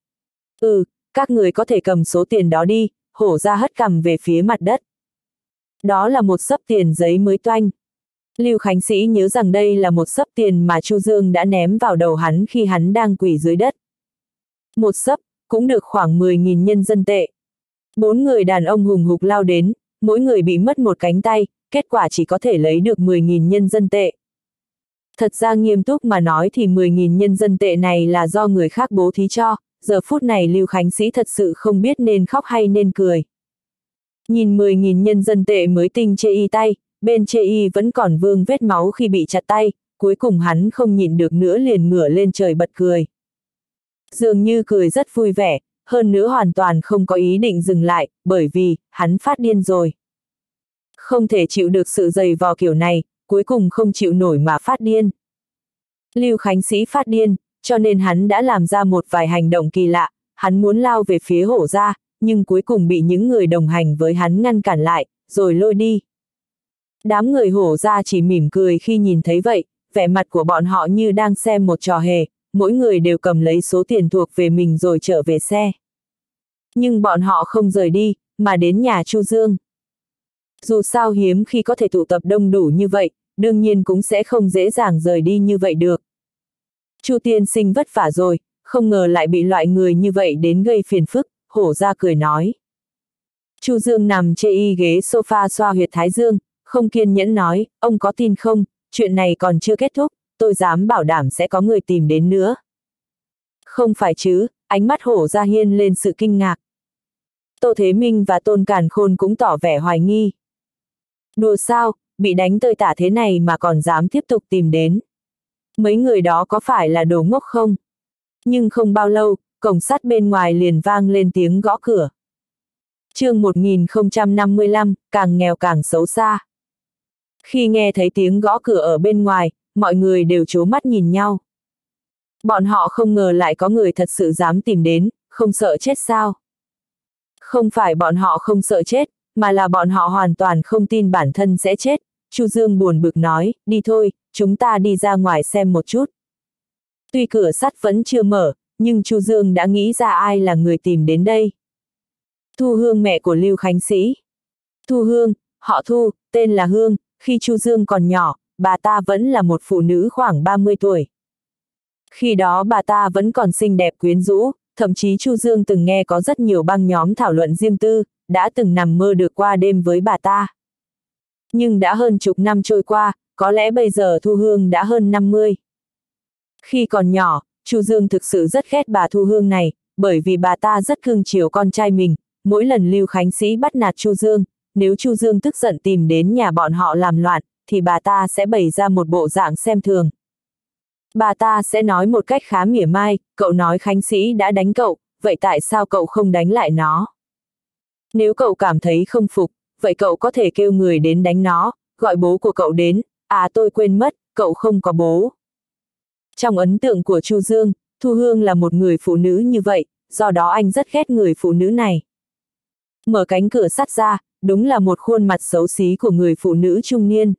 Các người có thể cầm số tiền đó đi, Hổ gia hất cằm về phía mặt đất. Đó là một xấp tiền giấy mới toanh. Lưu Khánh Sĩ nhớ rằng đây là một xấp tiền mà Chu Dương đã ném vào đầu hắn khi hắn đang quỳ dưới đất. Một xấp, cũng được khoảng 10.000 nhân dân tệ. 4 người đàn ông hùng hục lao đến, mỗi người bị mất một cánh tay, kết quả chỉ có thể lấy được 10.000 nhân dân tệ. Thật ra nghiêm túc mà nói thì 10.000 nhân dân tệ này là do người khác bố thí cho, giờ phút này Lưu Khánh Sĩ thật sự không biết nên khóc hay nên cười. Nhìn 10.000 nhân dân tệ mới tinh chê tay, bên chê vẫn còn vương vết máu khi bị chặt tay, cuối cùng hắn không nhịn được nữa liền ngửa lên trời bật cười. Dường như cười rất vui vẻ, hơn nữa hoàn toàn không có ý định dừng lại, bởi vì, hắn phát điên rồi. Không thể chịu được sự dày vò kiểu này, cuối cùng không chịu nổi mà phát điên. Lưu Khánh Sĩ phát điên, cho nên hắn đã làm ra một vài hành động kỳ lạ, hắn muốn lao về phía Hổ gia, nhưng cuối cùng bị những người đồng hành với hắn ngăn cản lại, rồi lôi đi. Đám người Hổ gia chỉ mỉm cười khi nhìn thấy vậy, vẻ mặt của bọn họ như đang xem một trò hề, mỗi người đều cầm lấy số tiền thuộc về mình rồi trở về xe. Nhưng bọn họ không rời đi, mà đến nhà Chu Dương. Dù sao hiếm khi có thể tụ tập đông đủ như vậy, đương nhiên cũng sẽ không dễ dàng rời đi như vậy được. Chu tiên sinh vất vả rồi, không ngờ lại bị loại người như vậy đến gây phiền phức, Hổ gia cười nói. Chu Dương nằm trên ghế sofa xoa huyệt thái dương, không kiên nhẫn nói, ông có tin không, chuyện này còn chưa kết thúc, tôi dám bảo đảm sẽ có người tìm đến nữa. Không phải chứ, ánh mắt Hổ gia hiên lên sự kinh ngạc. Tô Thế Minh và Tôn Càn Khôn cũng tỏ vẻ hoài nghi. Đùa sao, bị đánh tơi tả thế này mà còn dám tiếp tục tìm đến. Mấy người đó có phải là đồ ngốc không? Nhưng không bao lâu, cổng sắt bên ngoài liền vang lên tiếng gõ cửa. Chương 1055, càng nghèo càng xấu xa. Khi nghe thấy tiếng gõ cửa ở bên ngoài, mọi người đều trố mắt nhìn nhau. Bọn họ không ngờ lại có người thật sự dám tìm đến, không sợ chết sao? Không phải bọn họ không sợ chết, mà là bọn họ hoàn toàn không tin bản thân sẽ chết. Chu Dương buồn bực nói, đi thôi, chúng ta đi ra ngoài xem một chút. Tuy cửa sắt vẫn chưa mở, nhưng Chu Dương đã nghĩ ra ai là người tìm đến đây. Thu Hương, mẹ của Lưu Khánh Sĩ. Thu Hương, họ Thu, tên là Hương, khi Chu Dương còn nhỏ, bà ta vẫn là một phụ nữ khoảng 30 tuổi. Khi đó bà ta vẫn còn xinh đẹp quyến rũ, thậm chí Chu Dương từng nghe có rất nhiều băng nhóm thảo luận riêng tư, đã từng nằm mơ được qua đêm với bà ta. Nhưng đã hơn chục năm trôi qua, có lẽ bây giờ Thu Hương đã hơn 50. Khi còn nhỏ, Chu Dương thực sự rất ghét bà Thu Hương này, bởi vì bà ta rất cưng chiều con trai mình, mỗi lần Lưu Khánh Sĩ bắt nạt Chu Dương, nếu Chu Dương tức giận tìm đến nhà bọn họ làm loạn, thì bà ta sẽ bày ra một bộ dạng xem thường. Bà ta sẽ nói một cách khá mỉa mai, cậu nói Khánh Sĩ đã đánh cậu, vậy tại sao cậu không đánh lại nó? Nếu cậu cảm thấy không phục, vậy cậu có thể kêu người đến đánh nó, gọi bố của cậu đến, à tôi quên mất, cậu không có bố. Trong ấn tượng của Chu Dương, Thu Hương là một người phụ nữ như vậy, do đó anh rất ghét người phụ nữ này. Mở cánh cửa sắt ra, đúng là một khuôn mặt xấu xí của người phụ nữ trung niên.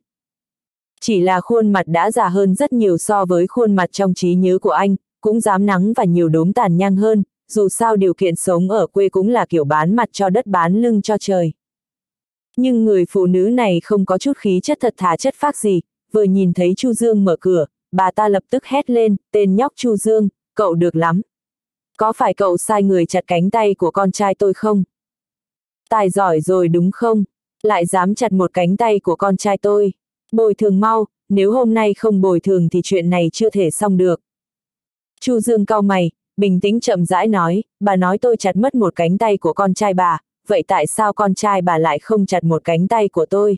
Chỉ là khuôn mặt đã già hơn rất nhiều so với khuôn mặt trong trí nhớ của anh, cũng rám nắng và nhiều đốm tàn nhang hơn, dù sao điều kiện sống ở quê cũng là kiểu bán mặt cho đất bán lưng cho trời. Nhưng người phụ nữ này không có chút khí chất thật thà chất phác gì, vừa nhìn thấy Chu Dương mở cửa, bà ta lập tức hét lên, tên nhóc Chu Dương, cậu được lắm. Có phải cậu sai người chặt cánh tay của con trai tôi không? Tài giỏi rồi đúng không? Lại dám chặt một cánh tay của con trai tôi. Bồi thường mau, nếu hôm nay không bồi thường thì chuyện này chưa thể xong được. Chu Dương cau mày, bình tĩnh chậm rãi nói, bà nói tôi chặt mất một cánh tay của con trai bà, vậy tại sao con trai bà lại không chặt một cánh tay của tôi?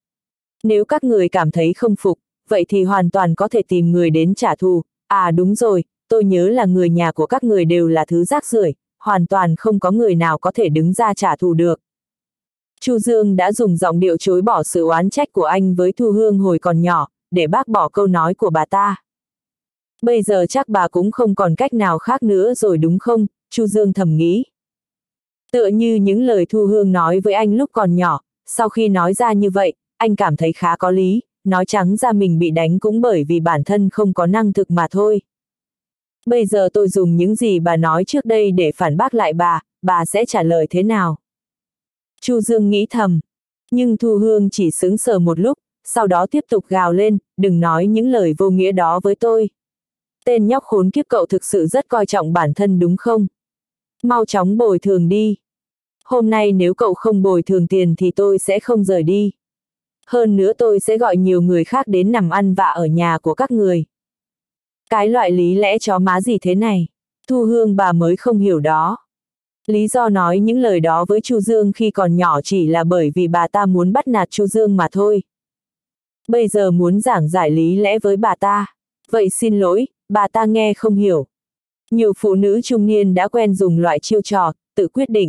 Nếu các người cảm thấy không phục, vậy thì hoàn toàn có thể tìm người đến trả thù. À đúng rồi, tôi nhớ là người nhà của các người đều là thứ rác rưởi, hoàn toàn không có người nào có thể đứng ra trả thù được. Chu Dương đã dùng giọng điệu chối bỏ sự oán trách của anh với Thu Hương hồi còn nhỏ, để bác bỏ câu nói của bà ta. Bây giờ chắc bà cũng không còn cách nào khác nữa rồi đúng không? Chu Dương thầm nghĩ. Tựa như những lời Thu Hương nói với anh lúc còn nhỏ, sau khi nói ra như vậy, anh cảm thấy khá có lý, nói trắng ra mình bị đánh cũng bởi vì bản thân không có năng lực mà thôi. Bây giờ tôi dùng những gì bà nói trước đây để phản bác lại bà sẽ trả lời thế nào? Chu Dương nghĩ thầm. Nhưng Thu Hương chỉ sững sờ một lúc, sau đó tiếp tục gào lên, đừng nói những lời vô nghĩa đó với tôi. Tên nhóc khốn kiếp, cậu thực sự rất coi trọng bản thân đúng không? Mau chóng bồi thường đi. Hôm nay nếu cậu không bồi thường tiền thì tôi sẽ không rời đi. Hơn nữa tôi sẽ gọi nhiều người khác đến nằm ăn vạ ở nhà của các người. Cái loại lý lẽ chó má gì thế này? Thu Hương bà mới không hiểu đó. Lý do nói những lời đó với Chu Dương khi còn nhỏ chỉ là bởi vì bà ta muốn bắt nạt Chu Dương mà thôi. Bây giờ muốn giảng giải lý lẽ với bà ta. Vậy xin lỗi, bà ta nghe không hiểu. Nhiều phụ nữ trung niên đã quen dùng loại chiêu trò, tự quyết định.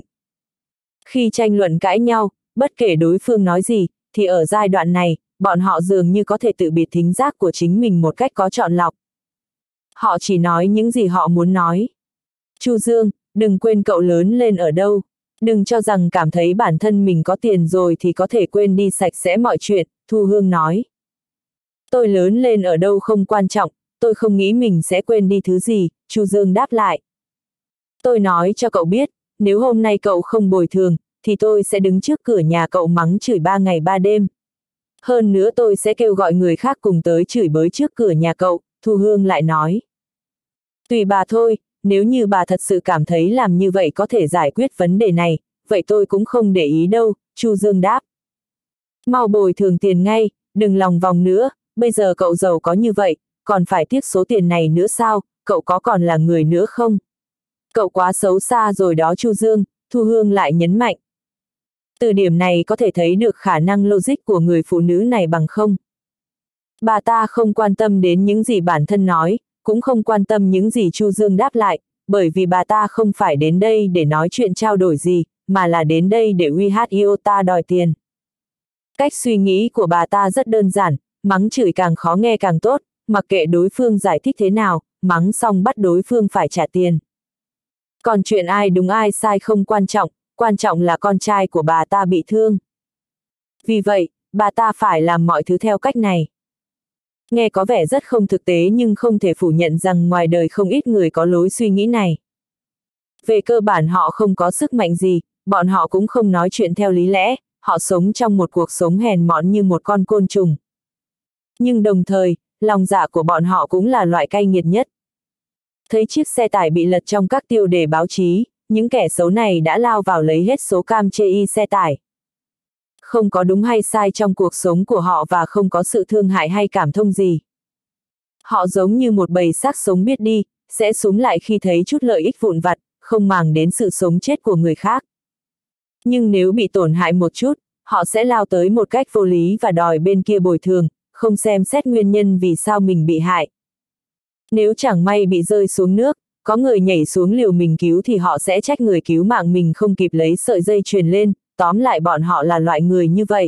Khi tranh luận cãi nhau, bất kể đối phương nói gì, thì ở giai đoạn này, bọn họ dường như có thể tự biệt thính giác của chính mình một cách có chọn lọc. Họ chỉ nói những gì họ muốn nói. Chu Dương, đừng quên cậu lớn lên ở đâu. Đừng cho rằng cảm thấy bản thân mình có tiền rồi thì có thể quên đi sạch sẽ mọi chuyện, Thu Hương nói. Tôi lớn lên ở đâu không quan trọng, tôi không nghĩ mình sẽ quên đi thứ gì, Chu Dương đáp lại. Tôi nói cho cậu biết, nếu hôm nay cậu không bồi thường, thì tôi sẽ đứng trước cửa nhà cậu mắng chửi 3 ngày 3 đêm. Hơn nữa tôi sẽ kêu gọi người khác cùng tới chửi bới trước cửa nhà cậu, Thu Hương lại nói. Tùy bà thôi, nếu như bà thật sự cảm thấy làm như vậy có thể giải quyết vấn đề này, vậy tôi cũng không để ý đâu, Chu Dương đáp. Mau bồi thường tiền ngay, đừng lòng vòng nữa, bây giờ cậu giàu có như vậy, còn phải tiếc số tiền này nữa sao, cậu có còn là người nữa không? Cậu quá xấu xa rồi đó Chu Dương, Thu Hương lại nhấn mạnh. Từ điểm này có thể thấy được khả năng logic của người phụ nữ này bằng không. Bà ta không quan tâm đến những gì bản thân nói, cũng không quan tâm những gì Chu Dương đáp lại, bởi vì bà ta không phải đến đây để nói chuyện trao đổi gì, mà là đến đây để uy hát Iota đòi tiền. Cách suy nghĩ của bà ta rất đơn giản, mắng chửi càng khó nghe càng tốt, mặc kệ đối phương giải thích thế nào, mắng xong bắt đối phương phải trả tiền. Còn chuyện ai đúng ai sai không quan trọng là con trai của bà ta bị thương. Vì vậy, bà ta phải làm mọi thứ theo cách này. Nghe có vẻ rất không thực tế nhưng không thể phủ nhận rằng ngoài đời không ít người có lối suy nghĩ này. Về cơ bản họ không có sức mạnh gì, bọn họ cũng không nói chuyện theo lý lẽ, họ sống trong một cuộc sống hèn mọn như một con côn trùng. Nhưng đồng thời, lòng dạ của bọn họ cũng là loại cay nghiệt nhất. Thấy chiếc xe tải bị lật trong các tiêu đề báo chí, những kẻ xấu này đã lao vào lấy hết số cam chê xe tải. Không có đúng hay sai trong cuộc sống của họ và không có sự thương hại hay cảm thông gì. Họ giống như một bầy xác sống biết đi, sẽ súng lại khi thấy chút lợi ích vụn vặt, không màng đến sự sống chết của người khác. Nhưng nếu bị tổn hại một chút, họ sẽ lao tới một cách vô lý và đòi bên kia bồi thường, không xem xét nguyên nhân vì sao mình bị hại. Nếu chẳng may bị rơi xuống nước, có người nhảy xuống liều mình cứu thì họ sẽ trách người cứu mạng mình không kịp lấy sợi dây chuyền lên, tóm lại bọn họ là loại người như vậy.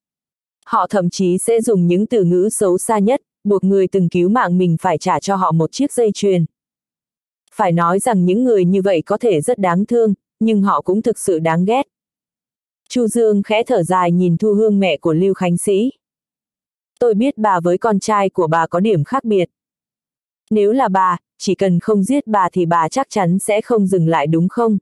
Họ thậm chí sẽ dùng những từ ngữ xấu xa nhất, buộc người từng cứu mạng mình phải trả cho họ một chiếc dây chuyền. Phải nói rằng những người như vậy có thể rất đáng thương, nhưng họ cũng thực sự đáng ghét. Chu Dương khẽ thở dài nhìn Thu Hương mẹ của Lưu Khánh Sĩ. Tôi biết bà với con trai của bà có điểm khác biệt. Nếu là bà, chỉ cần không giết bà thì bà chắc chắn sẽ không dừng lại đúng không?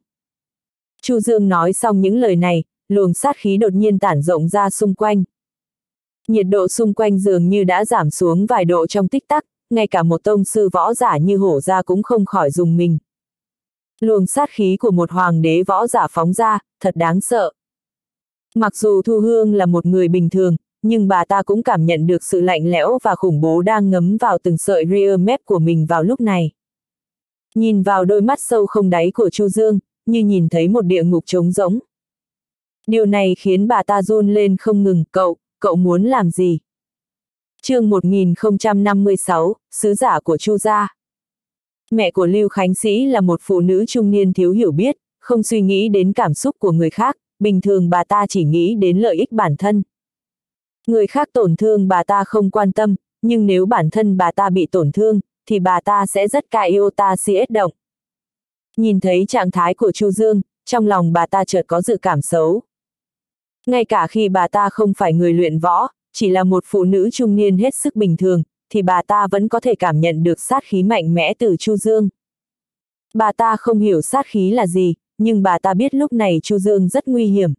Chu Dương nói xong những lời này, luồng sát khí đột nhiên tản rộng ra xung quanh. Nhiệt độ xung quanh dường như đã giảm xuống vài độ trong tích tắc, ngay cả một tông sư võ giả như Hổ Gia cũng không khỏi rùng mình. Luồng sát khí của một hoàng đế võ giả phóng ra, thật đáng sợ. Mặc dù Thu Hương là một người bình thường, nhưng bà ta cũng cảm nhận được sự lạnh lẽo và khủng bố đang ngấm vào từng sợi rear mép của mình vào lúc này. Nhìn vào đôi mắt sâu không đáy của Chu Dương, như nhìn thấy một địa ngục trống rỗng. Điều này khiến bà ta run lên không ngừng, cậu muốn làm gì? Chương 1056, sứ giả của Chu gia. Mẹ của Lưu Khánh Sĩ là một phụ nữ trung niên thiếu hiểu biết, không suy nghĩ đến cảm xúc của người khác, bình thường bà ta chỉ nghĩ đến lợi ích bản thân. Người khác tổn thương bà ta không quan tâm, nhưng nếu bản thân bà ta bị tổn thương, thì bà ta sẽ rất iota siết động. Nhìn thấy trạng thái của Chu Dương, trong lòng bà ta chợt có dự cảm xấu. Ngay cả khi bà ta không phải người luyện võ, chỉ là một phụ nữ trung niên hết sức bình thường, thì bà ta vẫn có thể cảm nhận được sát khí mạnh mẽ từ Chu Dương. Bà ta không hiểu sát khí là gì, nhưng bà ta biết lúc này Chu Dương rất nguy hiểm.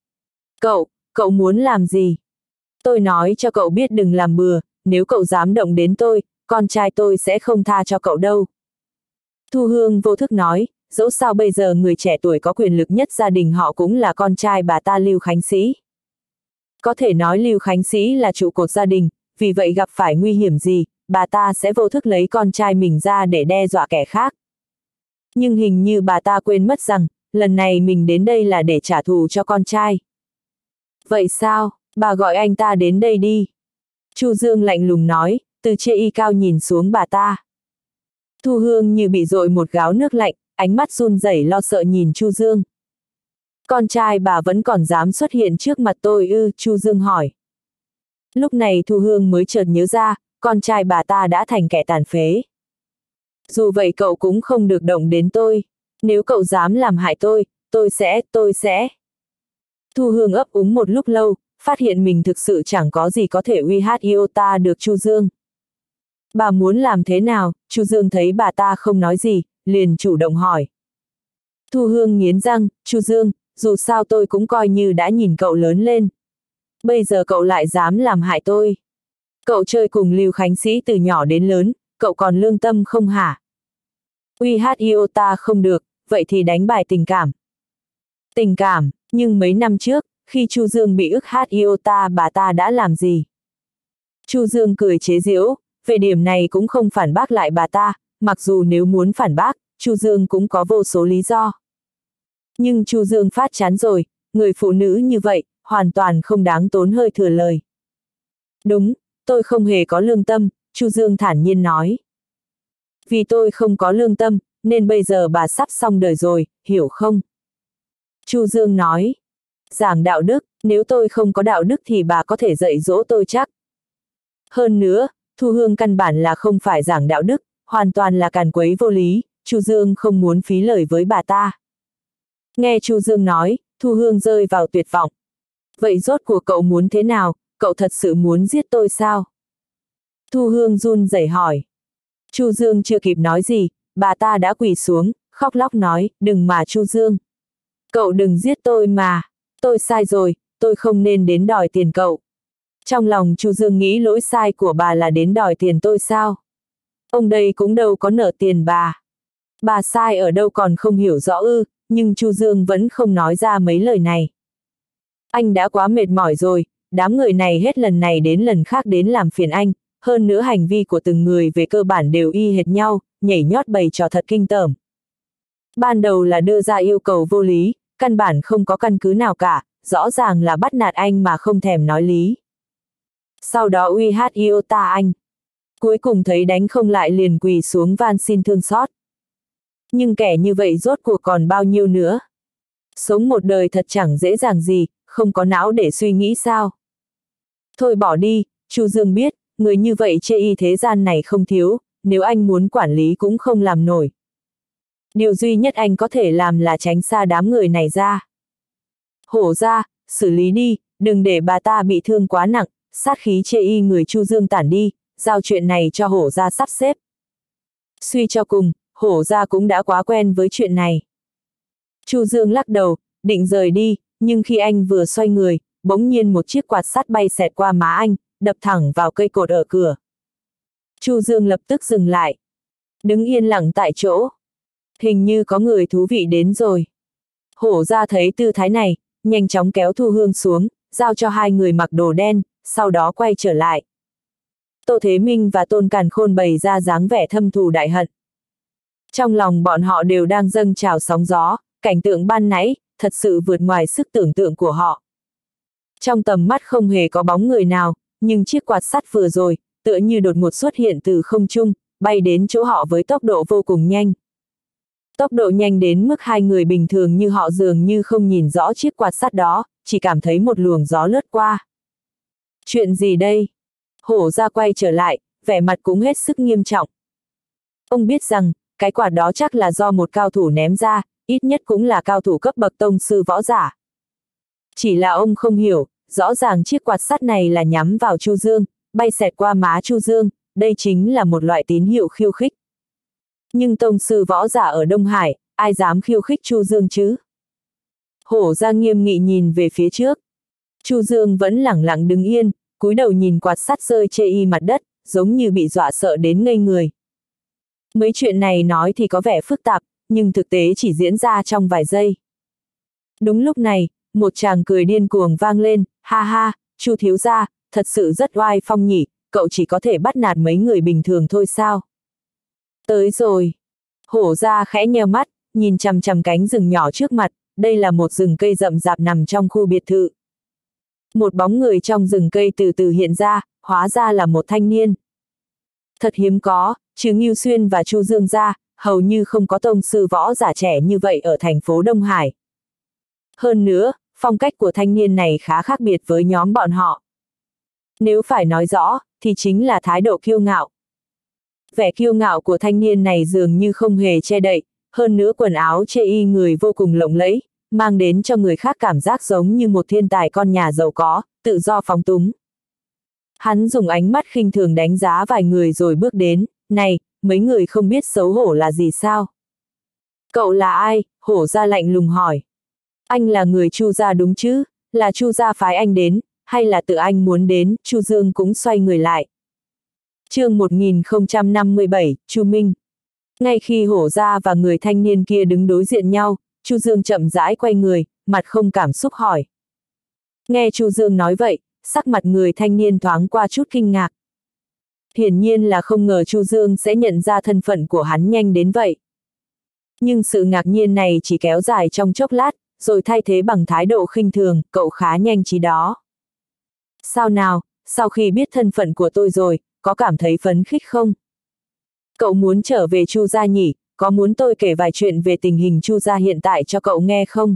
Cậu muốn làm gì? Tôi nói cho cậu biết đừng làm bừa, nếu cậu dám động đến tôi, con trai tôi sẽ không tha cho cậu đâu. Thu Hương vô thức nói, dẫu sao bây giờ người trẻ tuổi có quyền lực nhất gia đình họ cũng là con trai bà ta Lưu Khánh Sĩ. Có thể nói Lưu Khánh Sĩ là trụ cột gia đình, vì vậy gặp phải nguy hiểm gì, bà ta sẽ vô thức lấy con trai mình ra để đe dọa kẻ khác. Nhưng hình như bà ta quên mất rằng, lần này mình đến đây là để trả thù cho con trai. Vậy sao, bà gọi anh ta đến đây đi. Chu Dương lạnh lùng nói, từ trên y cao nhìn xuống bà ta. Thu Hương như bị dội một gáo nước lạnh, ánh mắt run rẩy lo sợ nhìn Chu Dương. Con trai bà vẫn còn dám xuất hiện trước mặt tôi ư? Chu Dương hỏi. Lúc này Thu Hương mới chợt nhớ ra, con trai bà ta đã thành kẻ tàn phế. Dù vậy cậu cũng không được động đến tôi. Nếu cậu dám làm hại tôi sẽ. Thu Hương ấp úng một lúc lâu, phát hiện mình thực sự chẳng có gì có thể uy hiếp Iota được Chu Dương. Bà muốn làm thế nào? Chu Dương thấy bà ta không nói gì, liền chủ động hỏi. Thu Hương nghiến răng, Chu Dương, dù sao tôi cũng coi như đã nhìn cậu lớn lên. Bây giờ cậu lại dám làm hại tôi. Cậu chơi cùng Lưu Khánh Sĩ từ nhỏ đến lớn, cậu còn lương tâm không hả? Uy hiếp Iota không được, vậy thì đánh bài tình cảm. Tình cảm, nhưng mấy năm trước, khi Chu Dương bị ức hiếp Iota bà ta đã làm gì? Chu Dương cười chế giễu, về điểm này cũng không phản bác lại bà ta, mặc dù nếu muốn phản bác, Chu Dương cũng có vô số lý do. Nhưng Chu Dương phát chán rồi, người phụ nữ như vậy, hoàn toàn không đáng tốn hơi thừa lời. Đúng, tôi không hề có lương tâm, Chu Dương thản nhiên nói. Vì tôi không có lương tâm, nên bây giờ bà sắp xong đời rồi, hiểu không? Chu Dương nói. Giảng đạo đức, nếu tôi không có đạo đức thì bà có thể dạy dỗ tôi chắc. Hơn nữa, Thu Hương căn bản là không phải giảng đạo đức, hoàn toàn là càn quấy vô lý, Chu Dương không muốn phí lời với bà ta. Nghe Chu Dương nói, Thu Hương rơi vào tuyệt vọng. Vậy rốt cuộc cậu muốn thế nào, cậu thật sự muốn giết tôi sao? Thu Hương run rẩy hỏi. Chu Dương chưa kịp nói gì, bà ta đã quỳ xuống, khóc lóc nói, đừng mà Chu Dương. Cậu đừng giết tôi mà, tôi sai rồi, tôi không nên đến đòi tiền cậu. Trong lòng Chu Dương nghĩ lỗi sai của bà là đến đòi tiền tôi sao? Ông đây cũng đâu có nợ tiền bà. Bà sai ở đâu còn không hiểu rõ ư, nhưng Chu Dương vẫn không nói ra mấy lời này. Anh đã quá mệt mỏi rồi, đám người này hết lần này đến lần khác đến làm phiền anh, hơn nữa hành vi của từng người về cơ bản đều y hệt nhau, nhảy nhót bày trò thật kinh tởm. Ban đầu là đưa ra yêu cầu vô lý, căn bản không có căn cứ nào cả, rõ ràng là bắt nạt anh mà không thèm nói lý. Sau đó uy hiếp Iota anh. Cuối cùng thấy đánh không lại liền quỳ xuống van xin thương xót. Nhưng kẻ như vậy rốt cuộc còn bao nhiêu nữa? Sống một đời thật chẳng dễ dàng gì, không có não để suy nghĩ sao? Thôi bỏ đi, Chu Dương biết, người như vậy chê y thế gian này không thiếu, nếu anh muốn quản lý cũng không làm nổi. Điều duy nhất anh có thể làm là tránh xa đám người này ra. Hổ ra, xử lý đi, đừng để bà ta bị thương quá nặng, sát khí chê y người Chu Dương tản đi, giao chuyện này cho hổ ra sắp xếp. Suy cho cùng, hổ ra cũng đã quá quen với chuyện này. Chu Dương lắc đầu, định rời đi, nhưng khi anh vừa xoay người, bỗng nhiên một chiếc quạt sắt bay xẹt qua má anh, đập thẳng vào cây cột ở cửa. Chu Dương lập tức dừng lại. Đứng yên lặng tại chỗ. Hình như có người thú vị đến rồi. Hổ ra thấy tư thái này, nhanh chóng kéo Thu Hương xuống, giao cho hai người mặc đồ đen, sau đó quay trở lại. Tô Thế Minh và Tôn Càn Khôn bày ra dáng vẻ thâm thù đại hận. Trong lòng bọn họ đều đang dâng trào sóng gió, cảnh tượng ban nãy, thật sự vượt ngoài sức tưởng tượng của họ. Trong tầm mắt không hề có bóng người nào, nhưng chiếc quạt sắt vừa rồi, tựa như đột ngột xuất hiện từ không trung, bay đến chỗ họ với tốc độ vô cùng nhanh. Tốc độ nhanh đến mức hai người bình thường như họ dường như không nhìn rõ chiếc quạt sắt đó, chỉ cảm thấy một luồng gió lướt qua. Chuyện gì đây? Hổ ra quay trở lại, vẻ mặt cũng hết sức nghiêm trọng. Ông biết rằng, cái quạt đó chắc là do một cao thủ ném ra, ít nhất cũng là cao thủ cấp bậc tông sư võ giả. Chỉ là ông không hiểu, rõ ràng chiếc quạt sắt này là nhắm vào Chu Dương, bay xẹt qua má Chu Dương, đây chính là một loại tín hiệu khiêu khích. Nhưng tông sư võ giả ở Đông Hải, ai dám khiêu khích Chu Dương chứ? Hổ ra nghiêm nghị nhìn về phía trước. Chu Dương vẫn lẳng lặng đứng yên, cúi đầu nhìn quạt sắt rơi chê y mặt đất, giống như bị dọa sợ đến ngây người. Mấy chuyện này nói thì có vẻ phức tạp, nhưng thực tế chỉ diễn ra trong vài giây. Đúng lúc này, một tràng cười điên cuồng vang lên, ha ha, Chu thiếu gia, thật sự rất oai phong nhỉ, cậu chỉ có thể bắt nạt mấy người bình thường thôi sao? Tới rồi. Hổ ra khẽ nheo mắt, nhìn chằm chằm cánh rừng nhỏ trước mặt, đây là một rừng cây rậm rạp nằm trong khu biệt thự. Một bóng người trong rừng cây từ từ hiện ra, hóa ra là một thanh niên. Thật hiếm có, trừ Ngưu Xuyên và Chu Dương ra, hầu như không có tông sư võ giả trẻ như vậy ở thành phố Đông Hải. Hơn nữa, phong cách của thanh niên này khá khác biệt với nhóm bọn họ. Nếu phải nói rõ, thì chính là thái độ kiêu ngạo. Vẻ kiêu ngạo của thanh niên này dường như không hề che đậy, hơn nữa quần áo chê y người vô cùng lộng lẫy, mang đến cho người khác cảm giác giống như một thiên tài con nhà giàu có, tự do phóng túng. Hắn dùng ánh mắt khinh thường đánh giá vài người rồi bước đến, này, mấy người không biết xấu hổ là gì sao? Cậu là ai? Hổ gia lạnh lùng hỏi. Anh là người Chu gia đúng chứ? Là Chu gia phái anh đến, hay là tự anh muốn đến? Chu Dương cũng xoay người lại. Chương 1057, Chu Minh. Ngay khi hổ gia và người thanh niên kia đứng đối diện nhau, Chu Dương chậm rãi quay người, mặt không cảm xúc hỏi. Nghe Chu Dương nói vậy, sắc mặt người thanh niên thoáng qua chút kinh ngạc. Hiển nhiên là không ngờ Chu Dương sẽ nhận ra thân phận của hắn nhanh đến vậy. Nhưng sự ngạc nhiên này chỉ kéo dài trong chốc lát, rồi thay thế bằng thái độ khinh thường, cậu khá nhanh trí đó. Sao nào, sau khi biết thân phận của tôi rồi, có cảm thấy phấn khích không? Cậu muốn trở về Chu gia nhỉ, có muốn tôi kể vài chuyện về tình hình Chu gia hiện tại cho cậu nghe không?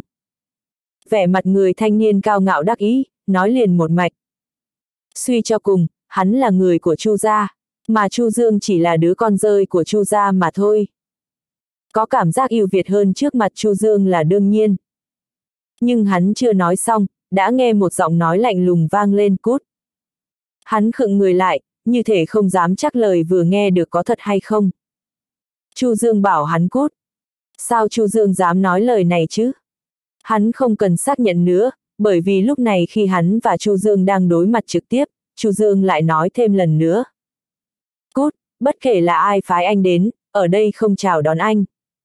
Vẻ mặt người thanh niên cao ngạo đắc ý, nói liền một mạch. Suy cho cùng, hắn là người của Chu gia, mà Chu Dương chỉ là đứa con rơi của Chu gia mà thôi. Có cảm giác ưu việt hơn trước mặt Chu Dương là đương nhiên. Nhưng hắn chưa nói xong, đã nghe một giọng nói lạnh lùng vang lên, cút. Hắn khựng người lại, như thể không dám chắc lời vừa nghe được có thật hay không. Chu Dương bảo hắn cút. Sao Chu Dương dám nói lời này chứ? Hắn không cần xác nhận nữa, bởi vì lúc này khi hắn và Chu Dương đang đối mặt trực tiếp, Chu Dương lại nói thêm lần nữa. Cút, bất kể là ai phái anh đến, ở đây không chào đón anh.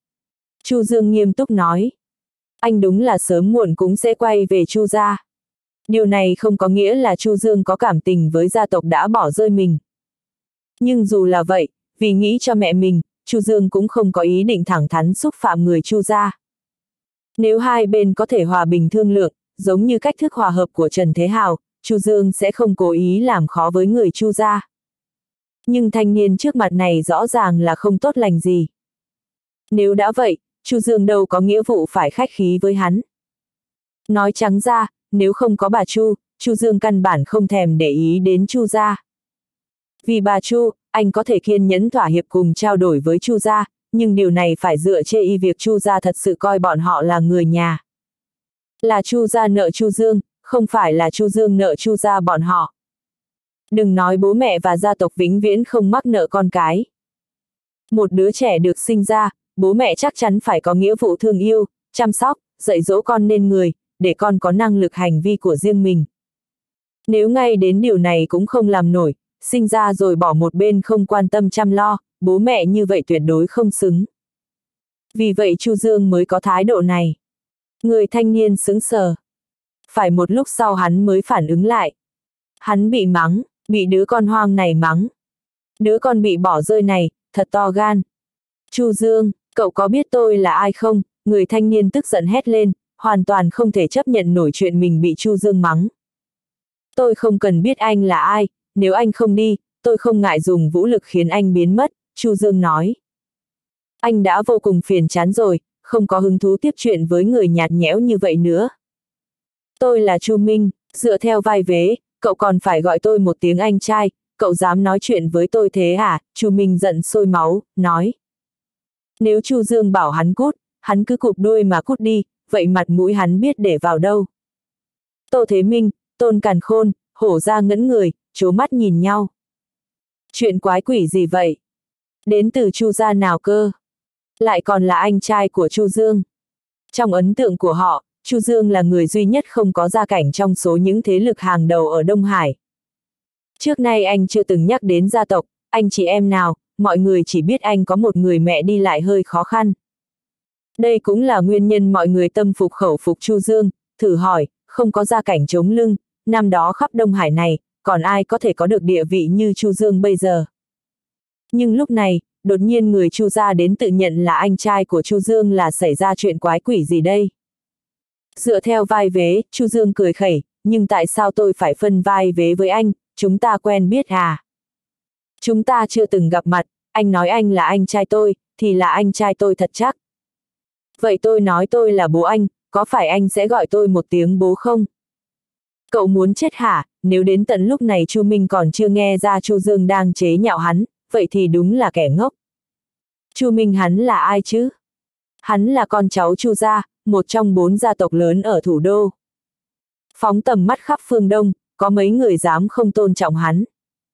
Chu Dương nghiêm túc nói. Anh đúng là sớm muộn cũng sẽ quay về Chu gia. Điều này không có nghĩa là Chu Dương có cảm tình với gia tộc đã bỏ rơi mình. Nhưng dù là vậy, vì nghĩ cho mẹ mình, Chu Dương cũng không có ý định thẳng thắn xúc phạm người Chu gia. Nếu hai bên có thể hòa bình thương lượng, giống như cách thức hòa hợp của Trần Thế Hào, Chu Dương sẽ không cố ý làm khó với người Chu gia. Nhưng thanh niên trước mặt này rõ ràng là không tốt lành gì. Nếu đã vậy, Chu Dương đâu có nghĩa vụ phải khách khí với hắn. Nói trắng ra, nếu không có bà Chu, Chu Dương căn bản không thèm để ý đến Chu gia. Vì bà Chu, anh có thể kiên nhẫn thỏa hiệp cùng trao đổi với Chu gia, nhưng điều này phải dựa trên y việc Chu gia thật sự coi bọn họ là người nhà. Là Chu gia nợ Chu Dương, không phải là Chu Dương nợ Chu gia bọn họ. Đừng nói bố mẹ và gia tộc vĩnh viễn không mắc nợ con cái. Một đứa trẻ được sinh ra, bố mẹ chắc chắn phải có nghĩa vụ thương yêu, chăm sóc, dạy dỗ con nên người, để con có năng lực hành vi của riêng mình. Nếu ngay đến điều này cũng không làm nổi, sinh ra rồi bỏ một bên không quan tâm chăm lo, bố mẹ như vậy tuyệt đối không xứng. Vì vậy Chu Dương mới có thái độ này. Người thanh niên sững sờ. Phải một lúc sau hắn mới phản ứng lại. Hắn bị mắng, bị đứa con hoang này mắng. Đứa con bị bỏ rơi này, thật to gan. Chu Dương, cậu có biết tôi là ai không? Người thanh niên tức giận hét lên, hoàn toàn không thể chấp nhận nổi chuyện mình bị Chu Dương mắng. Tôi không cần biết anh là ai, nếu anh không đi, tôi không ngại dùng vũ lực khiến anh biến mất, Chu Dương nói. Anh đã vô cùng phiền chán rồi, không có hứng thú tiếp chuyện với người nhạt nhẽo như vậy nữa. Tôi là Chu Minh, dựa theo vai vế, cậu còn phải gọi tôi một tiếng anh trai, cậu dám nói chuyện với tôi thế hả? Chu Minh giận sôi máu, nói. Nếu Chu Dương bảo hắn cút, hắn cứ cụp đuôi mà cút đi, vậy mặt mũi hắn biết để vào đâu? Tô Thế Minh, Tôn Càn Khôn, Hổ gia ngẩn người, trố mắt nhìn nhau. Chuyện quái quỷ gì vậy? Đến từ Chu gia nào cơ? Lại còn là anh trai của Chu Dương. Trong ấn tượng của họ, Chu Dương là người duy nhất không có gia cảnh trong số những thế lực hàng đầu ở Đông Hải. Trước nay anh chưa từng nhắc đến gia tộc, anh chị em nào, mọi người chỉ biết anh có một người mẹ đi lại hơi khó khăn. Đây cũng là nguyên nhân mọi người tâm phục khẩu phục Chu Dương, thử hỏi, không có gia cảnh chống lưng, năm đó khắp Đông Hải này, còn ai có thể có được địa vị như Chu Dương bây giờ. Nhưng lúc này, đột nhiên người Chu gia đến tự nhận là anh trai của Chu Dương, là xảy ra chuyện quái quỷ gì đây? Dựa theo vai vế, Chu Dương cười khẩy, nhưng tại sao tôi phải phân vai vế với anh, chúng ta quen biết à? Chúng ta chưa từng gặp mặt, anh nói anh là anh trai tôi, thì là anh trai tôi thật chắc. Vậy tôi nói tôi là bố anh, có phải anh sẽ gọi tôi một tiếng bố không? Cậu muốn chết hả? Nếu đến tận lúc này Chu Minh còn chưa nghe ra Chu Dương đang chế nhạo hắn, vậy thì đúng là kẻ ngốc. Chu Minh hắn là ai chứ? Hắn là con cháu Chu gia, một trong 4 gia tộc lớn ở thủ đô. Phóng tầm mắt khắp phương Đông, có mấy người dám không tôn trọng hắn.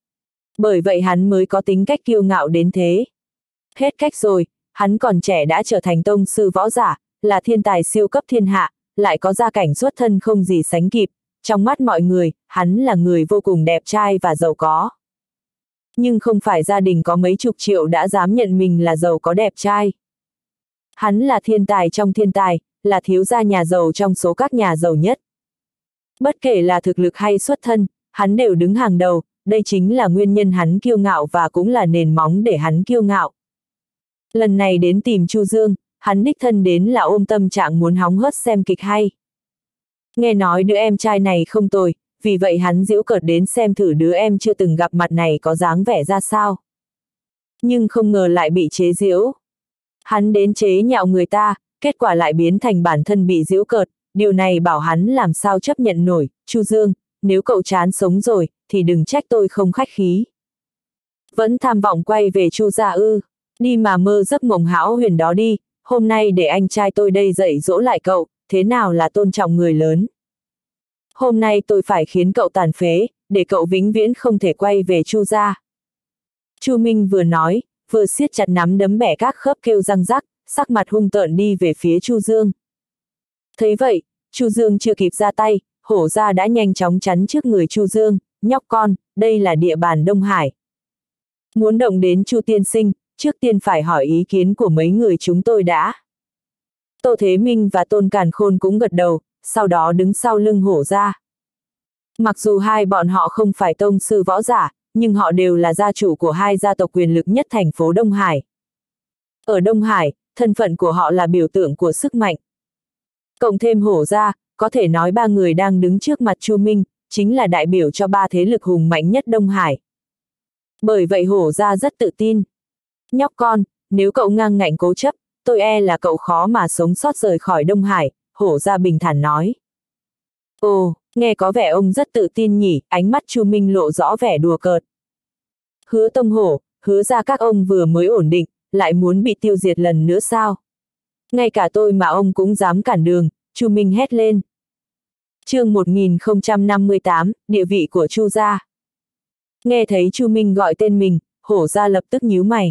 Bởi vậy hắn mới có tính cách kiêu ngạo đến thế. Hết cách rồi, hắn còn trẻ đã trở thành tông sư võ giả, là thiên tài siêu cấp thiên hạ, lại có gia cảnh xuất thân không gì sánh kịp. Trong mắt mọi người, hắn là người vô cùng đẹp trai và giàu có. Nhưng không phải gia đình có mấy chục triệu đã dám nhận mình là giàu có đẹp trai. Hắn là thiên tài trong thiên tài, là thiếu gia nhà giàu trong số các nhà giàu nhất. Bất kể là thực lực hay xuất thân, hắn đều đứng hàng đầu, đây chính là nguyên nhân hắn kiêu ngạo và cũng là nền móng để hắn kiêu ngạo. Lần này đến tìm Chu Dương, hắn đích thân đến là ôm tâm trạng muốn hóng hớt xem kịch hay. Nghe nói đứa em trai này không tồi, vì vậy hắn giễu cợt đến xem thử đứa em chưa từng gặp mặt này có dáng vẻ ra sao. Nhưng không ngờ lại bị chế giễu. Hắn đến chế nhạo người ta, kết quả lại biến thành bản thân bị giễu cợt, điều này bảo hắn làm sao chấp nhận nổi. Chu Dương, nếu cậu chán sống rồi, thì đừng trách tôi không khách khí. Vẫn tham vọng quay về Chu gia ư? Đi mà mơ giấc mộng hão huyền đó đi, hôm nay để anh trai tôi đây dạy dỗ lại cậu, thế nào là tôn trọng người lớn. Hôm nay tôi phải khiến cậu tàn phế, để cậu vĩnh viễn không thể quay về Chu gia. Chu Minh vừa nói, vừa siết chặt nắm đấm bẻ các khớp kêu răng rắc, sắc mặt hung tợn đi về phía Chu Dương. Thấy vậy, Chu Dương chưa kịp ra tay, hổ gia đã nhanh chóng chắn trước người Chu Dương, nhóc con, đây là địa bàn Đông Hải. Muốn động đến Chu tiên sinh, trước tiên phải hỏi ý kiến của mấy người chúng tôi đã. Tô Thế Minh và Tôn Càn Khôn cũng gật đầu, sau đó đứng sau lưng hổ gia. Mặc dù hai bọn họ không phải tông sư võ giả, nhưng họ đều là gia chủ của hai gia tộc quyền lực nhất thành phố Đông Hải. Ở Đông Hải, thân phận của họ là biểu tượng của sức mạnh. Cộng thêm hổ gia, có thể nói ba người đang đứng trước mặt Chu Minh, chính là đại biểu cho ba thế lực hùng mạnh nhất Đông Hải. Bởi vậy hổ gia rất tự tin. Nhóc con, nếu cậu ngang ngạnh cố chấp, tôi e là cậu khó mà sống sót rời khỏi Đông Hải, hổ gia bình thản nói. Ồ, nghe có vẻ ông rất tự tin nhỉ, ánh mắt Chu Minh lộ rõ vẻ đùa cợt. Hứa Tông Hổ, hứa ra các ông vừa mới ổn định, lại muốn bị tiêu diệt lần nữa sao? Ngay cả tôi mà ông cũng dám cản đường, Chu Minh hét lên. Chương 1058, địa vị của Chu gia. Nghe thấy Chu Minh gọi tên mình, hổ gia lập tức nhíu mày.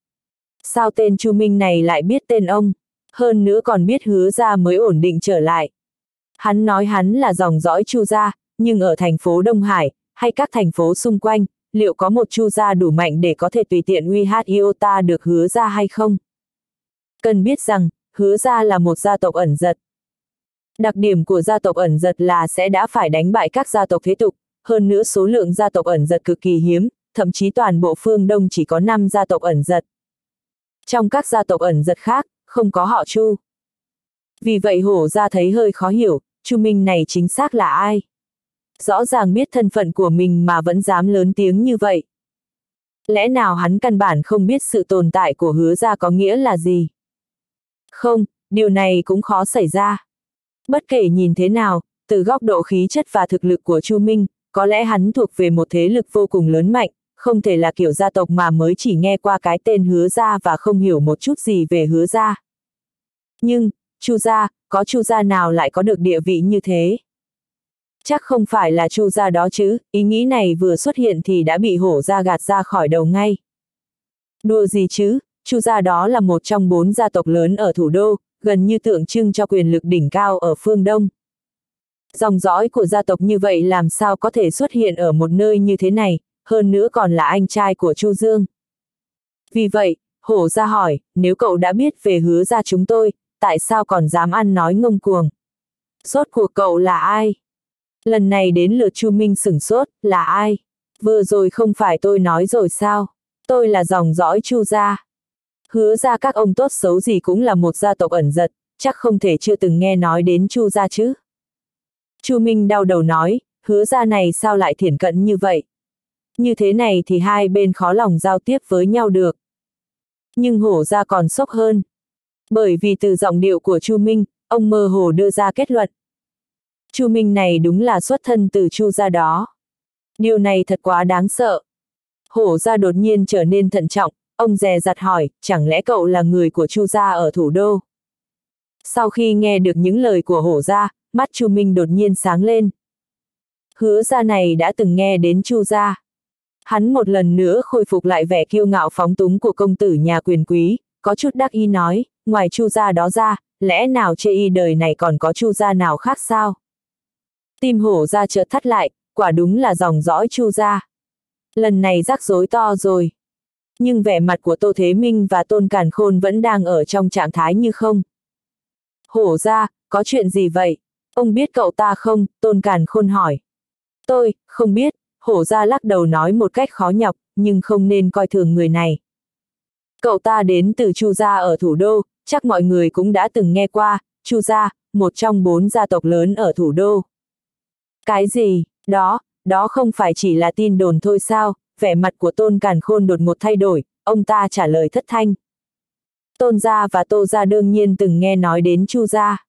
Sao tên Chu Minh này lại biết tên ông? Hơn nữa còn biết hứa gia mới ổn định trở lại. Hắn nói hắn là dòng dõi Chu gia, nhưng ở thành phố Đông Hải, hay các thành phố xung quanh, liệu có một Chu gia đủ mạnh để có thể tùy tiện uy hát iota được hứa gia hay không? Cần biết rằng, hứa gia là một gia tộc ẩn giật. Đặc điểm của gia tộc ẩn giật là sẽ đã phải đánh bại các gia tộc thế tục, hơn nữa số lượng gia tộc ẩn giật cực kỳ hiếm, thậm chí toàn bộ phương Đông chỉ có 5 gia tộc ẩn giật. Trong các gia tộc ẩn giật khác, không có họ Chu. Vì vậy hổ gia thấy hơi khó hiểu, Chu Minh này chính xác là ai? Rõ ràng biết thân phận của mình mà vẫn dám lớn tiếng như vậy. Lẽ nào hắn căn bản không biết sự tồn tại của hứa gia có nghĩa là gì? Không, điều này cũng khó xảy ra. Bất kể nhìn thế nào, từ góc độ khí chất và thực lực của Chu Minh, có lẽ hắn thuộc về một thế lực vô cùng lớn mạnh, không thể là kiểu gia tộc mà mới chỉ nghe qua cái tên hứa gia và không hiểu một chút gì về hứa gia. Nhưng, Chu gia, có Chu gia nào lại có được địa vị như thế? Chắc không phải là Chu gia đó chứ, ý nghĩ này vừa xuất hiện thì đã bị hổ gia gạt ra khỏi đầu ngay. Đùa gì chứ, Chu gia đó là một trong 4 gia tộc lớn ở thủ đô, gần như tượng trưng cho quyền lực đỉnh cao ở phương Đông. Dòng dõi của gia tộc như vậy làm sao có thể xuất hiện ở một nơi như thế này, hơn nữa còn là anh trai của Chu Dương. Vì vậy, hổ gia hỏi, nếu cậu đã biết về hứa gia chúng tôi, tại sao còn dám ăn nói ngông cuồng? Rốt cuộc cậu là ai? Lần này đến lượt Chu Minh sửng sốt, là ai? Vừa rồi không phải tôi nói rồi sao? Tôi là dòng dõi Chu gia. Hứa gia các ông tốt xấu gì cũng là một gia tộc ẩn giật, chắc không thể chưa từng nghe nói đến Chu gia chứ. Chu Minh đau đầu nói, hứa gia này sao lại thiển cận như vậy? Như thế này thì hai bên khó lòng giao tiếp với nhau được. Nhưng hổ gia còn sốc hơn. Bởi vì từ giọng điệu của Chu Minh, ông mơ hồ đưa ra kết luận. Chu Minh này đúng là xuất thân từ Chu gia đó. Điều này thật quá đáng sợ. Hổ gia đột nhiên trở nên thận trọng, ông dè dặt hỏi, chẳng lẽ cậu là người của Chu gia ở thủ đô? Sau khi nghe được những lời của Hổ gia, mắt Chu Minh đột nhiên sáng lên. Hứa gia này đã từng nghe đến Chu gia. Hắn một lần nữa khôi phục lại vẻ kiêu ngạo phóng túng của công tử nhà quyền quý, có chút đắc ý nói, ngoài Chu gia đó ra, lẽ nào chê y đời này còn có Chu gia nào khác sao? Tim Hổ gia chợt thắt lại, quả đúng là dòng dõi Chu gia. Lần này rắc rối to rồi. Nhưng vẻ mặt của Tô Thế Minh và Tôn Càn Khôn vẫn đang ở trong trạng thái như không. Hổ gia, có chuyện gì vậy? Ông biết cậu ta không? Tôn Càn Khôn hỏi. Tôi, không biết. Hổ gia lắc đầu nói một cách khó nhọc, nhưng không nên coi thường người này. Cậu ta đến từ Chu gia ở thủ đô, chắc mọi người cũng đã từng nghe qua, Chu gia, một trong 4 gia tộc lớn ở thủ đô. Cái gì? Đó không phải chỉ là tin đồn thôi sao? Vẻ mặt của Tôn Càn Khôn đột ngột thay đổi, ông ta trả lời thất thanh. Tôn gia và Tô gia đương nhiên từng nghe nói đến Chu gia.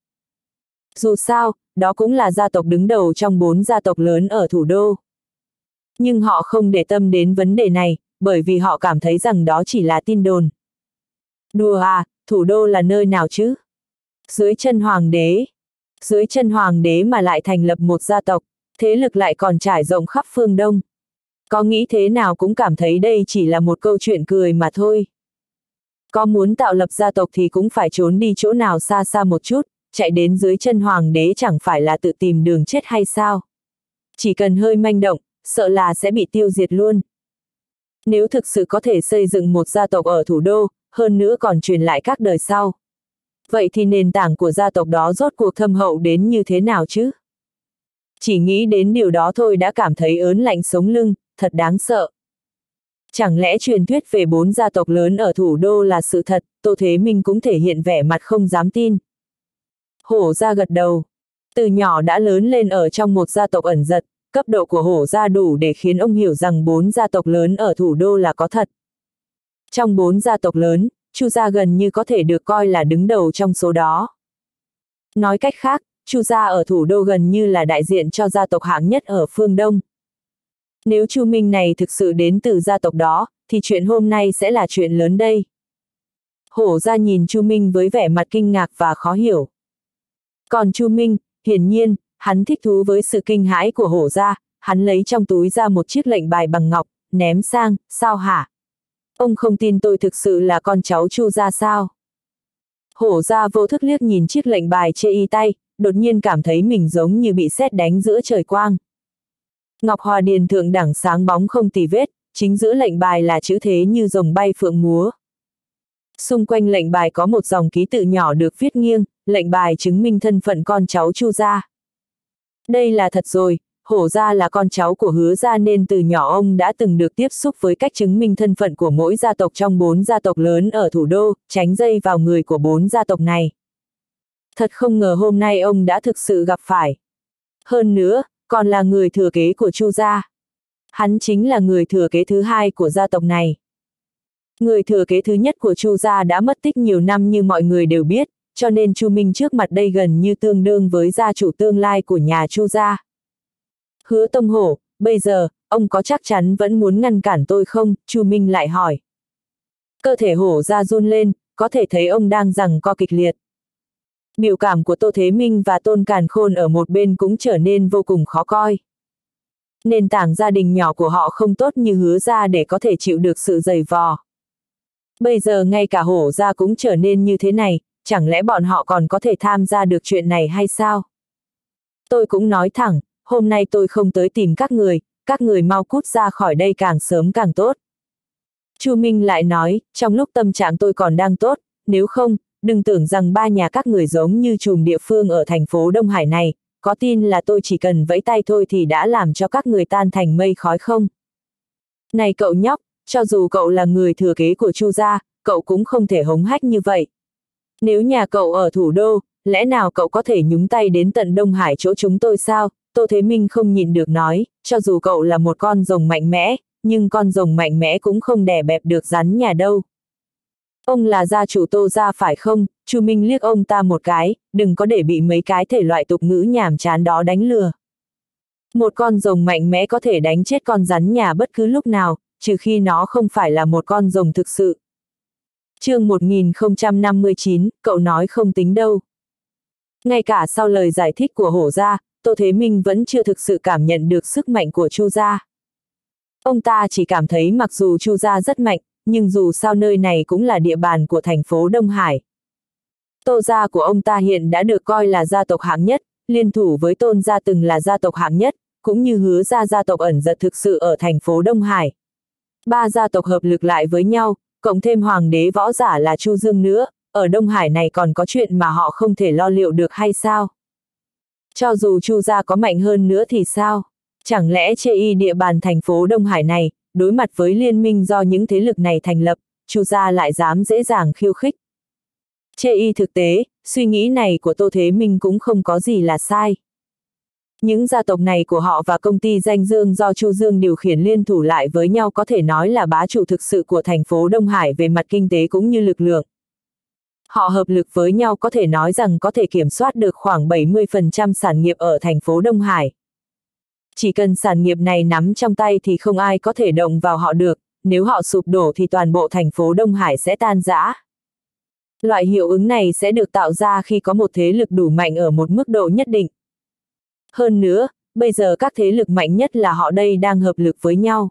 Dù sao, đó cũng là gia tộc đứng đầu trong 4 gia tộc lớn ở thủ đô. Nhưng họ không để tâm đến vấn đề này, bởi vì họ cảm thấy rằng đó chỉ là tin đồn. Đùa à, thủ đô là nơi nào chứ? Dưới chân hoàng đế. Dưới chân hoàng đế mà lại thành lập một gia tộc, thế lực lại còn trải rộng khắp phương Đông. Có nghĩ thế nào cũng cảm thấy đây chỉ là một câu chuyện cười mà thôi. Có muốn tạo lập gia tộc thì cũng phải trốn đi chỗ nào xa xa một chút, chạy đến dưới chân hoàng đế chẳng phải là tự tìm đường chết hay sao? Chỉ cần hơi manh động, sợ là sẽ bị tiêu diệt luôn. Nếu thực sự có thể xây dựng một gia tộc ở thủ đô, hơn nữa còn truyền lại các đời sau. Vậy thì nền tảng của gia tộc đó rốt cuộc thâm hậu đến như thế nào chứ? Chỉ nghĩ đến điều đó thôi đã cảm thấy ớn lạnh sống lưng, thật đáng sợ. Chẳng lẽ truyền thuyết về 4 gia tộc lớn ở thủ đô là sự thật? Tô Thế Minh cũng thể hiện vẻ mặt không dám tin. Hổ gia gật đầu. Từ nhỏ đã lớn lên ở trong một gia tộc ẩn giật, cấp độ của Hổ gia đủ để khiến ông hiểu rằng 4 gia tộc lớn ở thủ đô là có thật. Trong 4 gia tộc lớn, Chu gia gần như có thể được coi là đứng đầu trong số đó. Nói cách khác, Chu gia ở thủ đô gần như là đại diện cho gia tộc hạng nhất ở phương Đông. Nếu Chu Minh này thực sự đến từ gia tộc đó, thì chuyện hôm nay sẽ là chuyện lớn đây. Hổ gia nhìn Chu Minh với vẻ mặt kinh ngạc và khó hiểu. Còn Chu Minh, hiển nhiên, hắn thích thú với sự kinh hãi của Hổ gia, hắn lấy trong túi ra một chiếc lệnh bài bằng ngọc, ném sang, sao hả? Ông không tin tôi thực sự là con cháu Chu gia sao? Hổ gia vô thức liếc nhìn chiếc lệnh bài chê y tay, đột nhiên cảm thấy mình giống như bị sét đánh giữa trời quang. Ngọc Hòa Điền thượng đẳng sáng bóng không tì vết, chính giữa lệnh bài là chữ thế như rồng bay phượng múa. Xung quanh lệnh bài có một dòng ký tự nhỏ được viết nghiêng, lệnh bài chứng minh thân phận con cháu Chu gia. Đây là thật rồi, Hổ gia là con cháu của Hứa gia nên từ nhỏ ông đã từng được tiếp xúc với cách chứng minh thân phận của mỗi gia tộc trong 4 gia tộc lớn ở thủ đô, tránh dây vào người của 4 gia tộc này. Thật không ngờ hôm nay ông đã thực sự gặp phải. Hơn nữa, còn là người thừa kế của Chu gia. Hắn chính là người thừa kế thứ 2 của gia tộc này. Người thừa kế thứ nhất của Chu gia đã mất tích nhiều năm như mọi người đều biết, cho nên Chu Minh trước mặt đây gần như tương đương với gia chủ tương lai của nhà Chu gia. Hứa Tông Hổ, bây giờ, ông có chắc chắn vẫn muốn ngăn cản tôi không? Chu Minh lại hỏi. Cơ thể Hổ gia run lên, có thể thấy ông đang giằng co kịch liệt. Biểu cảm của Tô Thế Minh và Tôn Càn Khôn ở một bên cũng trở nên vô cùng khó coi. Nền tảng gia đình nhỏ của họ không tốt như Hứa gia để có thể chịu được sự giày vò. Bây giờ ngay cả Hổ gia cũng trở nên như thế này, chẳng lẽ bọn họ còn có thể tham gia được chuyện này hay sao? Tôi cũng nói thẳng, hôm nay tôi không tới tìm các người mau cút ra khỏi đây càng sớm càng tốt. Chu Minh lại nói, trong lúc tâm trạng tôi còn đang tốt, nếu không, đừng tưởng rằng ba nhà các người giống như trùm địa phương ở thành phố Đông Hải này, có tin là tôi chỉ cần vẫy tay thôi thì đã làm cho các người tan thành mây khói không? Này cậu nhóc, cho dù cậu là người thừa kế của Chu gia, cậu cũng không thể hống hách như vậy. Nếu nhà cậu ở thủ đô, lẽ nào cậu có thể nhúng tay đến tận Đông Hải chỗ chúng tôi sao? Tô Thế Minh không nhịn được nói, cho dù cậu là một con rồng mạnh mẽ, nhưng con rồng mạnh mẽ cũng không đè bẹp được rắn nhà đâu. Ông là gia chủ Tô gia phải không? Chu Minh liếc ông ta một cái, đừng có để bị mấy cái thể loại tục ngữ nhàm chán đó đánh lừa. Một con rồng mạnh mẽ có thể đánh chết con rắn nhà bất cứ lúc nào, trừ khi nó không phải là một con rồng thực sự. Chương 1059, cậu nói không tính đâu. Ngay cả sau lời giải thích của Hổ gia, Tô Thế Minh vẫn chưa thực sự cảm nhận được sức mạnh của Chu gia. Ông ta chỉ cảm thấy mặc dù Chu gia rất mạnh, nhưng dù sao nơi này cũng là địa bàn của thành phố Đông Hải. Tô gia của ông ta hiện đã được coi là gia tộc hạng nhất, liên thủ với Tôn gia từng là gia tộc hạng nhất, cũng như Hứa gia tộc ẩn giật thực sự ở thành phố Đông Hải. Ba gia tộc hợp lực lại với nhau, cộng thêm hoàng đế võ giả là Chu Dương nữa, ở Đông Hải này còn có chuyện mà họ không thể lo liệu được hay sao? Cho dù Chu gia có mạnh hơn nữa thì sao? Chẳng lẽ chê y địa bàn thành phố Đông Hải này, đối mặt với liên minh do những thế lực này thành lập, Chu gia lại dám dễ dàng khiêu khích? Chê y thực tế, suy nghĩ này của Tô Thế Minh cũng không có gì là sai. Những gia tộc này của họ và công ty danh dương do Chu Dương điều khiển liên thủ lại với nhau có thể nói là bá chủ thực sự của thành phố Đông Hải về mặt kinh tế cũng như lực lượng. Họ hợp lực với nhau có thể nói rằng có thể kiểm soát được khoảng 70% sản nghiệp ở thành phố Đông Hải. Chỉ cần sản nghiệp này nắm trong tay thì không ai có thể động vào họ được, nếu họ sụp đổ thì toàn bộ thành phố Đông Hải sẽ tan rã. Loại hiệu ứng này sẽ được tạo ra khi có một thế lực đủ mạnh ở một mức độ nhất định. Hơn nữa, bây giờ các thế lực mạnh nhất là họ đây đang hợp lực với nhau.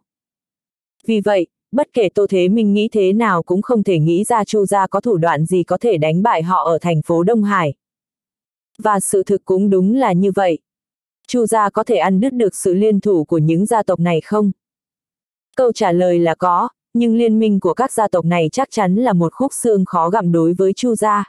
Vì vậy, bất kể Tô Thế Minh nghĩ thế nào cũng không thể nghĩ ra Chu gia có thủ đoạn gì có thể đánh bại họ ở thành phố Đông Hải. Và sự thực cũng đúng là như vậy. Chu gia có thể ăn đứt được sự liên thủ của những gia tộc này không? Câu trả lời là có, nhưng liên minh của các gia tộc này chắc chắn là một khúc xương khó gặm đối với Chu gia.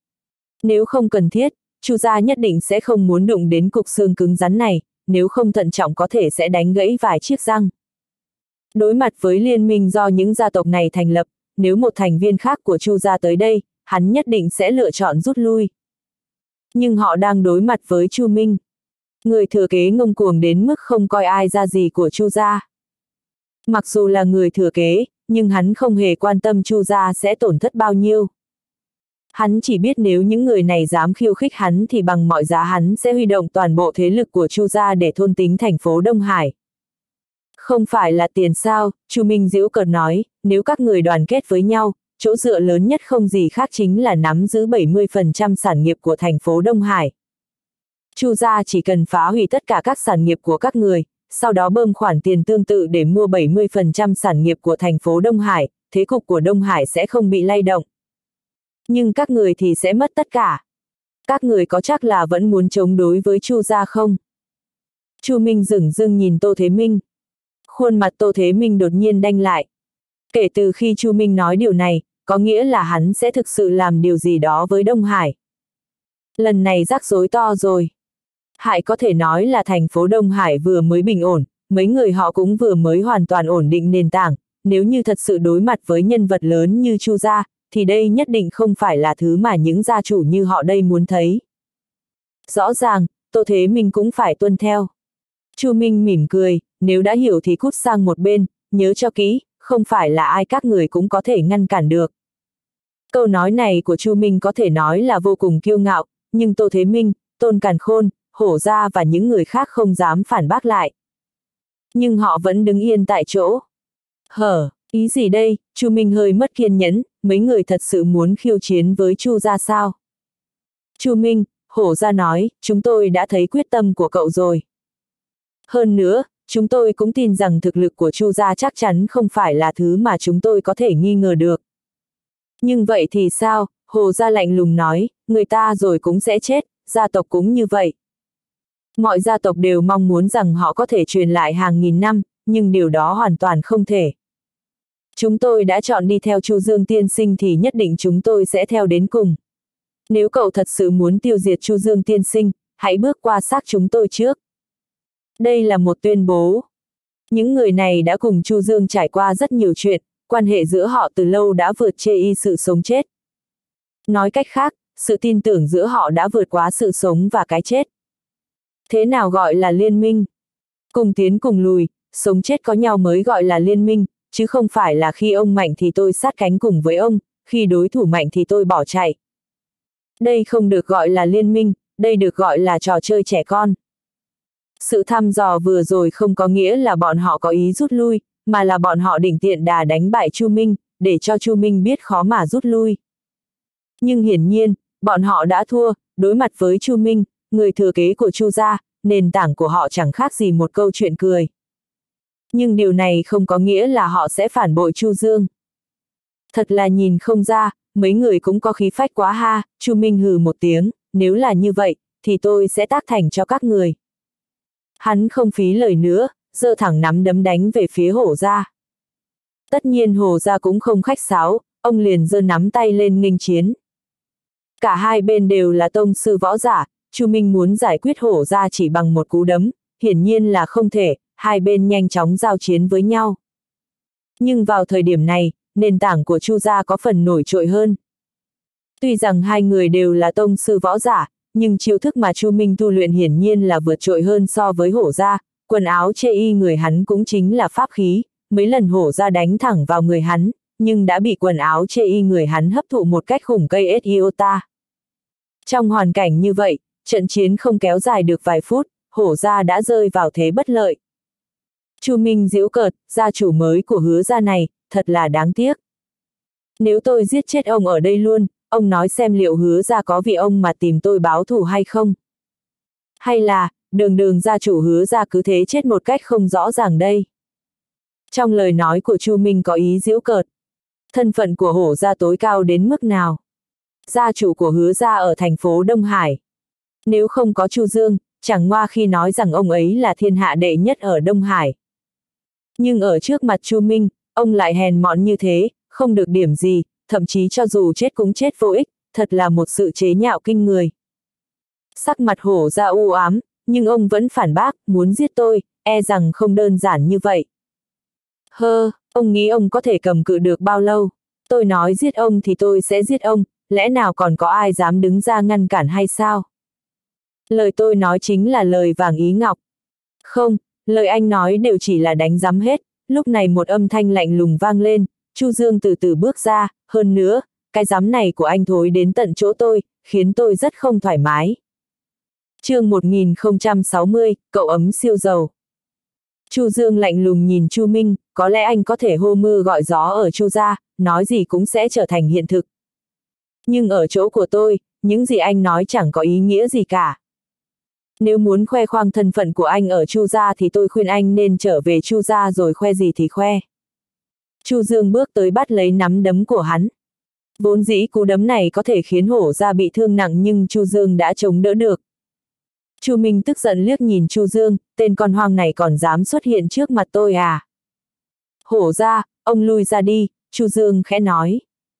Nếu không cần thiết, Chu gia nhất định sẽ không muốn đụng đến cục xương cứng rắn này, nếu không thận trọng có thể sẽ đánh gãy vài chiếc răng. Đối mặt với liên minh do những gia tộc này thành lập, nếu một thành viên khác của Chu gia tới đây, hắn nhất định sẽ lựa chọn rút lui. Nhưng họ đang đối mặt với Chu Minh, người thừa kế ngông cuồng đến mức không coi ai ra gì của Chu gia. Mặc dù là người thừa kế, nhưng hắn không hề quan tâm Chu gia sẽ tổn thất bao nhiêu. Hắn chỉ biết nếu những người này dám khiêu khích hắn thì bằng mọi giá hắn sẽ huy động toàn bộ thế lực của Chu gia để thôn tính thành phố Đông Hải. Không phải là tiền sao, Chu Minh giễu cợt nói, nếu các người đoàn kết với nhau, chỗ dựa lớn nhất không gì khác chính là nắm giữ 70% sản nghiệp của thành phố Đông Hải. Chu gia chỉ cần phá hủy tất cả các sản nghiệp của các người, sau đó bơm khoản tiền tương tự để mua 70% sản nghiệp của thành phố Đông Hải, thế cục của Đông Hải sẽ không bị lay động. Nhưng các người thì sẽ mất tất cả. Các người có chắc là vẫn muốn chống đối với Chu gia không? Chu Minh dửng dưng nhìn Tô Thế Minh. Khuôn mặt Tô Thế Minh đột nhiên đanh lại. Kể từ khi Chu Minh nói điều này, có nghĩa là hắn sẽ thực sự làm điều gì đó với Đông Hải. Lần này rắc rối to rồi. Hải có thể nói là thành phố Đông Hải vừa mới bình ổn, mấy người họ cũng vừa mới hoàn toàn ổn định nền tảng, nếu như thật sự đối mặt với nhân vật lớn như Chu gia, thì đây nhất định không phải là thứ mà những gia chủ như họ đây muốn thấy. Rõ ràng, Tô Thế Minh cũng phải tuân theo. Chu Minh mỉm cười, nếu đã hiểu thì cút sang một bên, nhớ cho kỹ, không phải là ai các người cũng có thể ngăn cản được. Câu nói này của Chu Minh có thể nói là vô cùng kiêu ngạo, nhưng Tô Thế Minh, Tôn Càn Khôn, Hổ gia và những người khác không dám phản bác lại. Nhưng họ vẫn đứng yên tại chỗ. Ý gì đây? Chu Minh hơi mất kiên nhẫn, mấy người thật sự muốn khiêu chiến với Chu gia sao? Chu Minh, Hổ gia nói, chúng tôi đã thấy quyết tâm của cậu rồi. Hơn nữa, chúng tôi cũng tin rằng thực lực của Chu gia chắc chắn không phải là thứ mà chúng tôi có thể nghi ngờ được. Nhưng vậy thì sao? Hổ gia lạnh lùng nói, người ta rồi cũng sẽ chết, gia tộc cũng như vậy. Mọi gia tộc đều mong muốn rằng họ có thể truyền lại hàng nghìn năm, nhưng điều đó hoàn toàn không thể. Chúng tôi đã chọn đi theo Chu Dương tiên sinh thì nhất định chúng tôi sẽ theo đến cùng. Nếu cậu thật sự muốn tiêu diệt Chu Dương tiên sinh, hãy bước qua xác chúng tôi trước. Đây là một tuyên bố. Những người này đã cùng Chu Dương trải qua rất nhiều chuyện, quan hệ giữa họ từ lâu đã vượt chê y sự sống chết. Nói cách khác, sự tin tưởng giữa họ đã vượt quá sự sống và cái chết. Thế nào gọi là liên minh? Cùng tiến cùng lùi, sống chết có nhau mới gọi là liên minh, chứ không phải là khi ông mạnh thì tôi sát cánh cùng với ông, khi đối thủ mạnh thì tôi bỏ chạy. Đây không được gọi là liên minh, đây được gọi là trò chơi trẻ con. Sự thăm dò vừa rồi không có nghĩa là bọn họ có ý rút lui, mà là bọn họ định tiện đà đánh bại Chu Minh, để cho Chu Minh biết khó mà rút lui. Nhưng hiển nhiên, bọn họ đã thua, đối mặt với Chu Minh, người thừa kế của Chu gia, nền tảng của họ chẳng khác gì một câu chuyện cười. Nhưng điều này không có nghĩa là họ sẽ phản bội Chu Dương. Thật là nhìn không ra, mấy người cũng có khí phách quá ha. Chu Minh hừ một tiếng, nếu là như vậy, thì tôi sẽ tác thành cho các người. Hắn không phí lời nữa, giơ thẳng nắm đấm đánh về phía Hổ gia. Tất nhiên Hổ gia cũng không khách sáo, ông liền giơ nắm tay lên nghênh chiến. Cả hai bên đều là tông sư võ giả, Chu Minh muốn giải quyết Hổ gia chỉ bằng một cú đấm, hiển nhiên là không thể, hai bên nhanh chóng giao chiến với nhau. Nhưng vào thời điểm này, nền tảng của Chu gia có phần nổi trội hơn. Tuy rằng hai người đều là tông sư võ giả, nhưng chiêu thức mà Chu Minh tu luyện hiển nhiên là vượt trội hơn so với Hổ gia, quần áo chê y người hắn cũng chính là pháp khí, mấy lần Hổ gia đánh thẳng vào người hắn, nhưng đã bị quần áo chê y người hắn hấp thụ một cách khủng cây iota. Trong hoàn cảnh như vậy, trận chiến không kéo dài được vài phút, Hổ gia đã rơi vào thế bất lợi. Chu Minh giễu cợt, gia chủ mới của Hứa gia này, thật là đáng tiếc. Nếu tôi giết chết ông ở đây luôn, ông nói xem liệu Hứa gia có vì ông mà tìm tôi báo thù hay không? Hay là, đường gia chủ Hứa gia cứ thế chết một cách không rõ ràng đây? Trong lời nói của Chu Minh có ý giễu cợt. Thân phận của Hổ gia tối cao đến mức nào? Gia chủ của Hứa gia ở thành phố Đông Hải. Nếu không có Chu Dương, chẳng ngoa khi nói rằng ông ấy là thiên hạ đệ nhất ở Đông Hải. Nhưng ở trước mặt Chu Minh, ông lại hèn mọn như thế, không được điểm gì, thậm chí cho dù chết cũng chết vô ích, thật là một sự chế nhạo kinh người. Sắc mặt Hổ gia u ám, nhưng ông vẫn phản bác, muốn giết tôi, e rằng không đơn giản như vậy. Ông nghĩ ông có thể cầm cự được bao lâu? Tôi nói giết ông thì tôi sẽ giết ông, lẽ nào còn có ai dám đứng ra ngăn cản hay sao? Lời tôi nói chính là lời vàng ý ngọc. Không, lời anh nói đều chỉ là đánh giám hết. Lúc này một âm thanh lạnh lùng vang lên, Chu Dương từ từ bước ra, hơn nữa, cái giám này của anh thối đến tận chỗ tôi, khiến tôi rất không thoải mái. Chương 1060, cậu ấm siêu giàu. Chu Dương lạnh lùng nhìn Chu Minh, có lẽ anh có thể hô mưa gọi gió ở Chu gia, nói gì cũng sẽ trở thành hiện thực. Nhưng ở chỗ của tôi, những gì anh nói chẳng có ý nghĩa gì cả. Nếu muốn khoe khoang thân phận của anh ở Chu gia thì tôi khuyên anh nên trở về Chu gia rồi khoe gì thì khoe. Chu Dương bước tới bắt lấy nắm đấm của hắn. Vốn dĩ cú đấm này có thể khiến Hổ gia bị thương nặng nhưng Chu Dương đã chống đỡ được. Chu Minh tức giận liếc nhìn Chu Dương, tên con hoang này còn dám xuất hiện trước mặt tôi à? Hổ gia, ông lui ra đi, Chu Dương khẽ nói.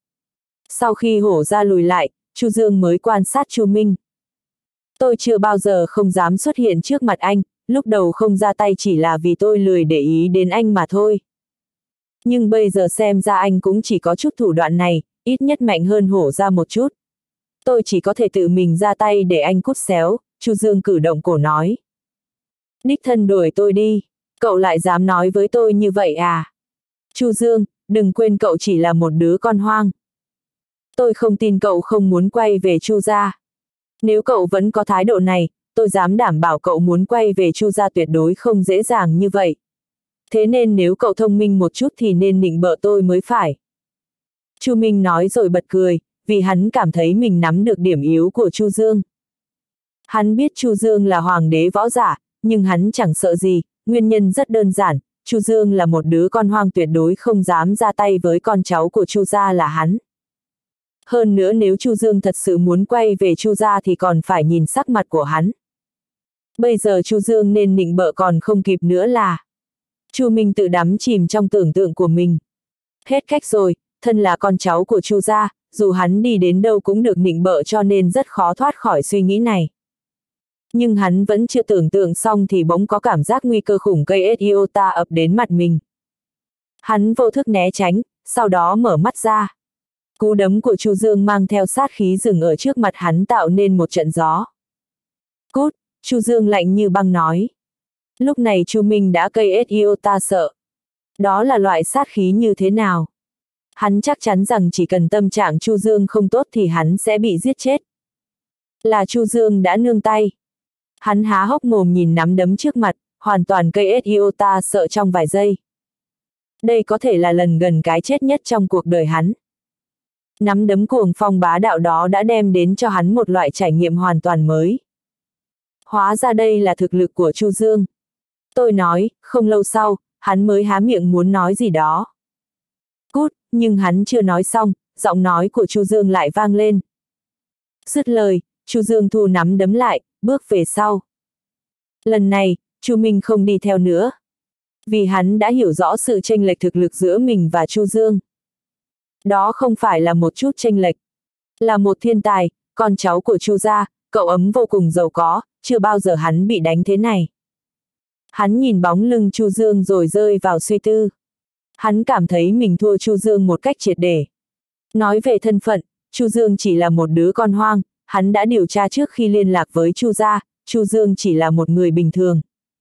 Sau khi Hổ gia lùi lại, Chu Dương mới quan sát Chu Minh. Tôi chưa bao giờ không dám xuất hiện trước mặt anh, lúc đầu không ra tay chỉ là vì tôi lười để ý đến anh mà thôi. Nhưng bây giờ xem ra anh cũng chỉ có chút thủ đoạn này, ít nhất mạnh hơn Hổ gia một chút. Tôi chỉ có thể tự mình ra tay để anh cút xéo, Chu Dương cử động cổ nói. Đích thân đuổi tôi đi, cậu lại dám nói với tôi như vậy à? Chu Dương, đừng quên cậu chỉ là một đứa con hoang. Tôi không tin cậu không muốn quay về Chu gia. Nếu cậu vẫn có thái độ này, tôi dám đảm bảo cậu muốn quay về Chu gia tuyệt đối không dễ dàng như vậy. Thế nên nếu cậu thông minh một chút thì nên nịnh bợ tôi mới phải. Chu Minh nói rồi bật cười, vì hắn cảm thấy mình nắm được điểm yếu của Chu Dương. Hắn biết Chu Dương là hoàng đế võ giả, nhưng hắn chẳng sợ gì, nguyên nhân rất đơn giản, Chu Dương là một đứa con hoang tuyệt đối không dám ra tay với con cháu của Chu gia là hắn. Hơn nữa nếu Chu Dương thật sự muốn quay về Chu gia thì còn phải nhìn sắc mặt của hắn. Bây giờ Chu Dương nên nịnh bợ còn không kịp nữa là. Chu Minh tự đắm chìm trong tưởng tượng của mình. Hết cách rồi, thân là con cháu của Chu gia, dù hắn đi đến đâu cũng được nịnh bợ cho nên rất khó thoát khỏi suy nghĩ này. Nhưng hắn vẫn chưa tưởng tượng xong thì bỗng có cảm giác nguy cơ khủng cây iota ập đến mặt mình. Hắn vô thức né tránh, sau đó mở mắt ra. Cú đấm của Chu Dương mang theo sát khí dừng ở trước mặt hắn tạo nên một trận gió. Cút, Chu Dương lạnh như băng nói. Lúc này Chu Minh đã cây iota sợ. Đó là loại sát khí như thế nào? Hắn chắc chắn rằng chỉ cần tâm trạng Chu Dương không tốt thì hắn sẽ bị giết chết. Là Chu Dương đã nương tay. Hắn há hốc mồm nhìn nắm đấm trước mặt, hoàn toàn cây iota sợ trong vài giây. Đây có thể là lần gần cái chết nhất trong cuộc đời hắn. Nắm đấm cuồng phong bá đạo đó đã đem đến cho hắn một loại trải nghiệm hoàn toàn mới. Hóa ra đây là thực lực của Chu Dương. Tôi nói, không lâu sau, hắn mới há miệng muốn nói gì đó. Cút, nhưng hắn chưa nói xong, giọng nói của Chu Dương lại vang lên. Dứt lời, Chu Dương thu nắm đấm lại, bước về sau. Lần này, Chu Minh không đi theo nữa. Vì hắn đã hiểu rõ sự chênh lệch thực lực giữa mình và Chu Dương. Đó không phải là một chút chênh lệch. Là một thiên tài, con cháu của Chu gia, cậu ấm vô cùng giàu có, chưa bao giờ hắn bị đánh thế này. Hắn nhìn bóng lưng Chu Dương rồi rơi vào suy tư. Hắn cảm thấy mình thua Chu Dương một cách triệt để. Nói về thân phận, Chu Dương chỉ là một đứa con hoang, hắn đã điều tra trước khi liên lạc với Chu gia, Chu Dương chỉ là một người bình thường.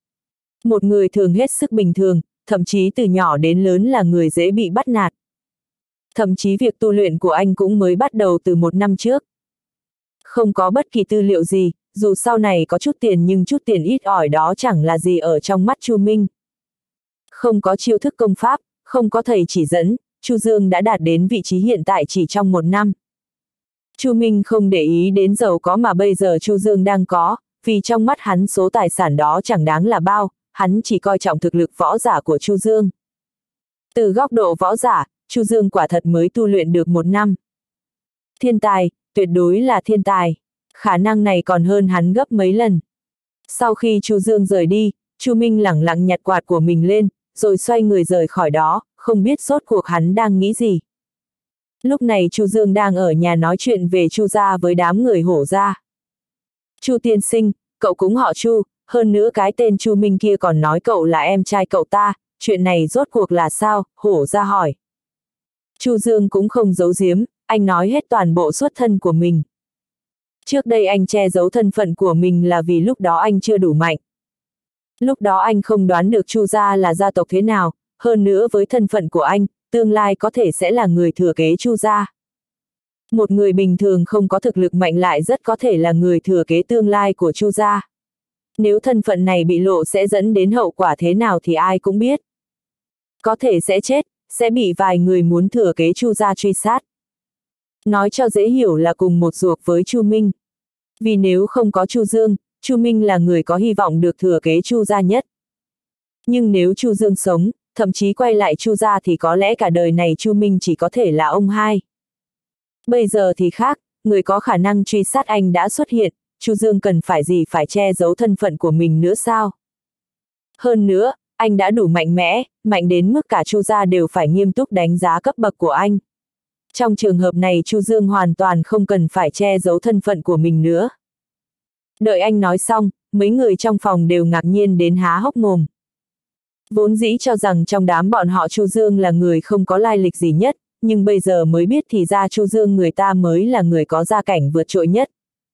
Một người thường hết sức bình thường, thậm chí từ nhỏ đến lớn là người dễ bị bắt nạt. Thậm chí việc tu luyện của anh cũng mới bắt đầu từ 1 năm trước. Không có bất kỳ tư liệu gì, dù sau này có chút tiền nhưng chút tiền ít ỏi đó chẳng là gì ở trong mắt Chu Minh. Không có chiêu thức công pháp, không có thầy chỉ dẫn, Chu Dương đã đạt đến vị trí hiện tại chỉ trong 1 năm. Chu Minh không để ý đến giàu có mà bây giờ Chu Dương đang có, vì trong mắt hắn số tài sản đó chẳng đáng là bao, hắn chỉ coi trọng thực lực võ giả của Chu Dương. Từ góc độ võ giả, Chu Dương quả thật mới tu luyện được 1 năm. Thiên tài, tuyệt đối là thiên tài. Khả năng này còn hơn hắn gấp mấy lần. Sau khi Chu Dương rời đi, Chu Minh lẳng lặng nhặt quạt của mình lên, rồi xoay người rời khỏi đó, không biết rốt cuộc hắn đang nghĩ gì. Lúc này Chu Dương đang ở nhà nói chuyện về Chu gia với đám người Hổ gia. Chu tiên sinh, cậu cũng họ Chu, hơn nữa cái tên Chu Minh kia còn nói cậu là em trai cậu ta, chuyện này rốt cuộc là sao? Hổ gia hỏi. Chu Dương cũng không giấu giếm, anh nói hết toàn bộ xuất thân của mình. Trước đây anh che giấu thân phận của mình là vì lúc đó anh chưa đủ mạnh. Lúc đó anh không đoán được Chu gia là gia tộc thế nào, hơn nữa với thân phận của anh, tương lai có thể sẽ là người thừa kế Chu gia. Một người bình thường không có thực lực mạnh lại rất có thể là người thừa kế tương lai của Chu gia. Nếu thân phận này bị lộ sẽ dẫn đến hậu quả thế nào thì ai cũng biết. Có thể sẽ chết, sẽ bị vài người muốn thừa kế Chu gia truy sát. Nói cho dễ hiểu là cùng một ruột với Chu Minh. Vì nếu không có Chu Dương, Chu Minh là người có hy vọng được thừa kế Chu gia nhất. Nhưng nếu Chu Dương sống, thậm chí quay lại Chu gia thì có lẽ cả đời này Chu Minh chỉ có thể là ông hai. Bây giờ thì khác, người có khả năng truy sát anh đã xuất hiện, Chu Dương cần phải gì phải che giấu thân phận của mình nữa sao? Hơn nữa, anh đã đủ mạnh mẽ, mạnh đến mức cả Chu gia đều phải nghiêm túc đánh giá cấp bậc của anh. Trong trường hợp này Chu Dương hoàn toàn không cần phải che giấu thân phận của mình nữa. Đợi anh nói xong, mấy người trong phòng đều ngạc nhiên đến há hốc mồm. Vốn dĩ cho rằng trong đám bọn họ Chu Dương là người không có lai lịch gì nhất, nhưng bây giờ mới biết thì ra Chu Dương người ta mới là người có gia cảnh vượt trội nhất.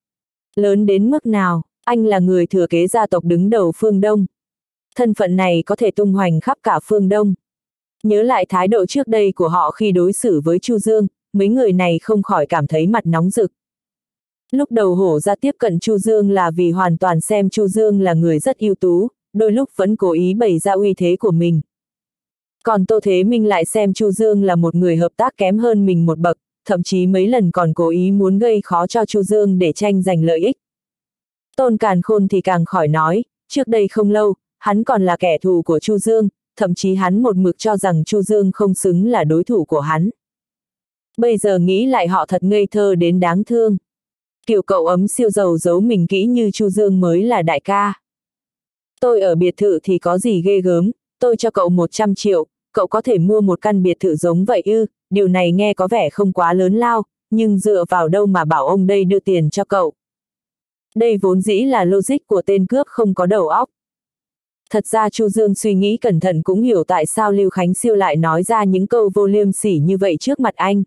Lớn đến mức nào, anh là người thừa kế gia tộc đứng đầu phương Đông. Thân phận này có thể tung hoành khắp cả phương Đông. Nhớ lại thái độ trước đây của họ khi đối xử với Chu Dương, mấy người này không khỏi cảm thấy mặt nóng rực. Lúc đầu Hổ gia tiếp cận Chu Dương là vì hoàn toàn xem Chu Dương là người rất ưu tú, đôi lúc vẫn cố ý bày ra uy thế của mình. Còn Tô Thế Minh lại xem Chu Dương là một người hợp tác kém hơn mình một bậc, thậm chí mấy lần còn cố ý muốn gây khó cho Chu Dương để tranh giành lợi ích. Tôn Càn Khôn thì càng khỏi nói, trước đây không lâu, hắn còn là kẻ thù của Chu Dương, thậm chí hắn một mực cho rằng Chu Dương không xứng là đối thủ của hắn. Bây giờ nghĩ lại họ thật ngây thơ đến đáng thương. Kiểu cậu ấm siêu giàu giấu mình kỹ như Chu Dương mới là đại ca. Tôi ở biệt thự thì có gì ghê gớm, tôi cho cậu 100 triệu, cậu có thể mua một căn biệt thự giống vậy ư, điều này nghe có vẻ không quá lớn lao, nhưng dựa vào đâu mà bảo ông đây đưa tiền cho cậu. Đây vốn dĩ là logic của tên cướp không có đầu óc. Thật ra Chu Dương suy nghĩ cẩn thận cũng hiểu tại sao Lưu Khánh Siêu lại nói ra những câu vô liêm sỉ như vậy trước mặt anh.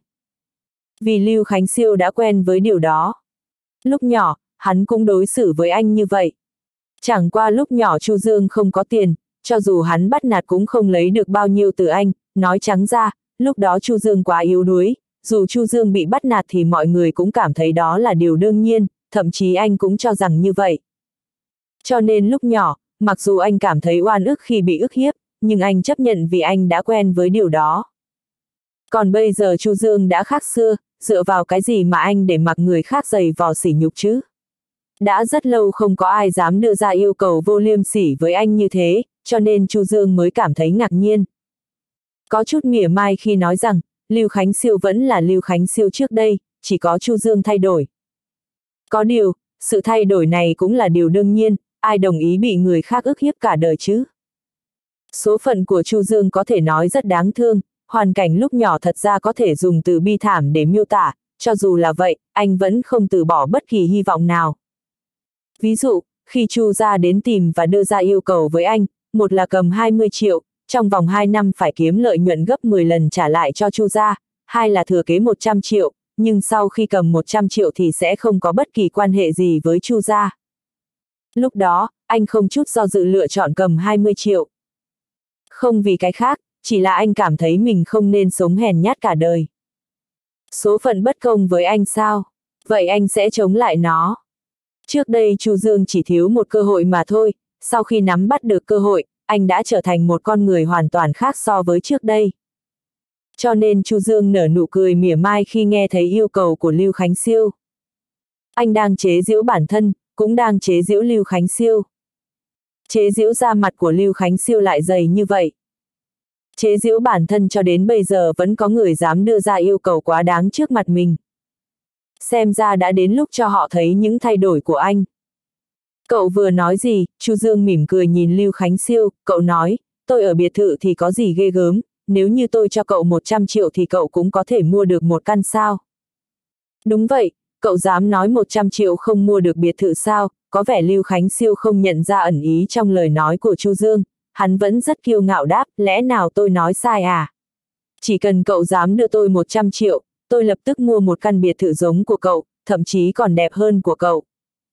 Vì Lưu Khánh Siêu đã quen với điều đó. Lúc nhỏ, hắn cũng đối xử với anh như vậy. Chẳng qua lúc nhỏ Chu Dương không có tiền, cho dù hắn bắt nạt cũng không lấy được bao nhiêu từ anh, nói trắng ra, lúc đó Chu Dương quá yếu đuối, dù Chu Dương bị bắt nạt thì mọi người cũng cảm thấy đó là điều đương nhiên, thậm chí anh cũng cho rằng như vậy. Cho nên lúc nhỏ, mặc dù anh cảm thấy oan ức khi bị ức hiếp, nhưng anh chấp nhận vì anh đã quen với điều đó. Còn bây giờ Chu Dương đã khác xưa, dựa vào cái gì mà anh để mặc người khác giày vò sỉ nhục chứ? Đã rất lâu không có ai dám đưa ra yêu cầu vô liêm sỉ với anh như thế, cho nên Chu Dương mới cảm thấy ngạc nhiên. Có chút mỉa mai khi nói rằng, Lưu Khánh Siêu vẫn là Lưu Khánh Siêu trước đây, chỉ có Chu Dương thay đổi. Có điều, sự thay đổi này cũng là điều đương nhiên, ai đồng ý bị người khác ức hiếp cả đời chứ? Số phận của Chu Dương có thể nói rất đáng thương, hoàn cảnh lúc nhỏ thật ra có thể dùng từ bi thảm để miêu tả, cho dù là vậy, anh vẫn không từ bỏ bất kỳ hy vọng nào. Ví dụ, khi Chu gia đến tìm và đưa ra yêu cầu với anh, một là cầm 20 triệu, trong vòng 2 năm phải kiếm lợi nhuận gấp 10 lần trả lại cho Chu gia, hai là thừa kế 100 triệu, nhưng sau khi cầm 100 triệu thì sẽ không có bất kỳ quan hệ gì với Chu gia. Lúc đó, anh không chút do dự lựa chọn cầm 20 triệu. Không vì cái khác, chỉ là anh cảm thấy mình không nên sống hèn nhát cả đời. Số phận bất công với anh sao? Vậy anh sẽ chống lại nó. Trước đây Chu Dương chỉ thiếu một cơ hội mà thôi, sau khi nắm bắt được cơ hội, anh đã trở thành một con người hoàn toàn khác so với trước đây. Cho nên Chu Dương nở nụ cười mỉa mai khi nghe thấy yêu cầu của Lưu Khánh Siêu. Anh đang chế giễu bản thân, cũng đang chế giễu Lưu Khánh Siêu. Chế giễu da mặt của Lưu Khánh Siêu lại dày như vậy. Chế giễu bản thân cho đến bây giờ vẫn có người dám đưa ra yêu cầu quá đáng trước mặt mình. Xem ra đã đến lúc cho họ thấy những thay đổi của anh. Cậu vừa nói gì? Chu Dương mỉm cười nhìn Lưu Khánh Siêu, cậu nói, tôi ở biệt thự thì có gì ghê gớm, nếu như tôi cho cậu 100 triệu thì cậu cũng có thể mua được một căn sao. Đúng vậy, cậu dám nói 100 triệu không mua được biệt thự sao? Có vẻ Lưu Khánh Siêu không nhận ra ẩn ý trong lời nói của Chu Dương, hắn vẫn rất kiêu ngạo đáp, lẽ nào tôi nói sai à? Chỉ cần cậu dám đưa tôi 100 triệu, tôi lập tức mua một căn biệt thự giống của cậu, thậm chí còn đẹp hơn của cậu.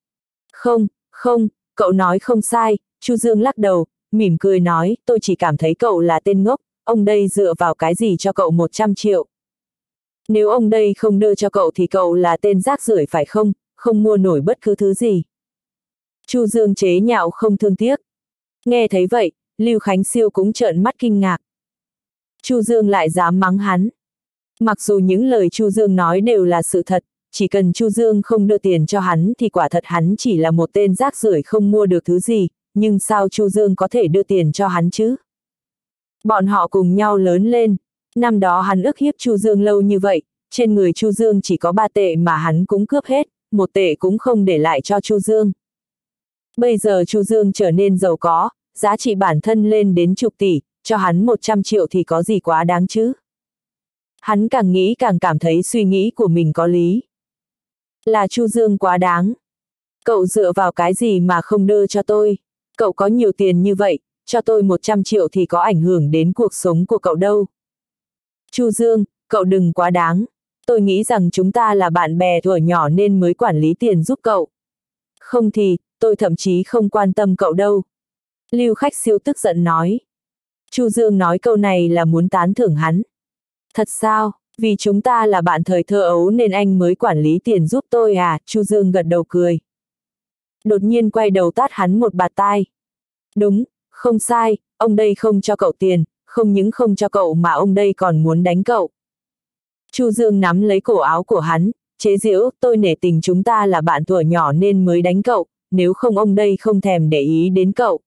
Không, cậu nói không sai, Chu Dương lắc đầu, mỉm cười nói, tôi chỉ cảm thấy cậu là tên ngốc, ông đây dựa vào cái gì cho cậu 100 triệu. Nếu ông đây không đưa cho cậu thì cậu là tên rác rưởi phải không mua nổi bất cứ thứ gì. Chu Dương chế nhạo không thương tiếc. Nghe thấy vậy, Lưu Khánh Siêu cũng trợn mắt kinh ngạc. Chu Dương lại dám mắng hắn. Mặc dù những lời Chu Dương nói đều là sự thật, chỉ cần Chu Dương không đưa tiền cho hắn thì quả thật hắn chỉ là một tên rác rưởi không mua được thứ gì, nhưng sao Chu Dương có thể đưa tiền cho hắn chứ? Bọn họ cùng nhau lớn lên, năm đó hắn ức hiếp Chu Dương lâu như vậy, trên người Chu Dương chỉ có 3 tệ mà hắn cũng cướp hết, 1 tệ cũng không để lại cho Chu Dương. Bây giờ Chu Dương trở nên giàu có, giá trị bản thân lên đến chục tỷ, cho hắn 100 triệu thì có gì quá đáng chứ? Hắn càng nghĩ càng cảm thấy suy nghĩ của mình có lý. Là Chu Dương quá đáng. Cậu dựa vào cái gì mà không đưa cho tôi? Cậu có nhiều tiền như vậy, cho tôi 100 triệu thì có ảnh hưởng đến cuộc sống của cậu đâu. Chu Dương, cậu đừng quá đáng. Tôi nghĩ rằng chúng ta là bạn bè thuở nhỏ nên mới quản lý tiền giúp cậu. Không thì, tôi thậm chí không quan tâm cậu đâu. Lưu Khách Siêu tức giận nói. Chu Dương nói câu này là muốn tán thưởng hắn. Thật sao, vì chúng ta là bạn thời thơ ấu nên anh mới quản lý tiền giúp tôi à? Chu Dương gật đầu cười. Đột nhiên quay đầu tát hắn một bạt tai. Đúng, không sai, ông đây không cho cậu tiền, không những không cho cậu mà ông đây còn muốn đánh cậu. Chu Dương nắm lấy cổ áo của hắn, chế giễu, tôi nể tình chúng ta là bạn thuở nhỏ nên mới đánh cậu, nếu không ông đây không thèm để ý đến cậu.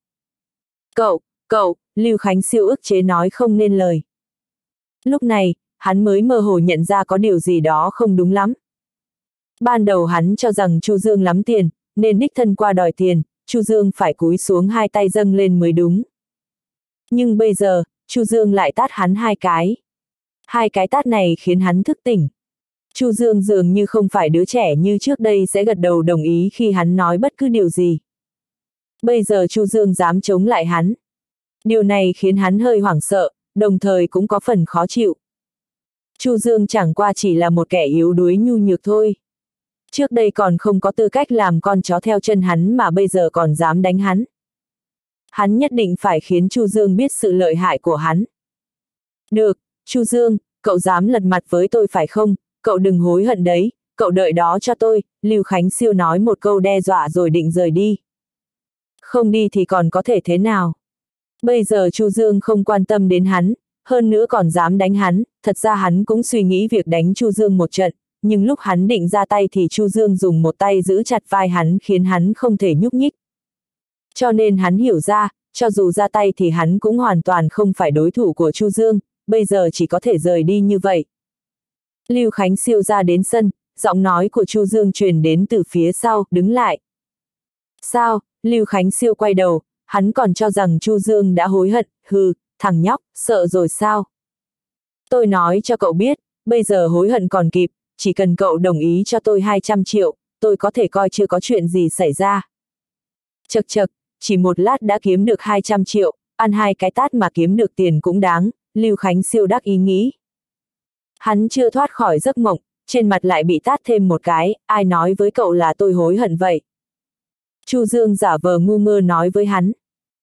Cậu, Lưu Khánh Siêu ức chế nói không nên lời. Lúc này, hắn mới mơ hồ nhận ra có điều gì đó không đúng lắm. Ban đầu hắn cho rằng Chu Dương lắm tiền, nên đích thân qua đòi tiền, Chu Dương phải cúi xuống 2 tay dâng lên mới đúng. Nhưng bây giờ, Chu Dương lại tát hắn 2 cái. 2 cái tát này khiến hắn thức tỉnh. Chu Dương dường như không phải đứa trẻ như trước đây sẽ gật đầu đồng ý khi hắn nói bất cứ điều gì. Bây giờ Chu Dương dám chống lại hắn. Điều này khiến hắn hơi hoảng sợ, đồng thời cũng có phần khó chịu. Chu Dương chẳng qua chỉ là một kẻ yếu đuối nhu nhược thôi. Trước đây còn không có tư cách làm con chó theo chân hắn mà bây giờ còn dám đánh hắn. Hắn nhất định phải khiến Chu Dương biết sự lợi hại của hắn. Được, Chu Dương, cậu dám lật mặt với tôi phải không? Cậu đừng hối hận đấy, cậu đợi đó cho tôi, Lưu Khánh Siêu nói một câu đe dọa rồi định rời đi. Không đi thì còn có thể thế nào? Bây giờ Chu Dương không quan tâm đến hắn, hơn nữa còn dám đánh hắn, thật ra hắn cũng suy nghĩ việc đánh Chu Dương một trận, nhưng lúc hắn định ra tay thì Chu Dương dùng một tay giữ chặt vai hắn khiến hắn không thể nhúc nhích. Cho nên hắn hiểu ra, cho dù ra tay thì hắn cũng hoàn toàn không phải đối thủ của Chu Dương, bây giờ chỉ có thể rời đi như vậy. Lưu Khánh Siêu ra đến sân, giọng nói của Chu Dương truyền đến từ phía sau, đứng lại. Sao? Lưu Khánh Siêu quay đầu, hắn còn cho rằng Chu Dương đã hối hận, hừ, thằng nhóc, sợ rồi sao? Tôi nói cho cậu biết, bây giờ hối hận còn kịp, chỉ cần cậu đồng ý cho tôi 200 triệu, tôi có thể coi chưa có chuyện gì xảy ra. Chậc chậc, chỉ một lát đã kiếm được 200 triệu, ăn 2 cái tát mà kiếm được tiền cũng đáng, Lưu Khánh Siêu đắc ý nghĩ. Hắn chưa thoát khỏi giấc mộng, trên mặt lại bị tát thêm một cái, ai nói với cậu là tôi hối hận vậy? Chu Dương giả vờ ngu ngơ nói với hắn.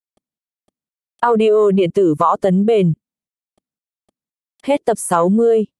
Audio điện tử Võ Tấn Bền. Hết tập 60.